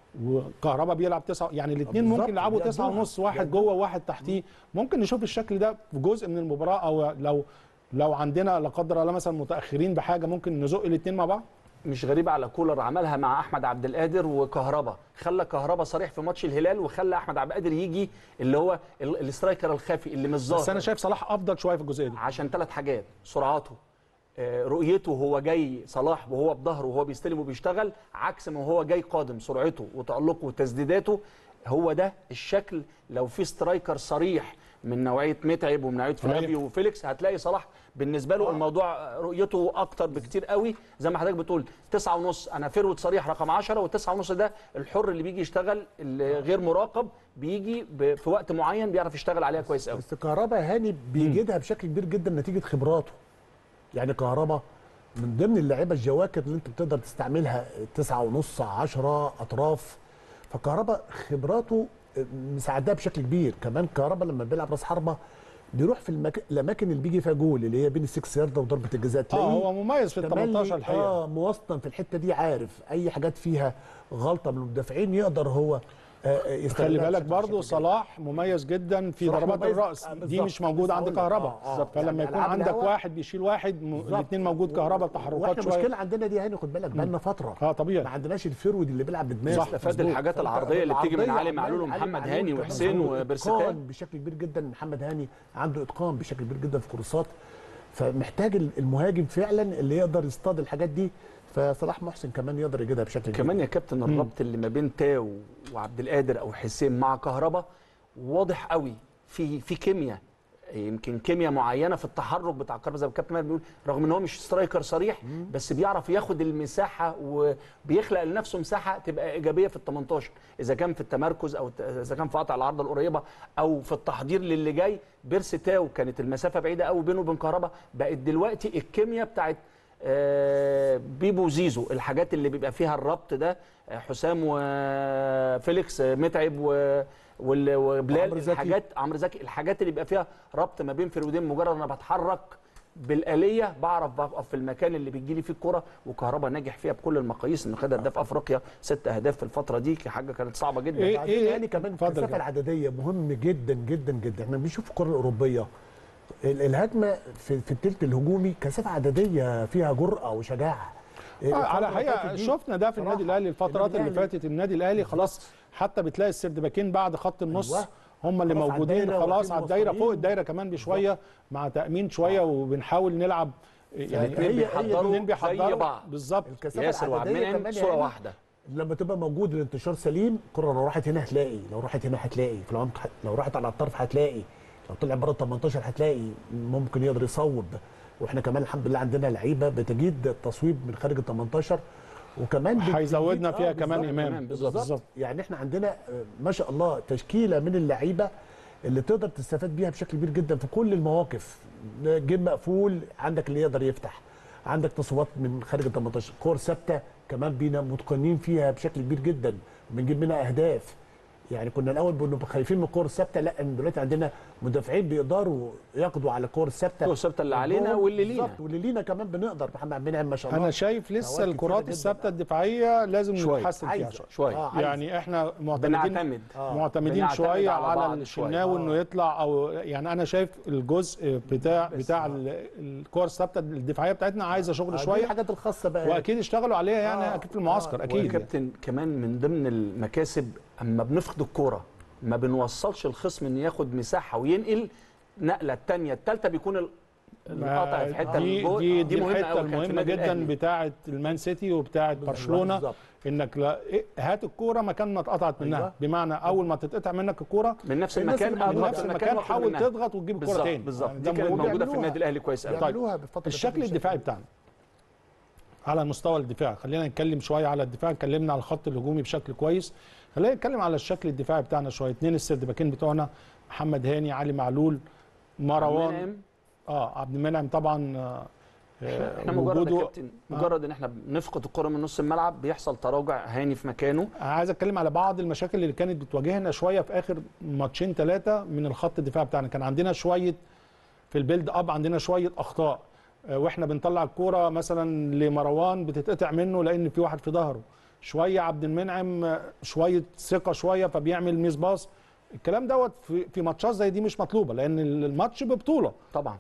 وكهربا بيلعب تسعة، يعني الاثنين بالظبط، ممكن يلعبوا بيقدوها. تسعة ونص، واحد بيقدوها. جوه وواحد تحتيه. ممكن نشوف الشكل ده في جزء من المباراه، او لو لو عندنا لا قدر الله مثلا متاخرين بحاجه ممكن نزق الاثنين مع بعض. مش غريبه على كولر، عملها مع احمد عبد القادر وكهربا، خلى كهربا صريح في ماتش الهلال، وخلى احمد عبد القادر يجي اللي هو ال- الاسترايكر الخافي اللي مش ظاهر. بس انا شايف صلاح افضل شويه في الجزئيه دي. عشان ثلاث حاجات: سرعته، آه، رؤيته وهو جاي صلاح وهو بظهره وهو بيستلم وبيشتغل، عكس ما هو جاي قادم، سرعته وتألقه وتسديداته. هو ده الشكل. لو في سترايكر صريح من نوعيه متعب ومن نوعيه فلافيو وفيليكس، هتلاقي صلاح بالنسبه له الموضوع رؤيته اكتر بكتير قوي. زي ما حضرتك بتقول تسعة ونص، انا فيرود صريح رقم عشرة، والتسعة ونص ده الحر اللي بيجي يشتغل، اللي غير مراقب، بيجي ب- في وقت معين بيعرف يشتغل عليها كويس قوي. بس كهربا يا هاني بيجيدها بشكل كبير جدا نتيجه خبراته. يعني كهربا من ضمن اللعيبه الجواكر اللي انت بتقدر تستعملها تسعة ونص عشرة اطراف. فكهربا خبراته مساعداه بشكل كبير. كمان كهربا لما بيلعب راس حربه بيروح في المك... الاماكن اللي بيجي فيها جول، اللي هي بين السكس يارده وضربه الجزاء. اه تلاقيه هو مميز في ال تملي- تمنتاشر الحقيقه. اه موسطن في الحته دي، عارف اي حاجات فيها غلطه من المدافعين يقدر هو آه يستغلها. خلي بالك بشكل- برضو بشكل جيد. صلاح مميز جدا في صلاح ضربات مميز- الراس، آه، دي بالظبط. مش موجوده عند لسه هقول لك. كهربا. آه، آه. فلما يعني يكون ألعاب عندك الهوا- واحد بيشيل واحد، الاثنين موجود كهربا، تحركات واحنا شويه. المشكله عندنا دي هاني، خد بالك بقالنا فتره اه طبيعي. ما عندناش الفيرود اللي بيلعب بدماغه. صح، استفاد مظبوط. الحاجات العرضيه اللي بتيجي من العرضية علي معلول علي ومحمد معلول هاني كمان وحسين عنده وبرستان. إتقان بشكل كبير جدا. محمد هاني عنده اتقان بشكل كبير جدا في الكورسات، فمحتاج المهاجم فعلا اللي يقدر يصطاد الحاجات دي. فصلاح محسن كمان يقدر يجيبها بشكل كبير. كمان يا كابتن الربط اللي ما بين تاو وعبد القادر او حسين مع كهربا واضح قوي، في في كيمياء، يمكن كيمياء معينه في التحرك بتاع كهربا زي ما الكابتن ماهر بيقول، رغم ان هو مش سترايكر صريح بس بيعرف ياخد المساحه وبيخلق لنفسه مساحه تبقى ايجابيه في ال تمنتاشر، اذا كان في التمركز او اذا كان في قطع العرضه القريبه او في التحضير للي جاي. بيرسي تاو كانت المسافه بعيده قوي بينه وبين كهربا، بقت دلوقتي الكيمياء بتاعت آه، بيبو زيزو، الحاجات اللي بيبقى فيها الربط ده، آه، حسام وفيليكس، آه، متعب و وال- وبلال، وعمرو زكي. الحاجات عمرو زكي، الحاجات اللي بيبقى فيها ربط ما بين فرودين، مجرد انا بتحرك بالآلية بعرف بقف في المكان اللي بتجي لي فيه الكرة. وكهربا ناجح فيها بكل المقاييس، انه خد هداف افريقيا، ست اهداف في الفترة دي، حاجة كانت صعبة جدا. إيه بعدين إيه يعني كمان اتفضل الكثافه كده. العدديه مهم جدا جدا جدا. احنا بنشوف الكره الاوروبيه ال- الهجمه في, في الثلث الهجومي كثافه عدديه فيها جرأه وشجاعه. آه على الفترة اللي حقيقه فاتت دي شفنا ده في صراحة النادي الاهلي الفترات النادي اللي الأهلي فاتت. النادي الاهلي خلاص حتى بتلاقي السردباكين بعد خط النص أيوة. هم اللي خلاص على موجودين الدايرة خلاص واقفين على الدايره، موصلين. فوق الدايره كمان بشويه مع تامين شويه، وبنحاول نلعب يعني الاثنين هي- هي بيحضروا اتنين زي بيحضروا بعض، بالظبط. الكثافه ياسر وعبد العدديه المنعم كمان صورة يعني واحدة. لما تبقى موجود الانتشار سليم، الكره لو راحت هنا هتلاقي، لو راحت هنا هتلاقي في العمق، لو راحت على الطرف هتلاقي، لو طلع بره ال تمنتاشر هتلاقي، ممكن يقدر يصوب. واحنا كمان الحمد لله عندنا لعيبه بتجيد التصويب من خارج ال تمنتاشر، وكمان بت- هيزودنا بتجيد- فيها آه كمان بالظبط. امام. بالظبط. بالظبط. يعني احنا عندنا آه، ما شاء الله تشكيله من اللعيبه اللي تقدر تستفاد بيها بشكل كبير جدا في كل المواقف. جيم مقفول عندك اللي يقدر يفتح، عندك تصويبات من خارج ال تمنتاشر، كور ثابته كمان بينا متقنين فيها بشكل كبير جدا، بنجيب منها اهداف. يعني كنا الاول بنبقى خايفين من الكور الثابته، لا دلوقتي عندنا مدافعين بيقدروا يقضوا على الكور الثابته، الكور الثابته اللي علينا واللي لينا بالظبط، واللي لينا كمان بنقدر. محمد منعم ما شاء الله انا شايف لسه الكرات الثابته الدفاعيه لازم نتحسن فيها شويه شويه آه يعني احنا معتمدين بنعتمد آه. معتمدين شويه على, على الشناوي انه يطلع، او يعني انا شايف الجزء بتاع بتاع الكور الثابته الدفاعيه بتاعتنا عايزه شغل آه. شويه، دي الحاجات الخاصه بقى واكيد اشتغلوا عليها يعني آه. اكيد في المعسكر آه. اكيد. كابتن كمان من ضمن المكاسب اما بنفقد الكوره ما بنوصلش الخصم ان ياخد مساحه وينقل نقله الثانيه الثالثه، بيكون القطع في حته دي الجول. دي, دي دي مهمه الحته المهمه جدا بتاعه المان سيتي وبتاعه برشلونه بالزبط. انك لا هات الكوره مكان ما اتقطعت منها أيوة. بمعنى اول ما تتقطع منك الكوره من نفس المكان من نفس المكان حاول تضغط وتجيب الكوره تاني بالظبط. يعني دي كانت موجوده في النادي الاهلي كويس قوي. طيب الشكل الدفاعي بتاعنا على مستوى الدفاع، خلينا نتكلم شويه على الدفاع، اتكلمنا على الخط الهجومي بشكل كويس، خلينا نتكلم على الشكل الدفاعي بتاعنا شويه. اثنين السرد باكين بتوعنا محمد هاني، علي معلول، مروان، اه عبد المنعم طبعا. آه احنا مجرد يا كابتن مجرد آه. ان احنا بنفقد الكره من نص الملعب بيحصل تراجع هاني في مكانه. عايز اتكلم على بعض المشاكل اللي كانت بتواجهنا شويه في اخر ماتشين ثلاثه من الخط الدفاع بتاعنا، كان عندنا شويه في البيلد اب، عندنا شويه اخطاء واحنا بنطلع الكوره مثلا لمروان بتتقطع منه لان في واحد في ظهره، شويه عبد المنعم شويه ثقه شويه فبيعمل ميس باص. الكلام دوت في في ماتشات زي دي مش مطلوبه لان الماتش ببطوله طبعا.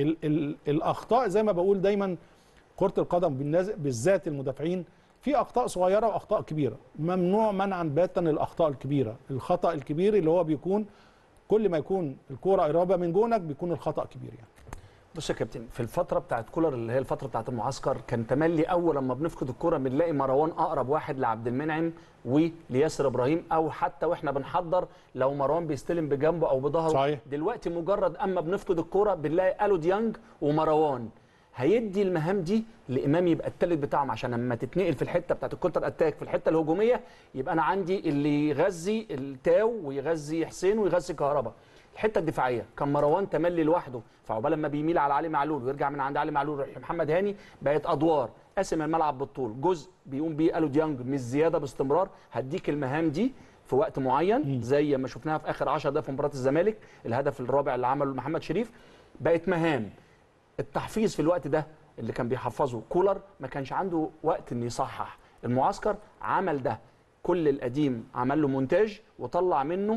فالاخطاء زي ما بقول دايما كره القدم بالذات المدافعين في اخطاء صغيره واخطاء كبيره، ممنوع منعا باتا الاخطاء الكبيره. الخطا الكبير اللي هو بيكون كل ما يكون الكوره قريبه من جونك بيكون الخطا كبير يعني. بص يا كابتن، في الفتره بتاعت كولر اللي هي الفتره بتاعت المعسكر كان تملي اول لما بنفقد الكوره بنلاقي مروان اقرب واحد لعبد المنعم ولياسر ابراهيم، او حتى واحنا بنحضر لو مروان بيستلم بجنبه او بظهره. صحيح. دلوقتي مجرد اما بنفقد الكوره بنلاقي الو ديانج ومروان، هيدي المهام دي لامام يبقى الثالث بتاعهم، عشان لما تتنقل في الحته بتاعت الكونتر اتاك في الحته الهجوميه يبقى انا عندي اللي يغذي التاو ويغذي حسين ويغذي كهربا. الحته الدفاعيه كان مروان تملي لوحده، فعقبال لما بيميل على علي معلول ويرجع من عند علي معلول يروح محمد هاني، بقت ادوار قاسم الملعب بالطول، جزء بيقوم بيه الو ديانج مش زياده باستمرار، هديك المهام دي في وقت معين زي ما شفناها في اخر عشر دقائق في مباراه الزمالك، الهدف الرابع اللي عمله محمد شريف، بقت مهام. التحفيظ في الوقت ده اللي كان بيحفظه كولر ما كانش عنده وقت انه يصحح. المعسكر عمل ده، كل القديم عمل له مونتاج وطلع منه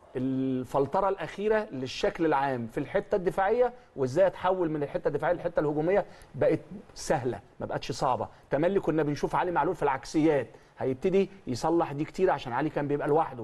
الفلتره الاخيره للشكل العام في الحته الدفاعيه، وازاي اتحول من الحته الدفاعيه للحته الهجوميه بقت سهله ما بقتش صعبه. تملي كنا بنشوف علي معلول في العكسيات هيبتدي يصلح دي كتير عشان علي كان بيبقى لوحده.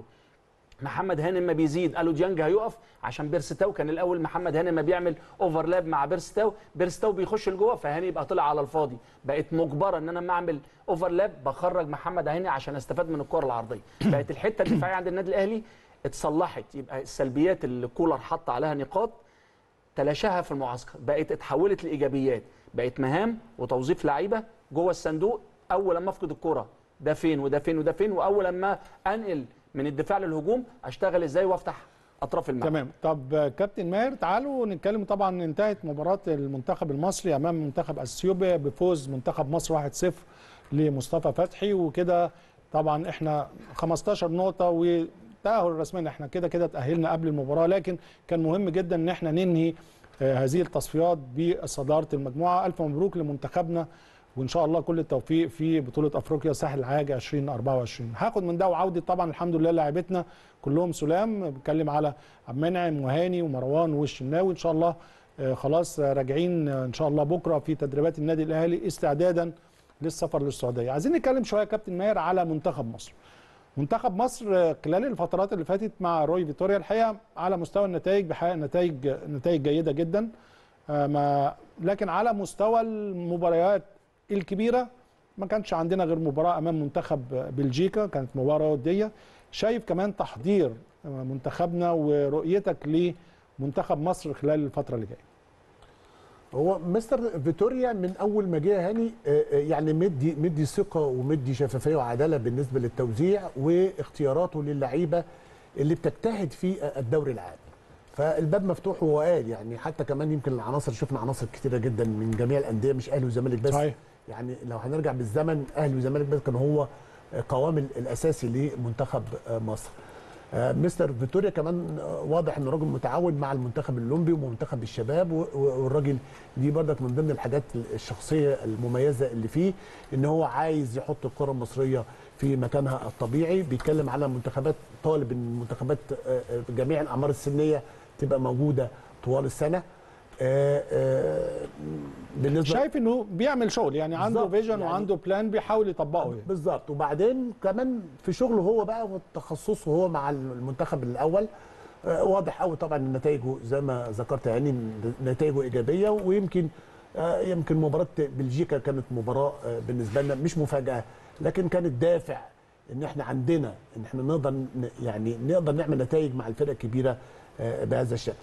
محمد هاني ما بيزيد الو ديانج هيقف عشان بيرستاو كان الاول محمد هاني ما بيعمل اوفرلاب مع بيرستاو، بيرستاو بيخش لجوه فهاني يبقى طلع على الفاضي، بقت مجبره ان انا لما اعمل اوفرلاب بخرج محمد هاني عشان استفاد من الكره العرضيه. بقت الحته الدفاعيه عند النادي الاهلي اتصلحت، يبقى السلبيات اللي كولر حط عليها نقاط تلاشاها في المعسكر بقت اتحولت لايجابيات، بقت مهام وتوظيف لعيبه جوه الصندوق. اول لما افقد الكره ده فين وده فين وده فين، واول لما انقل من الدفاع للهجوم اشتغل ازاي وافتح اطراف الملعب. تمام. طب كابتن ماهر تعالوا نتكلم. طبعا انتهت مباراه المنتخب المصري امام منتخب اثيوبيا بفوز منتخب مصر واحد صفر لمصطفى فتحي، وكده طبعا احنا خمستاشر نقطه وتاهل رسميا، احنا كده كده تاهلنا قبل المباراه، لكن كان مهم جدا ان احنا ننهي هذه التصفيات بصداره المجموعه. الف مبروك لمنتخبنا وان شاء الله كل التوفيق في بطوله افريقيا ساحل العاج ألفين وأربعة وعشرين. هاخد من ده وعوده طبعا الحمد لله لاعبتنا كلهم سلام، بتكلم على عبد المنعم وهاني ومروان والشناوي ان شاء الله خلاص راجعين ان شاء الله بكره في تدريبات النادي الاهلي استعدادا للسفر للسعوديه. عايزين نتكلم شويه كابتن ماهر على منتخب مصر. منتخب مصر خلال الفترات اللي فاتت مع روي فيتوريا الحقيقه على مستوى النتائج بحقق نتائج نتائج جيده جدا، ما لكن على مستوى المباريات الكبيره ما كانش عندنا غير مباراه امام منتخب بلجيكا، كانت مباراه وديه. شايف كمان تحضير منتخبنا ورؤيتك لمنتخب مصر خلال الفتره اللي جايه؟ هو مستر فيتوريا من اول ما جه هاني يعني مدي مدي ثقه ومدي شفافيه وعداله بالنسبه للتوزيع واختياراته للعيبه اللي بتجتهد في الدوري العام. فالباب مفتوح وهو قال يعني حتى كمان يمكن العناصر شفنا عناصر كتيره جدا من جميع الانديه مش اهلي وزمالك بس. صحيح. يعني لو هنرجع بالزمن اهلي وزمالك بس كان هو قوام الاساسي لمنتخب مصر. آه مستر فيتوريا كمان آه واضح انه راجل متعاون مع المنتخب الاولمبي ومنتخب الشباب، والراجل دي برضك من ضمن الحاجات الشخصيه المميزه اللي فيه، ان هو عايز يحط الكره المصريه في مكانها الطبيعي. بيتكلم على منتخبات، طالب ان المنتخبات آه جميع الاعمار السنيه تبقى موجوده طوال السنه. آه آه بالنسبه شايف انه بيعمل شغل، يعني عنده فيجن يعني وعنده بلان بيحاول يطبقه يعني. بالظبط. وبعدين كمان في شغله هو بقى وتخصصه هو مع المنتخب الاول آه واضح قوي طبعا نتائجه زي ما ذكرت، يعني نتائجه ايجابيه. ويمكن آه يمكن مباراه بلجيكا كانت مباراه آه بالنسبه لنا مش مفاجاه، لكن كانت دافع ان احنا عندنا ان احنا نقدر يعني نقدر نعمل نتائج مع الفرق الكبيره آه بهذا الشكل.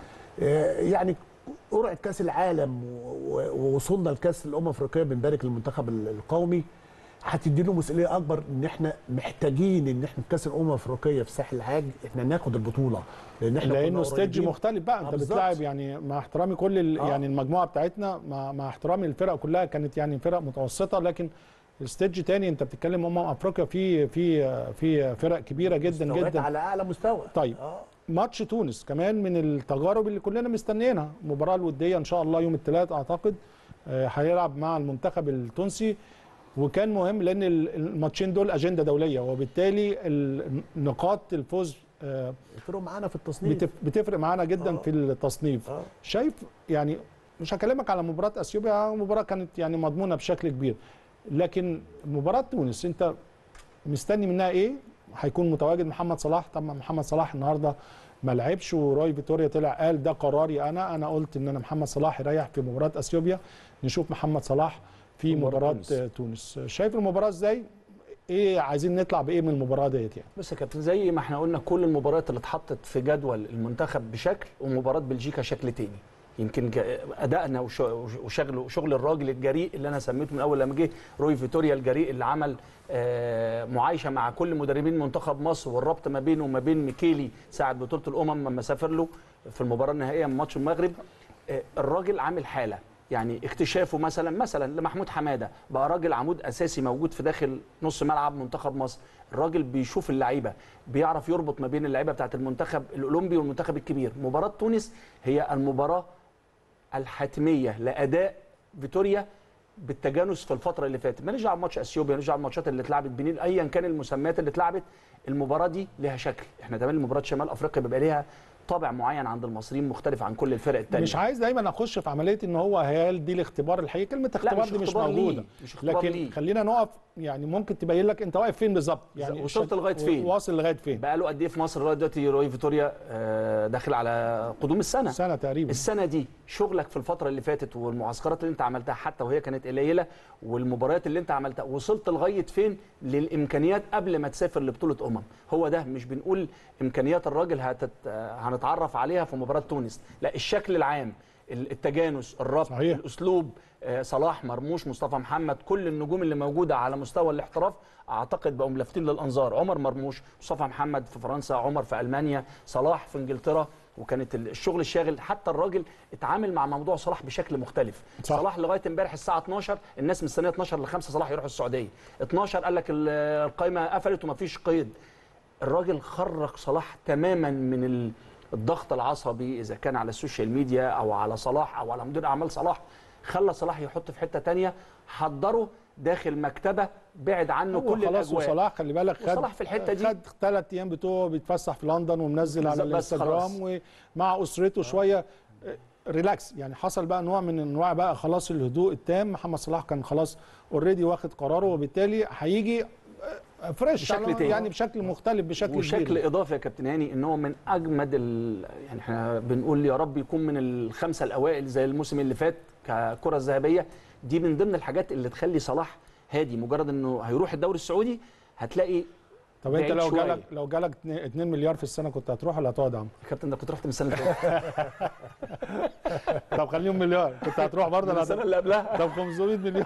آه يعني قرعه كاس العالم ووصولنا لكاس الامم الافريقيه، بنبارك للمنتخب القومي، هتدي له مسؤوليه اكبر ان احنا محتاجين ان احنا في كاس الامم الافريقيه في ساحل العاج احنا ناخد البطوله، لان احنا لانه ستيج مختلف بقى. انت بتلاعب يعني مع احترامي كل آه. يعني المجموعه بتاعتنا مع, مع احترامي الفرق كلها كانت يعني فرق متوسطه، لكن الستيج تاني انت بتتكلم امم افريقيا في في في فرق كبيره جدا جدا على اعلى مستوى. طيب آه. ماتش تونس كمان من التجارب اللي كلنا مستنيينها، المباراه الوديه ان شاء الله يوم الثلاث اعتقد هيلعب مع المنتخب التونسي، وكان مهم لان الماتشين دول اجنده دوليه، وبالتالي النقاط الفوز بتفرق معانا في التصنيف، بتفرق معانا جدا آه. في التصنيف. آه. شايف يعني مش هكلمك على مباراه اثيوبيا، مباراه كانت يعني مضمونه بشكل كبير، لكن مباراه تونس انت مستني منها ايه؟ هيكون متواجد محمد صلاح. طبعا محمد صلاح النهارده ما لعبش، وروي فيتوريا طلع قال ده قراري انا انا قلت ان انا محمد صلاح يريح في مباراه اثيوبيا، نشوف محمد صلاح في مباراه تونس. تونس شايف المباراه ازاي؟ ايه عايزين نطلع بايه من المباراه ديت يعني؟ بص يا كابتن، زي ما احنا قلنا كل المباريات اللي اتحطت في جدول المنتخب بشكل، ومباراه بلجيكا شكل تاني. يمكن ادائنا وشغل وشغل الراجل الجريء اللي انا سميته من اول لما جه روي فيتوريا الجريء، اللي عمل معايشه مع كل مدربين منتخب مصر، والربط ما بينه وما بين ميكيلي ساعه بطوله الامم لما سافر له في المباراه النهائيه من ماتش المغرب. الراجل عامل حاله، يعني اكتشافه مثلا مثلا لمحمود حماده بقى راجل عمود اساسي موجود في داخل نص ملعب منتخب مصر. الراجل بيشوف اللعيبه، بيعرف يربط ما بين اللعيبه بتاعه المنتخب الاولمبي والمنتخب الكبير. مباراه تونس هي المباراه الحتميه لاداء فيتوريا بالتجانس في الفتره اللي فاتت. ما نرجع لماتش اثيوبيا، نرجع للماتشات اللي اتلعبت بنين، ايا كان المسميات اللي اتلعبت، المباراه دي لها شكل. احنا كمان مباراه شمال افريقيا بيبقى ليها طابع معين عند المصريين مختلف عن كل الفرق الثانيه. مش عايز دايما اخش في عمليه ان هو هل دي الاختبار الحقيقي، كلمه اختبار دي مش موجوده، مش لكن ليه. خلينا نقف يعني ممكن تبين لك انت واقف فين بالظبط، يعني وصلت لغايه فين، واصل لغايه فين، بقى له قد ايه في مصر لغايه دلوقتي. روي فيتوريا داخل على قدوم السنه سنه تقريبا. السنه دي شغلك في الفتره اللي فاتت والمعسكرات اللي انت عملتها حتى وهي كانت قليله، والمباريات اللي انت عملتها، وصلت لغايه فين للامكانيات قبل ما تسافر لبطوله امم. هو ده، مش بنقول امكانيات الراجل هتت... هنتعرف عليها في مباراه تونس، لا الشكل العام، التجانس، الربط، صحيح. الاسلوب، صلاح، مرموش، مصطفى محمد، كل النجوم اللي موجوده على مستوى الاحتراف اعتقد بقوا ملفتين للانظار. عمر مرموش، مصطفى محمد في فرنسا، عمر في المانيا، صلاح في انجلترا، وكانت الشغل الشاغل. حتى الراجل اتعامل مع موضوع صلاح بشكل مختلف. صح. صلاح لغايه امبارح الساعه اتناشر الناس مستنيه اتناشر ل خمسة صلاح يروح السعوديه، اتناشر قال لك القايمه قفلت ومفيش قيد. الراجل خرج صلاح تماما من الضغط العصبي اذا كان على السوشيال ميديا او على صلاح او على مدير اعمال صلاح، خلى صلاح يحط في حته ثانيه، حضره داخل مكتبه بعد عنه كل الاجواء. خلاص وصلاح خلي بالك خد صلاح في الحته دي خد ثلاث ايام بتوعه بيتفسح في لندن ومنزل على الانستجرام ومع اسرته آه. شويه ريلاكس، يعني حصل بقى نوع من انواع بقى خلاص الهدوء التام. محمد صلاح كان خلاص اوريدي واخد قراره، وبالتالي هيجي فريش بشكل يعني بشكل مختلف بشكل وشكل كبير. اضافي يا كابتن هاني ان هو من اجمد ال... يعني احنا بنقول يا رب يكون من الخمسه الاوائل زي الموسم اللي فات ككره الذهبيه. دي من ضمن الحاجات اللي تخلي صلاح هادي. مجرد انه هيروح الدوري السعودي هتلاقي. طب انت لو جالك لو جالك اتنين مليار في السنه كنت هتروح ولا هتقعد يا عم؟ يا كابتن ده كنت رحت من السنه اللي فاتت. طب خليهم مليار كنت هتروح برضه السنه اللي قبلها. طب خمسمية مليون.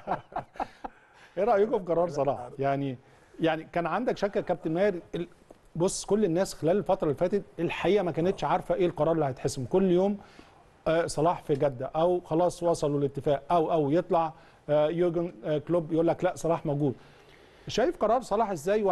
ايه رايكم في قرار صلاح؟ يعني يعني كان عندك شك يا كابتن ماهر؟ بص كل الناس خلال الفتره اللي فاتت الحقيقه ما كانتش عارفه ايه القرار اللي هيتحسم. كل يوم آه صلاح في جده او خلاص وصلوا لاتفاق او او يطلع آه يورجن آه كلوب يقول لك لا صلاح موجود. شايف قرار صلاح ازاي؟ وهل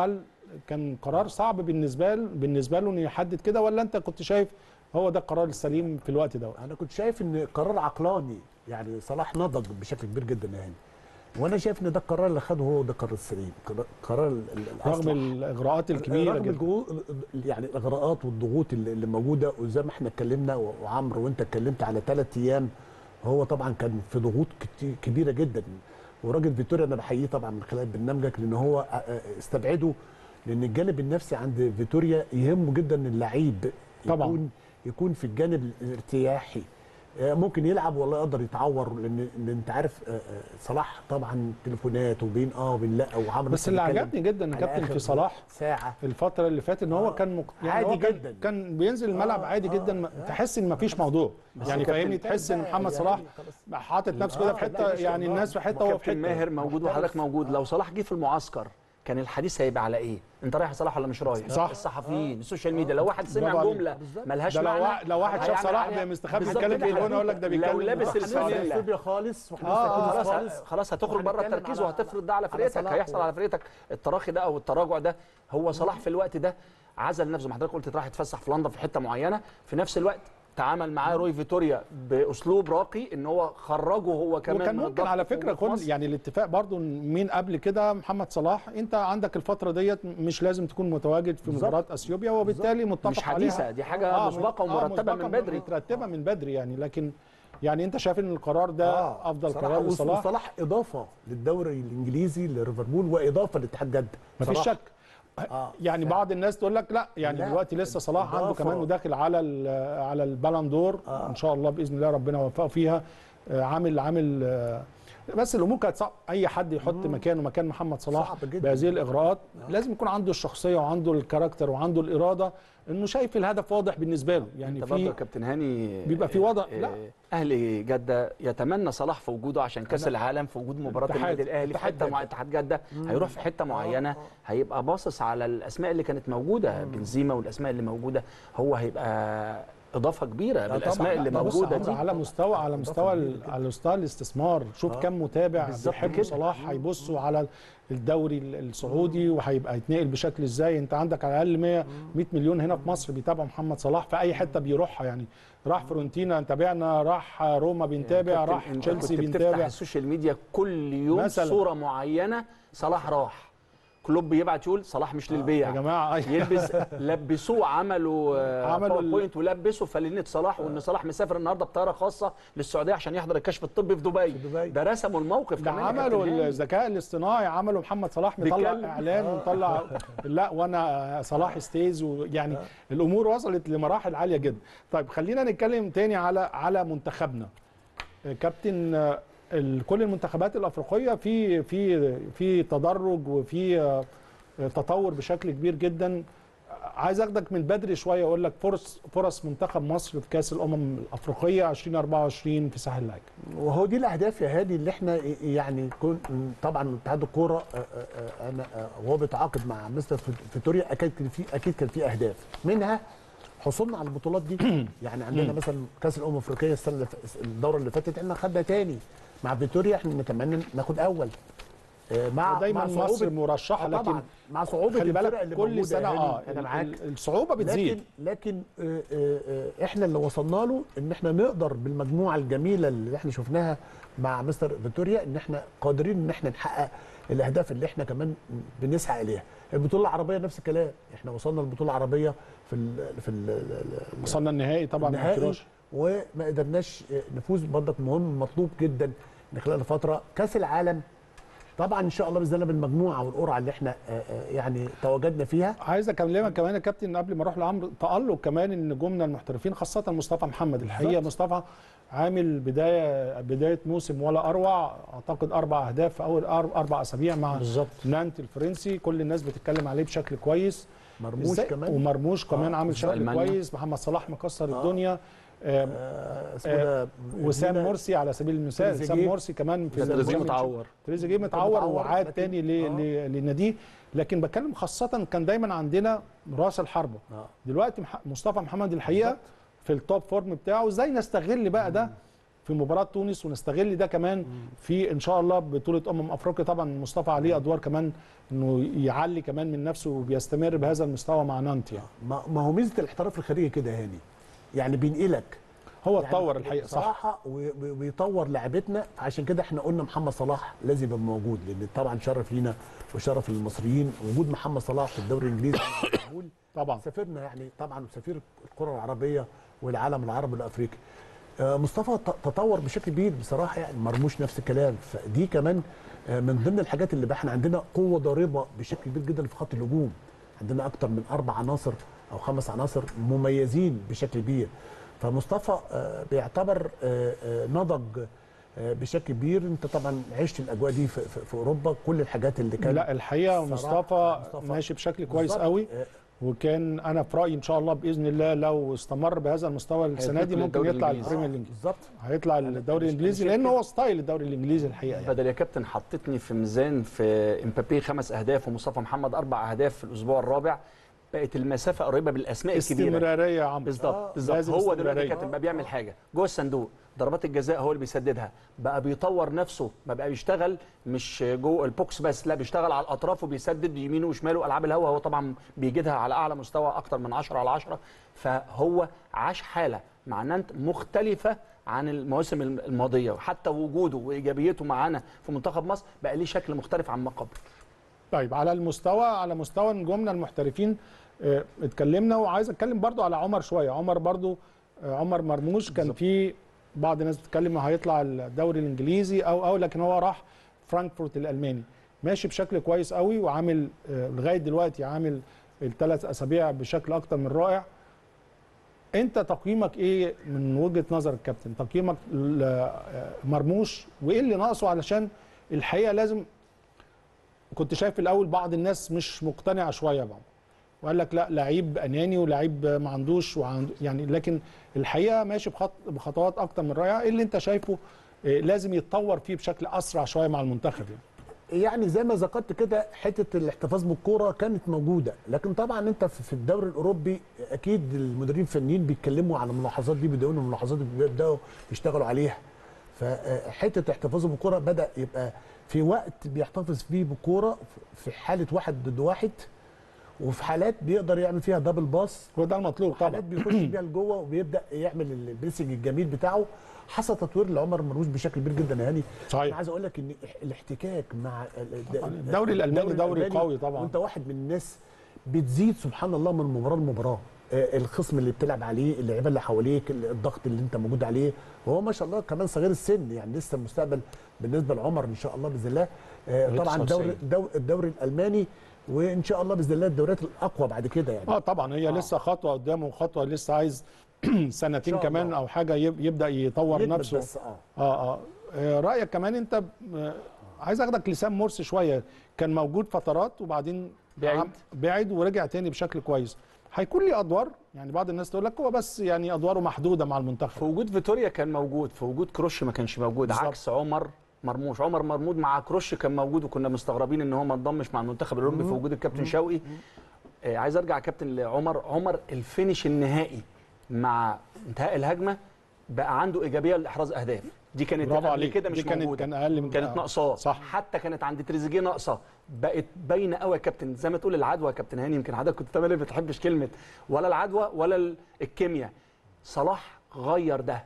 كان قرار صعب بالنسبه له بالنسبه له انه يحدد كده، ولا انت كنت شايف هو ده القرار السليم في الوقت ده؟ انا كنت شايف ان قرار عقلاني، يعني صلاح نضج بشكل كبير جدا يعني، وانا شايف ان ده القرار اللي خده هو ده القرار السليم، قرار الاصلح رغم الاغراءات الكبيره رغم جدا. الجو... يعني الاغراءات والضغوط اللي اللي موجوده، وزي ما احنا اتكلمنا وعمرو وانت اتكلمت على ثلاث ايام، هو طبعا كان في ضغوط كبيره جدا. وراجل فيتوريا انا بحييه طبعا من خلال برنامجك، لان هو استبعده، لان الجانب النفسي عند فيتوريا يهمه جدا اللعيب طبعا يكون يكون في الجانب الارتياحي. ممكن يلعب والله يقدر يتعور، لان انت عارف صلاح طبعا تليفونات وبين اه وبين لا وعمرو. بس اللي عجبني جدا يا كابتن في صلاح ساعه الفتره اللي فاتت ان هو آه كان مك... يعني عادي هو كان جدا، كان بينزل الملعب آه عادي آه جدا، آه تحس ان مفيش موضوع يعني، فاهمني؟ تحس ان محمد صلاح حاطط نفسه كده في حته، يعني الناس في حته وهو في حته. ماهر موجود وحضرتك موجود، لو صلاح جه في المعسكر كان الحديث هيبقى على ايه؟ انت رايح يا صلاح ولا مش رايح؟ صح. الصحفيين آه. السوشيال ميديا، لو واحد سمع جمله ملهاش ده معنى، لو لو واحد شاف صلاح مستخبي يتكلم في الجون يقول لك ده بيتكلم، لو لابس الفانيلا خالص آه خلاص خالص خلاص هتخرج بره التركيز وهتفرض ده على فرقتك، هيحصل على فرقتك التراخي ده او التراجع ده. هو صلاح في الوقت ده عزل نفسه، ما حضرتك قلت راح يتفسح في لندن في حته معينه، في نفس الوقت تعامل معاه روي فيتوريا باسلوب راقي ان هو خرجه هو كمان. وكان ممكن على فكره كل يعني الاتفاق برضو مين قبل كده محمد صلاح، انت عندك الفتره ديت مش لازم تكون متواجد في مباراه اثيوبيا، وبالتالي متفق مش حديثه عليها. دي حاجه آه مسبقه ومرتبه آه من بدري مترتبه من بدري يعني. لكن يعني انت شايف ان القرار ده آه افضل قرار لصلاح؟ صلاح اضافه للدوري الانجليزي لليفربول واضافه لاتحاد جده، مفيش شك. آه يعني بعض الناس تقول لك لا يعني لا دلوقتي لسه صلاح عنده كمان وداخل على على البالون دور آه. ان شاء الله باذن الله ربنا يوفقه فيها. آه عامل عامل آه بس الامور كانت صعب، اي حد يحط مم. مكانه مكان محمد صلاح بهذه الاغراءات آه. لازم يكون عنده الشخصيه وعنده الكاركتر وعنده الاراده، انه شايف الهدف واضح بالنسبه له. يعني في برضه كابتن هاني بيبقى في وضع آه لا اهلي جده يتمنى صلاح في وجوده عشان كاس العالم، في وجود مباراه النادي الاهلي في حته مع اتحاد جده، هيروح في حته معينه هيبقى باصص على الاسماء اللي كانت موجوده، بنزيما والاسماء اللي موجوده، هو هيبقى اضافه كبيره بالاسماء اللي موجوده دي على مستوى على مستوى على مستوى الاستثمار. شوف آه. كم متابع بيحب صلاح هيبصوا على الدوري السعودي وهيبقى يتنقل بشكل ازاي. انت عندك على الاقل مية مليون هنا في مصر بيتابعوا محمد صلاح في اي حته بيروحها، يعني راح فرونتينا تابعنا، راح روما بنتابع، يعني راح تشيلسي بنتابع. بتفتح السوشيال ميديا كل يوم مثلاً صوره معينه صلاح راح، كلوب بيبعت يقول صلاح مش للبيع يا جماعه يلبس لبسوه عملوا عملوا باوربوينت ولبسوا فلينه صلاح، وان صلاح مسافر النهارده بطياره خاصه للسعوديه عشان يحضر الكشف الطبي في دبي, في دبي. ده رسموا الموقف كمان، عملوا الذكاء الاصطناعي، عملوا محمد صلاح مطلع اعلان ومطلع لا وانا صلاح ستيز، ويعني آه. الامور وصلت لمراحل عاليه جدا. طيب خلينا نتكلم تاني على على منتخبنا كابتن. كل المنتخبات الافريقيه في في في تدرج وفي تطور بشكل كبير جدا. عايز اخدك من بدري شويه اقول لك فرص فرص منتخب مصر في كاس الامم الافريقيه ألفين وأربعة وعشرين في ساحل العاج. وهو دي الاهداف يا هادي اللي احنا يعني كون طبعا اتحاد الكوره انا وهو بيتعاقد مع مستر فيتوريا اكيد كان في اكيد كان في اهداف منها حصولنا على البطولات دي. يعني عندنا مثلا كاس الامم الافريقيه السنه الدوره اللي فاتت احنا خدنا تاني مع فيتوريا، احنا نتمنى ناخد اول مع دايما مع مصر مرشحه، لكن مع صعوبه خلي بالك كل سنه اه انا معاك الصعوبه بتزيد، لكن لكن احنا اللي وصلنا له ان احنا نقدر بالمجموعه الجميله اللي احنا شفناها مع مستر فيتوريا ان احنا قادرين ان احنا نحقق الاهداف اللي احنا كمان بنسعى اليها. البطوله العربيه نفس الكلام، احنا وصلنا البطوله العربيه في ال في ال وصلنا النهائي طبعا مع كيروش وما قدرناش نفوز. برضك مهم مطلوب جدا ان خلال فتره كاس العالم طبعا ان شاء الله باذن الله بالمجموعه والقرعه اللي احنا يعني تواجدنا فيها. عايز اكلمك كمان يا كابتن قبل ما اروح لعمرو، تالق كمان ان نجومنا المحترفين خاصه مصطفى محمد. الحقيقه مصطفى عامل بدايه بدايه موسم ولا اروع، اعتقد اربع اهداف في اول اربع اسابيع مع بالزبط. نانت الفرنسي، كل الناس بتتكلم عليه بشكل كويس. مرموش كمان ومرموش كمان آه. عامل شكل كويس. محمد صلاح مكسر آه. الدنيا. آه آه وسام مرسي على سبيل المثال، سام مرسي كمان في تريزيجيه متعور تريزيجيه متعور وعاد تاني آه. لناديه. لكن بتكلم خاصه كان دايما عندنا راس الحربه آه. دلوقتي مصطفى محمد الحقيقه في التوب فورم بتاعه، ازاي نستغل بقى ده في مباراه تونس، ونستغل ده كمان في ان شاء الله بطوله امم افريقيا. طبعا مصطفى عليه ادوار كمان انه يعلي كمان من نفسه وبيستمر بهذا المستوى مع نانت يعني. ما ما هو ميزه الاحتراف الخارجي كده يا هاني، يعني بينقلك هو يعني اتطور الحقيقه صح صراحه وبيطور لعبتنا. عشان كده احنا قلنا محمد صلاح لازم يبقى موجود، لان طبعا شرف لينا وشرف للمصريين وجود محمد صلاح في الدوري الانجليزي. طبعا سافرنا يعني طبعا وسفير الكره العربيه والعالم العربي والافريقي. مصطفى تطور بشكل كبير بصراحه، يعني مرموش نفس الكلام. فدي كمان من ضمن الحاجات اللي احنا عندنا قوه ضاربه بشكل كبير جدا في خط الهجوم. عندنا اكتر من اربع عناصر او خمس عناصر مميزين بشكل كبير. فمصطفى بيعتبر نضج بشكل كبير. انت طبعا عشت الاجواء دي في, في, في اوروبا، كل الحاجات اللي كان لا الحقيقه مصطفى, مصطفى ماشي بشكل كويس قوي. وكان انا في رايي ان شاء الله باذن الله لو استمر بهذا المستوى السنه دي ممكن يطلع البريمير الانجليزي. بالظبط هيطلع الدوري الانجليزي لان هو ستايل الدوري الانجليزي الحقيقه يعني. بدل يا كابتن حطتني في ميزان في امبابي خمس اهداف ومصطفى محمد اربع اهداف في الاسبوع الرابع، بقت المسافه قريبه بالاسماء الكبيره. استمراريه يا عمرو. بالظبط بالظبط. هو دلوقتي كابتن بقى بيعمل حاجه جوه الصندوق، ضربات الجزاء هو اللي بيسددها، بقى بيطور نفسه، ما بقى بيشتغل مش جوه البوكس بس، لا بيشتغل على الاطراف وبيسدد يمينه وشماله. العاب الهوا هو طبعا بيجدها على اعلى مستوى اكتر من عشرة على عشرة. فهو عاش حاله مع نانت مختلفه عن المواسم الماضيه، وحتى وجوده وايجابيته معانا في منتخب مصر بقى ليه شكل مختلف عما قبل. طيب على المستوى على مستوى نجومنا المحترفين اه اتكلمنا، وعايز اتكلم برضو على عمر شويه. عمر برضو اه عمر مرموش كان في بعض الناس بتتكلم انه هيطلع الدوري الانجليزي او او لكن هو راح فرانكفورت الالماني، ماشي بشكل كويس قوي وعامل اه لغايه دلوقتي عامل الثلاث اسابيع بشكل اكتر من رائع. انت تقييمك ايه من وجهه نظر الكابتن؟ تقييمك مرموش وايه اللي ناقصه؟ علشان الحقيقه لازم، كنت شايف في الاول بعض الناس مش مقتنعه شويه بقى وقال لك لا لعيب اناني ولعيب ما عندوش وعند يعني، لكن الحقيقه ماشي بخط بخطوات اكتر من رائعه. ايه اللي انت شايفه لازم يتطور فيه بشكل اسرع شويه مع المنتخب يعني؟ يعني زي ما ذكرت كده حته الاحتفاظ بالكوره كانت موجوده، لكن طبعا انت في الدوري الاوروبي اكيد المدربين الفنيين بيتكلموا على الملاحظات دي، بيدوا لهم الملاحظات دي بيبداوا يشتغلوا عليها. فحته احتفاظه بالكوره بدا يبقى في وقت بيحتفظ فيه بالكوره في حاله واحد ضد واحد، وفي حالات بيقدر يعمل فيها دبل باس وده المطلوب طبعا. حالات بيخش بيها لجوه وبيبدا يعمل البريسنج الجميل بتاعه. حصل تطوير لعمر مرموش بشكل كبير جدا يا هاني. صحيح. انا عايز اقول لك ان الاحتكاك مع الدوري الالماني دوري قوي طبعا، وانت واحد من الناس بتزيد سبحان الله من مباراه لمباراه. الخصم اللي بتلعب عليه، اللعيبه اللي حواليك، الضغط اللي انت موجود عليه، وهو ما شاء الله كمان صغير السن، يعني لسه المستقبل بالنسبه لعمر ان شاء الله باذن الله. طبعا الدوري الدوري الالماني وان شاء الله باذن الله الدوريات الاقوى بعد كده يعني. اه طبعا هي آه. لسه خطوه قدامه، خطوه لسه عايز سنتين كمان او حاجه يبدا يطور نفسه. بس اه اه اه رايك كمان انت، عايز اخدك لسام مرسي شويه، كان موجود فترات وبعدين بعد بعد ورجع تاني بشكل كويس. هيكون لي ادوار يعني، بعض الناس تقول لك هو بس يعني ادواره محدوده مع المنتخب. في وجود فيتوريا كان موجود، في وجود كروش ما كانش موجود بالزبط. عكس عمر مرموش. عمر مرموش مع كروش كان موجود وكنا مستغربين ان هو ما انضمش مع المنتخب الاولمبي في وجود الكابتن شوقي. آه عايز ارجع كابتن لعمر. عمر الفينش النهائي مع انتهاء الهجمه بقى عنده ايجابيه لاحراز اهداف، دي كانت قبل كده مش كانت موجوده، كان اقل من كانت ناقصاه. صح. حتى كانت عند تريزيجيه ناقصه، بقت باينه قوي يا كابتن. زي ما تقول العدوى يا كابتن هاني، يمكن حضرتك كنت ما بتحبش كلمه ولا العدوى ولا الكيمياء. صلاح غير ده،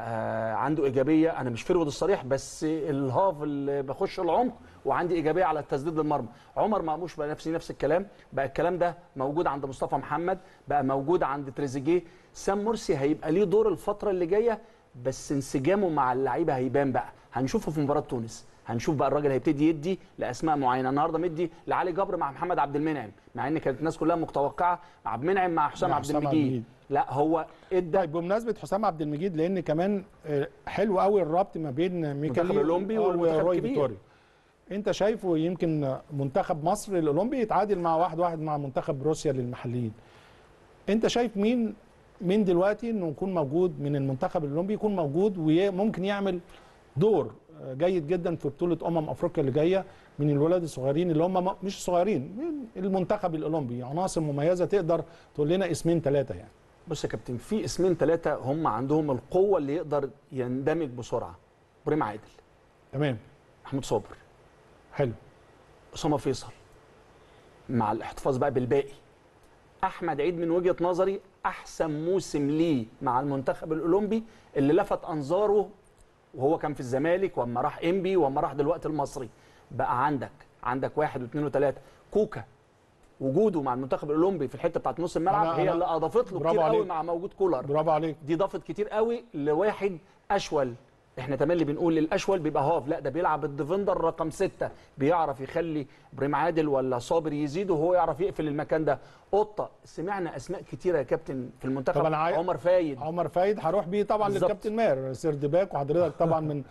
بقى عنده ايجابيه. انا مش فرود الصريح بس الهاف اللي بخش العمق وعندي ايجابيه على التسديد للمرمى. عمر مرموش بقى نفسي نفس الكلام، بقى الكلام ده موجود عند مصطفى محمد، بقى موجود عند تريزيجيه. سام مرسي هيبقى ليه دور الفتره اللي جايه، بس انسجامه مع اللعيبه هيبان بقى. هنشوفه في مباراه تونس، هنشوف بقى الراجل هيبتدي يدي لاسماء معينه. النهارده مدي لعلي جبر مع محمد عبد المنعم، مع ان كانت الناس كلها متوقعه عبد المنعم مع حسام عبد المجيد، لا هو ادى. طيب بمناسبه حسام عبد المجيد، لان كمان حلو قوي الربط ما بين ميكالي الاولمبي وروي فيتوري. انت شايفه يمكن منتخب مصر الاولمبي يتعادل مع واحد واحد مع منتخب روسيا للمحليين. انت شايف مين مين دلوقتي انه يكون موجود من المنتخب الاولمبي يكون موجود وممكن يعمل دور جيد جدا في بطوله امم افريقيا اللي جايه من الولاد الصغيرين اللي هم مش صغيرين، من المنتخب الاولمبي، عناصر مميزه تقدر تقول لنا اسمين ثلاثه يعني؟ بص يا كابتن، في اسمين ثلاثه هم عندهم القوه اللي يقدر يندمج بسرعه. ابراهيم عادل، تمام، محمود صابر، حلو، اسامه فيصل، مع الاحتفاظ بقى بالباقي. احمد عيد من وجهه نظري احسن موسم ليه مع المنتخب الاولمبي اللي لفت انظاره وهو كان في الزمالك واما راح انبي واما راح دلوقتي المصري. بقى عندك عندك واحد واثنين وثلاثه. كوكا وجوده مع المنتخب الاولمبي في الحته بتاعت نص الملعب أنا هي أنا اللي اضافت له كتير قوي مع موجود كولر. برافو عليك. دي ضافت كتير قوي لواحد اشول. احنا تملي بنقول للاشول بيبقى هاف، لا ده بيلعب الديفندر رقم ستة، بيعرف يخلي ابراهيم عادل ولا صابر يزيد وهو يعرف يقفل المكان ده. قطه، سمعنا اسماء كتيره يا كابتن في المنتخب. عاي... عمر فايد عمر فايد هروح بيه طبعا بالزبط. للكابتن ماهر سيرد باك، وحضرتك طبعا من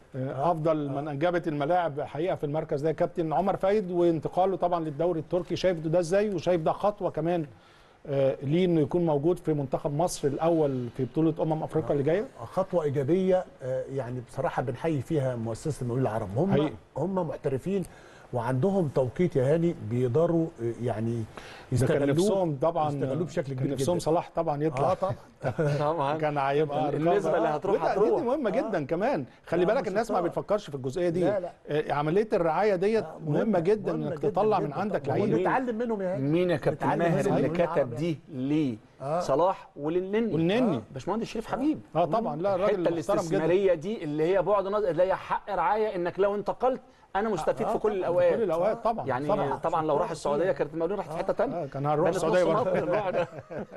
افضل من انجبت الملاعب حقيقه في المركز ده كابتن عمر فايد، وانتقاله طبعا للدوري التركي. شايف ده ازاي؟ وشايف ده خطوه كمان آه ليه انه يكون موجود في منتخب مصر الاول في بطوله امم افريقيا اللي جايه؟ خطوه ايجابيه آه يعني بصراحه بنحيي فيها مؤسسه المقاولين العرب. هم هم محترفين وعندهم توقيت يا هاني بيقدروا يعني يستغلوه. نفسهم طبعا يستغلوه بشكل كبير جدا. نفسهم صلاح طبعا يطلع. اه طبعا طبعا كان هيبقى النسبه اللي هتروح هتروح دي مهمه جدا. آه. كمان خلي بالك الناس ما بتفكرش في الجزئيه دي. لا لا. آه عمليه الرعايه ديت آه مهمه, مهمة جدا مهمة انك تطلع من عندك لعيبه. نتعلم منهم يا هاني. مين يا كابتن ماهر اللي كتب دي ليه؟ آه. صلاح وللنني. والنني آه. باشمهندس شريف حبيب. اه طبعا. لا الراجل الحته الاستثماريه دي اللي هي بعد نظر اللي هي حق رعايه، انك لو انتقلت انا مستفيد آه في كل الاوقات. في كل الاوقات طبعا. يعني طبعا, طبعا لو راح السعوديه كانت المقاولين راحت في حته ثانيه. آه كان هنروح السعوديه برضه.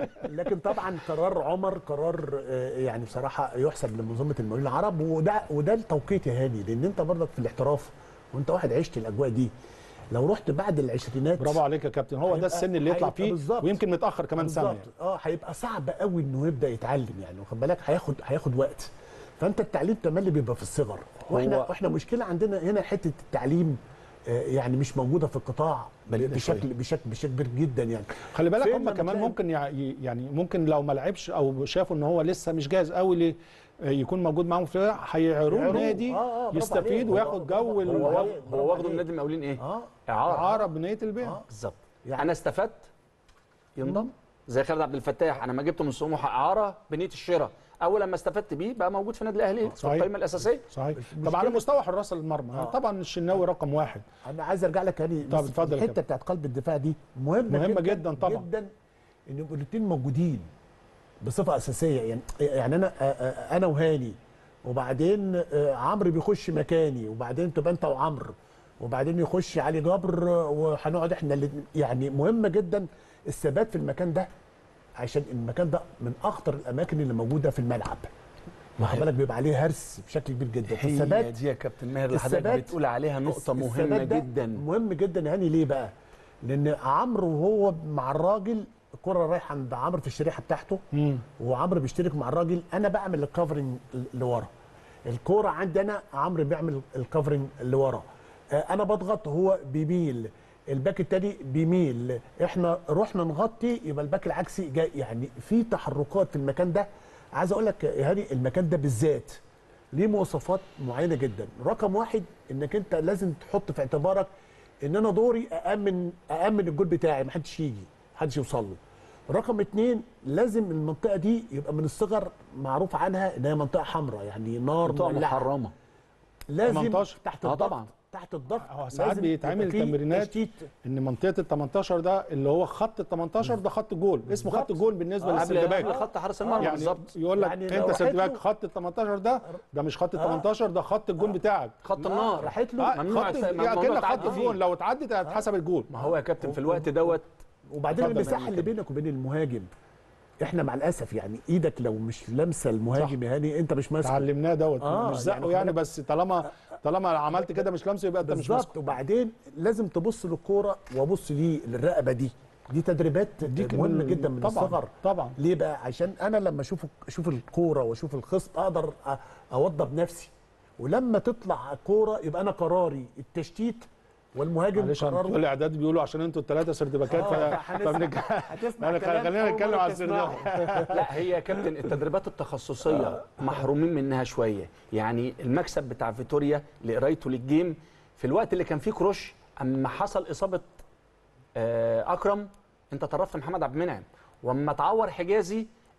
لكن طبعا قرار عمر قرار يعني بصراحه يحسب لمنظومه المقاولين العرب، وده وده التوقيت يا هاني، لان انت برضك في الاحتراف وانت واحد عشت الاجواء دي. لو رحت بعد العشرينات، برافو عليك يا كابتن، هو ده السن اللي يطلع فيه بالزبط. ويمكن متاخر كمان سنه يعني. اه هيبقى صعب قوي انه يبدا يتعلم يعني، واخد بالك، هياخد هياخد وقت. فانت التعليم تملي بيبقى في الصغر، واحنا احنا مشكله عندنا هنا حته التعليم يعني مش موجوده في القطاع بشكل بشكل بشكل كبير جدا يعني. خلي بالك هم كمان ممكن يعني ممكن لو ما لعبش او شافوا ان هو لسه مش جاهز قوي يكون موجود معاهم في هيعيروه نادي آه آه يستفيد وياخد جو. هو هو واخده من نادي المقاولين ايه؟ اه اعاره اعاره بنيه البيع. آه بالظبط. يعني انا استفدت ينضم زي خالد عبد الفتاح، انا ما جبته من سموحه اعاره بنيه الشراء، اول لما استفدت بيه بقى موجود في النادي الاهلي في القائمه الاساسيه. صحيح. طب على مستوى حراس المرمى آه. طبعا الشناوي رقم واحد. انا عايز ارجع لك هاني. طب اتفضل. الحته بتاعت قلب الدفاع دي مهمه مهمه جدا, جدا طبعا جدا ان يبقوا الاثنين موجودين بصفه اساسيه. يعني يعني انا انا وهاني، وبعدين عمرو بيخش مكاني، وبعدين تبقى انت وعمرو، وبعدين يخش علي جبر وهنقعد احنا الاثنين. يعني مهمه جدا الثبات في المكان ده، عشان المكان ده من اخطر الاماكن اللي موجوده في الملعب. واخد بالك بيبقى عليه هرس بشكل كبير جدا. الثبات دي يا كابتن ماهر اللي حضرتك بتقول عليها نقطه مهمه جدا. مهم جدا هاني. ليه بقى؟ لان عمرو وهو مع الراجل الكره رايحه عند عمرو في الشريحه بتاعته، مم. وعمرو بيشترك مع الراجل، انا بعمل الكفرنج لورا. الكوره عندي انا، عمرو بيعمل الكفرنج لورا، انا بضغط هو بيميل، الباك التاني بيميل، احنا رحنا نغطي يبقى الباك العكسي جاي. يعني في تحركات في المكان ده. عايز اقول لك يا هاني المكان ده بالذات ليه مواصفات معينه جدا. رقم واحد انك انت لازم تحط في اعتبارك ان انا دوري اامن اامن الجول بتاعي، ما حدش يجي ما حدش يوصل له. رقم اتنين لازم المنطقه دي يبقى من الصغر معروف عنها ان هي منطقه حمراء، يعني نار منطقه محرمه. لازم تمنتاشر. تحت آه الضغط. طبعا تحت الضغط اه ساعات بيتعمل تمرينات ان منطقه ال تمنتاشر ده اللي هو خط ال تمنتاشر ده خط الجول، اسمه خط الجول بالنسبه آه للسيرد باك. قبل خط حارس المرمى يعني بالظبط. يقول لك يعني انت سيرد باك خط ال تمنتاشر ده ده مش خط ال تمنتاشر، ده خط الجول بتاعك، خط النار. راحت له آه ممنوع كأنك خط الجول، لو اتعدت هتحسب الجول. ما هو يا كابتن في الوقت دوت. وبعدين المساحه اللي بينك وبين المهاجم، احنا مع الاسف يعني ايدك لو مش لامسه المهاجم يا هاني انت مش ماسك. اتعلمناه دوت آه مش زقه يعني, يعني بس طالما طالما عملت كده مش لامسه يبقى انت مش ماسك. بالظبط. وبعدين لازم تبص للكوره وابص ليه للرقبه دي. دي تدريبات دي مهمه جدا من طبعًا الصغر. طبعا. ليه بقى؟ عشان انا لما اشوف اشوف الكوره واشوف الخصم اقدر اوضب نفسي، ولما تطلع كوره يبقى انا قراري التشتيت والمهاجم معلش بتوع الاعداد بيقولوا عشان انتوا الثلاثه سيرد باكات خلينا نتكلم على السيرد. لا هي يا كابتن التدريبات التخصصيه محرومين منها شويه. يعني المكسب بتاع فيتوريا لقرايته للجيم في الوقت اللي كان فيه كروش، اما حصل اصابه اكرم انت طرفت محمد عبد المنعم، واما اتعور حجازي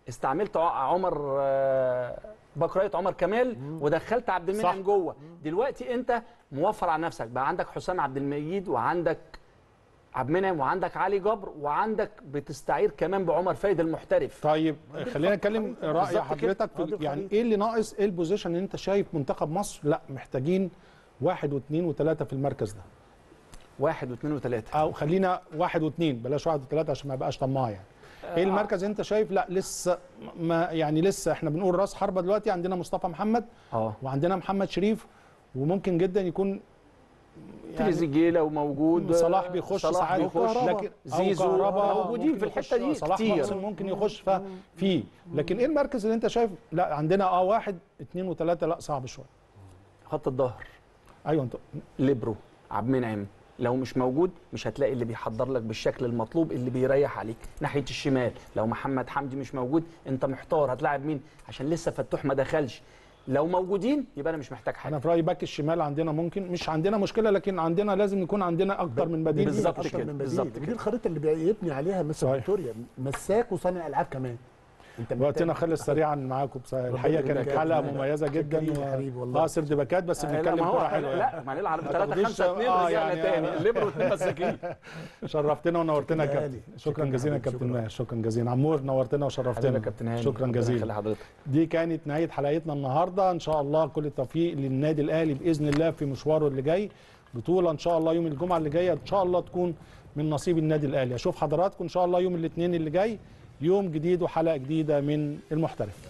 استعملت عمر باك رايت عمر كمال ودخلت عبد المنعم جوه. دلوقتي انت موفر على نفسك، بقى عندك حسام عبد المجيد وعندك عبد المنعم وعندك علي جبر وعندك بتستعير كمان بعمر فايد المحترف. طيب خلينا نتكلم راي حضرتك في يعني ايه اللي ناقص، ايه البوزيشن اللي انت شايف منتخب مصر لا محتاجين واحد واثنين وثلاثه في المركز ده؟ واحد واثنين وثلاثه، او خلينا واحد واثنين بلاش واحد وثلاثه عشان ما يبقاش طماع يعني. ايه المركز انت شايف لا لسه ما يعني لسه احنا بنقول راس حربه دلوقتي عندنا مصطفى محمد اه وعندنا محمد شريف، وممكن جدا يكون تريزيجيه لو موجود، صلاح بيخش ساعات بيخش، لكن زيزو موجودين في الحته دي كتير، ممكن يخش فيه. لكن ايه المركز اللي انت شايف لا عندنا اه واحد اثنين وثلاثه لا صعب شويه؟ خط الظهر. ايوه انت ليبرو عبد المنعم لو مش موجود مش هتلاقي اللي بيحضر لك بالشكل المطلوب اللي بيريح عليك. ناحيه الشمال لو محمد حمدي مش موجود انت محتار هتلاعب مين عشان لسه فتوح ما دخلش. لو موجودين يبقى انا مش محتاج حاجه. انا في رايي باك الشمال عندنا ممكن مش عندنا مشكله، لكن عندنا لازم يكون عندنا اكتر من بديل. بالظبط كده بالظبط كده. دي الخريطه اللي بيبني عليها مستر فيكتوريا، مساك وصانع العاب كمان. وقتنا خلص سريعا معاكم بصراحه، الحقيقه كانت حلقه مميزه جدا. اه سرد باكات بس بنتكلم كوره حلوه. لا ما نلعب ثلاثة خمسة اثنين رجعنا تاني ليبرو واثنين مساكين. شرفتنا ونورتنا يا كابتن. شكرا جزيلا يا كابتن ماهر، شكرا جزيلا. عمور نورتنا وشرفتنا يا كابتن هاني، شكرا جزيلا. دي كانت نهايه حلقتنا النهارده، ان شاء الله كل التوفيق للنادي الاهلي باذن الله في مشواره اللي جاي. بطوله ان شاء الله يوم الجمعه اللي جايه ان شاء الله تكون من نصيب النادي الاهلي. اشوف حضراتكم ان شاء الله يوم الاثنين اللي جاي، يوم جديد وحلقه جديده من المحترف.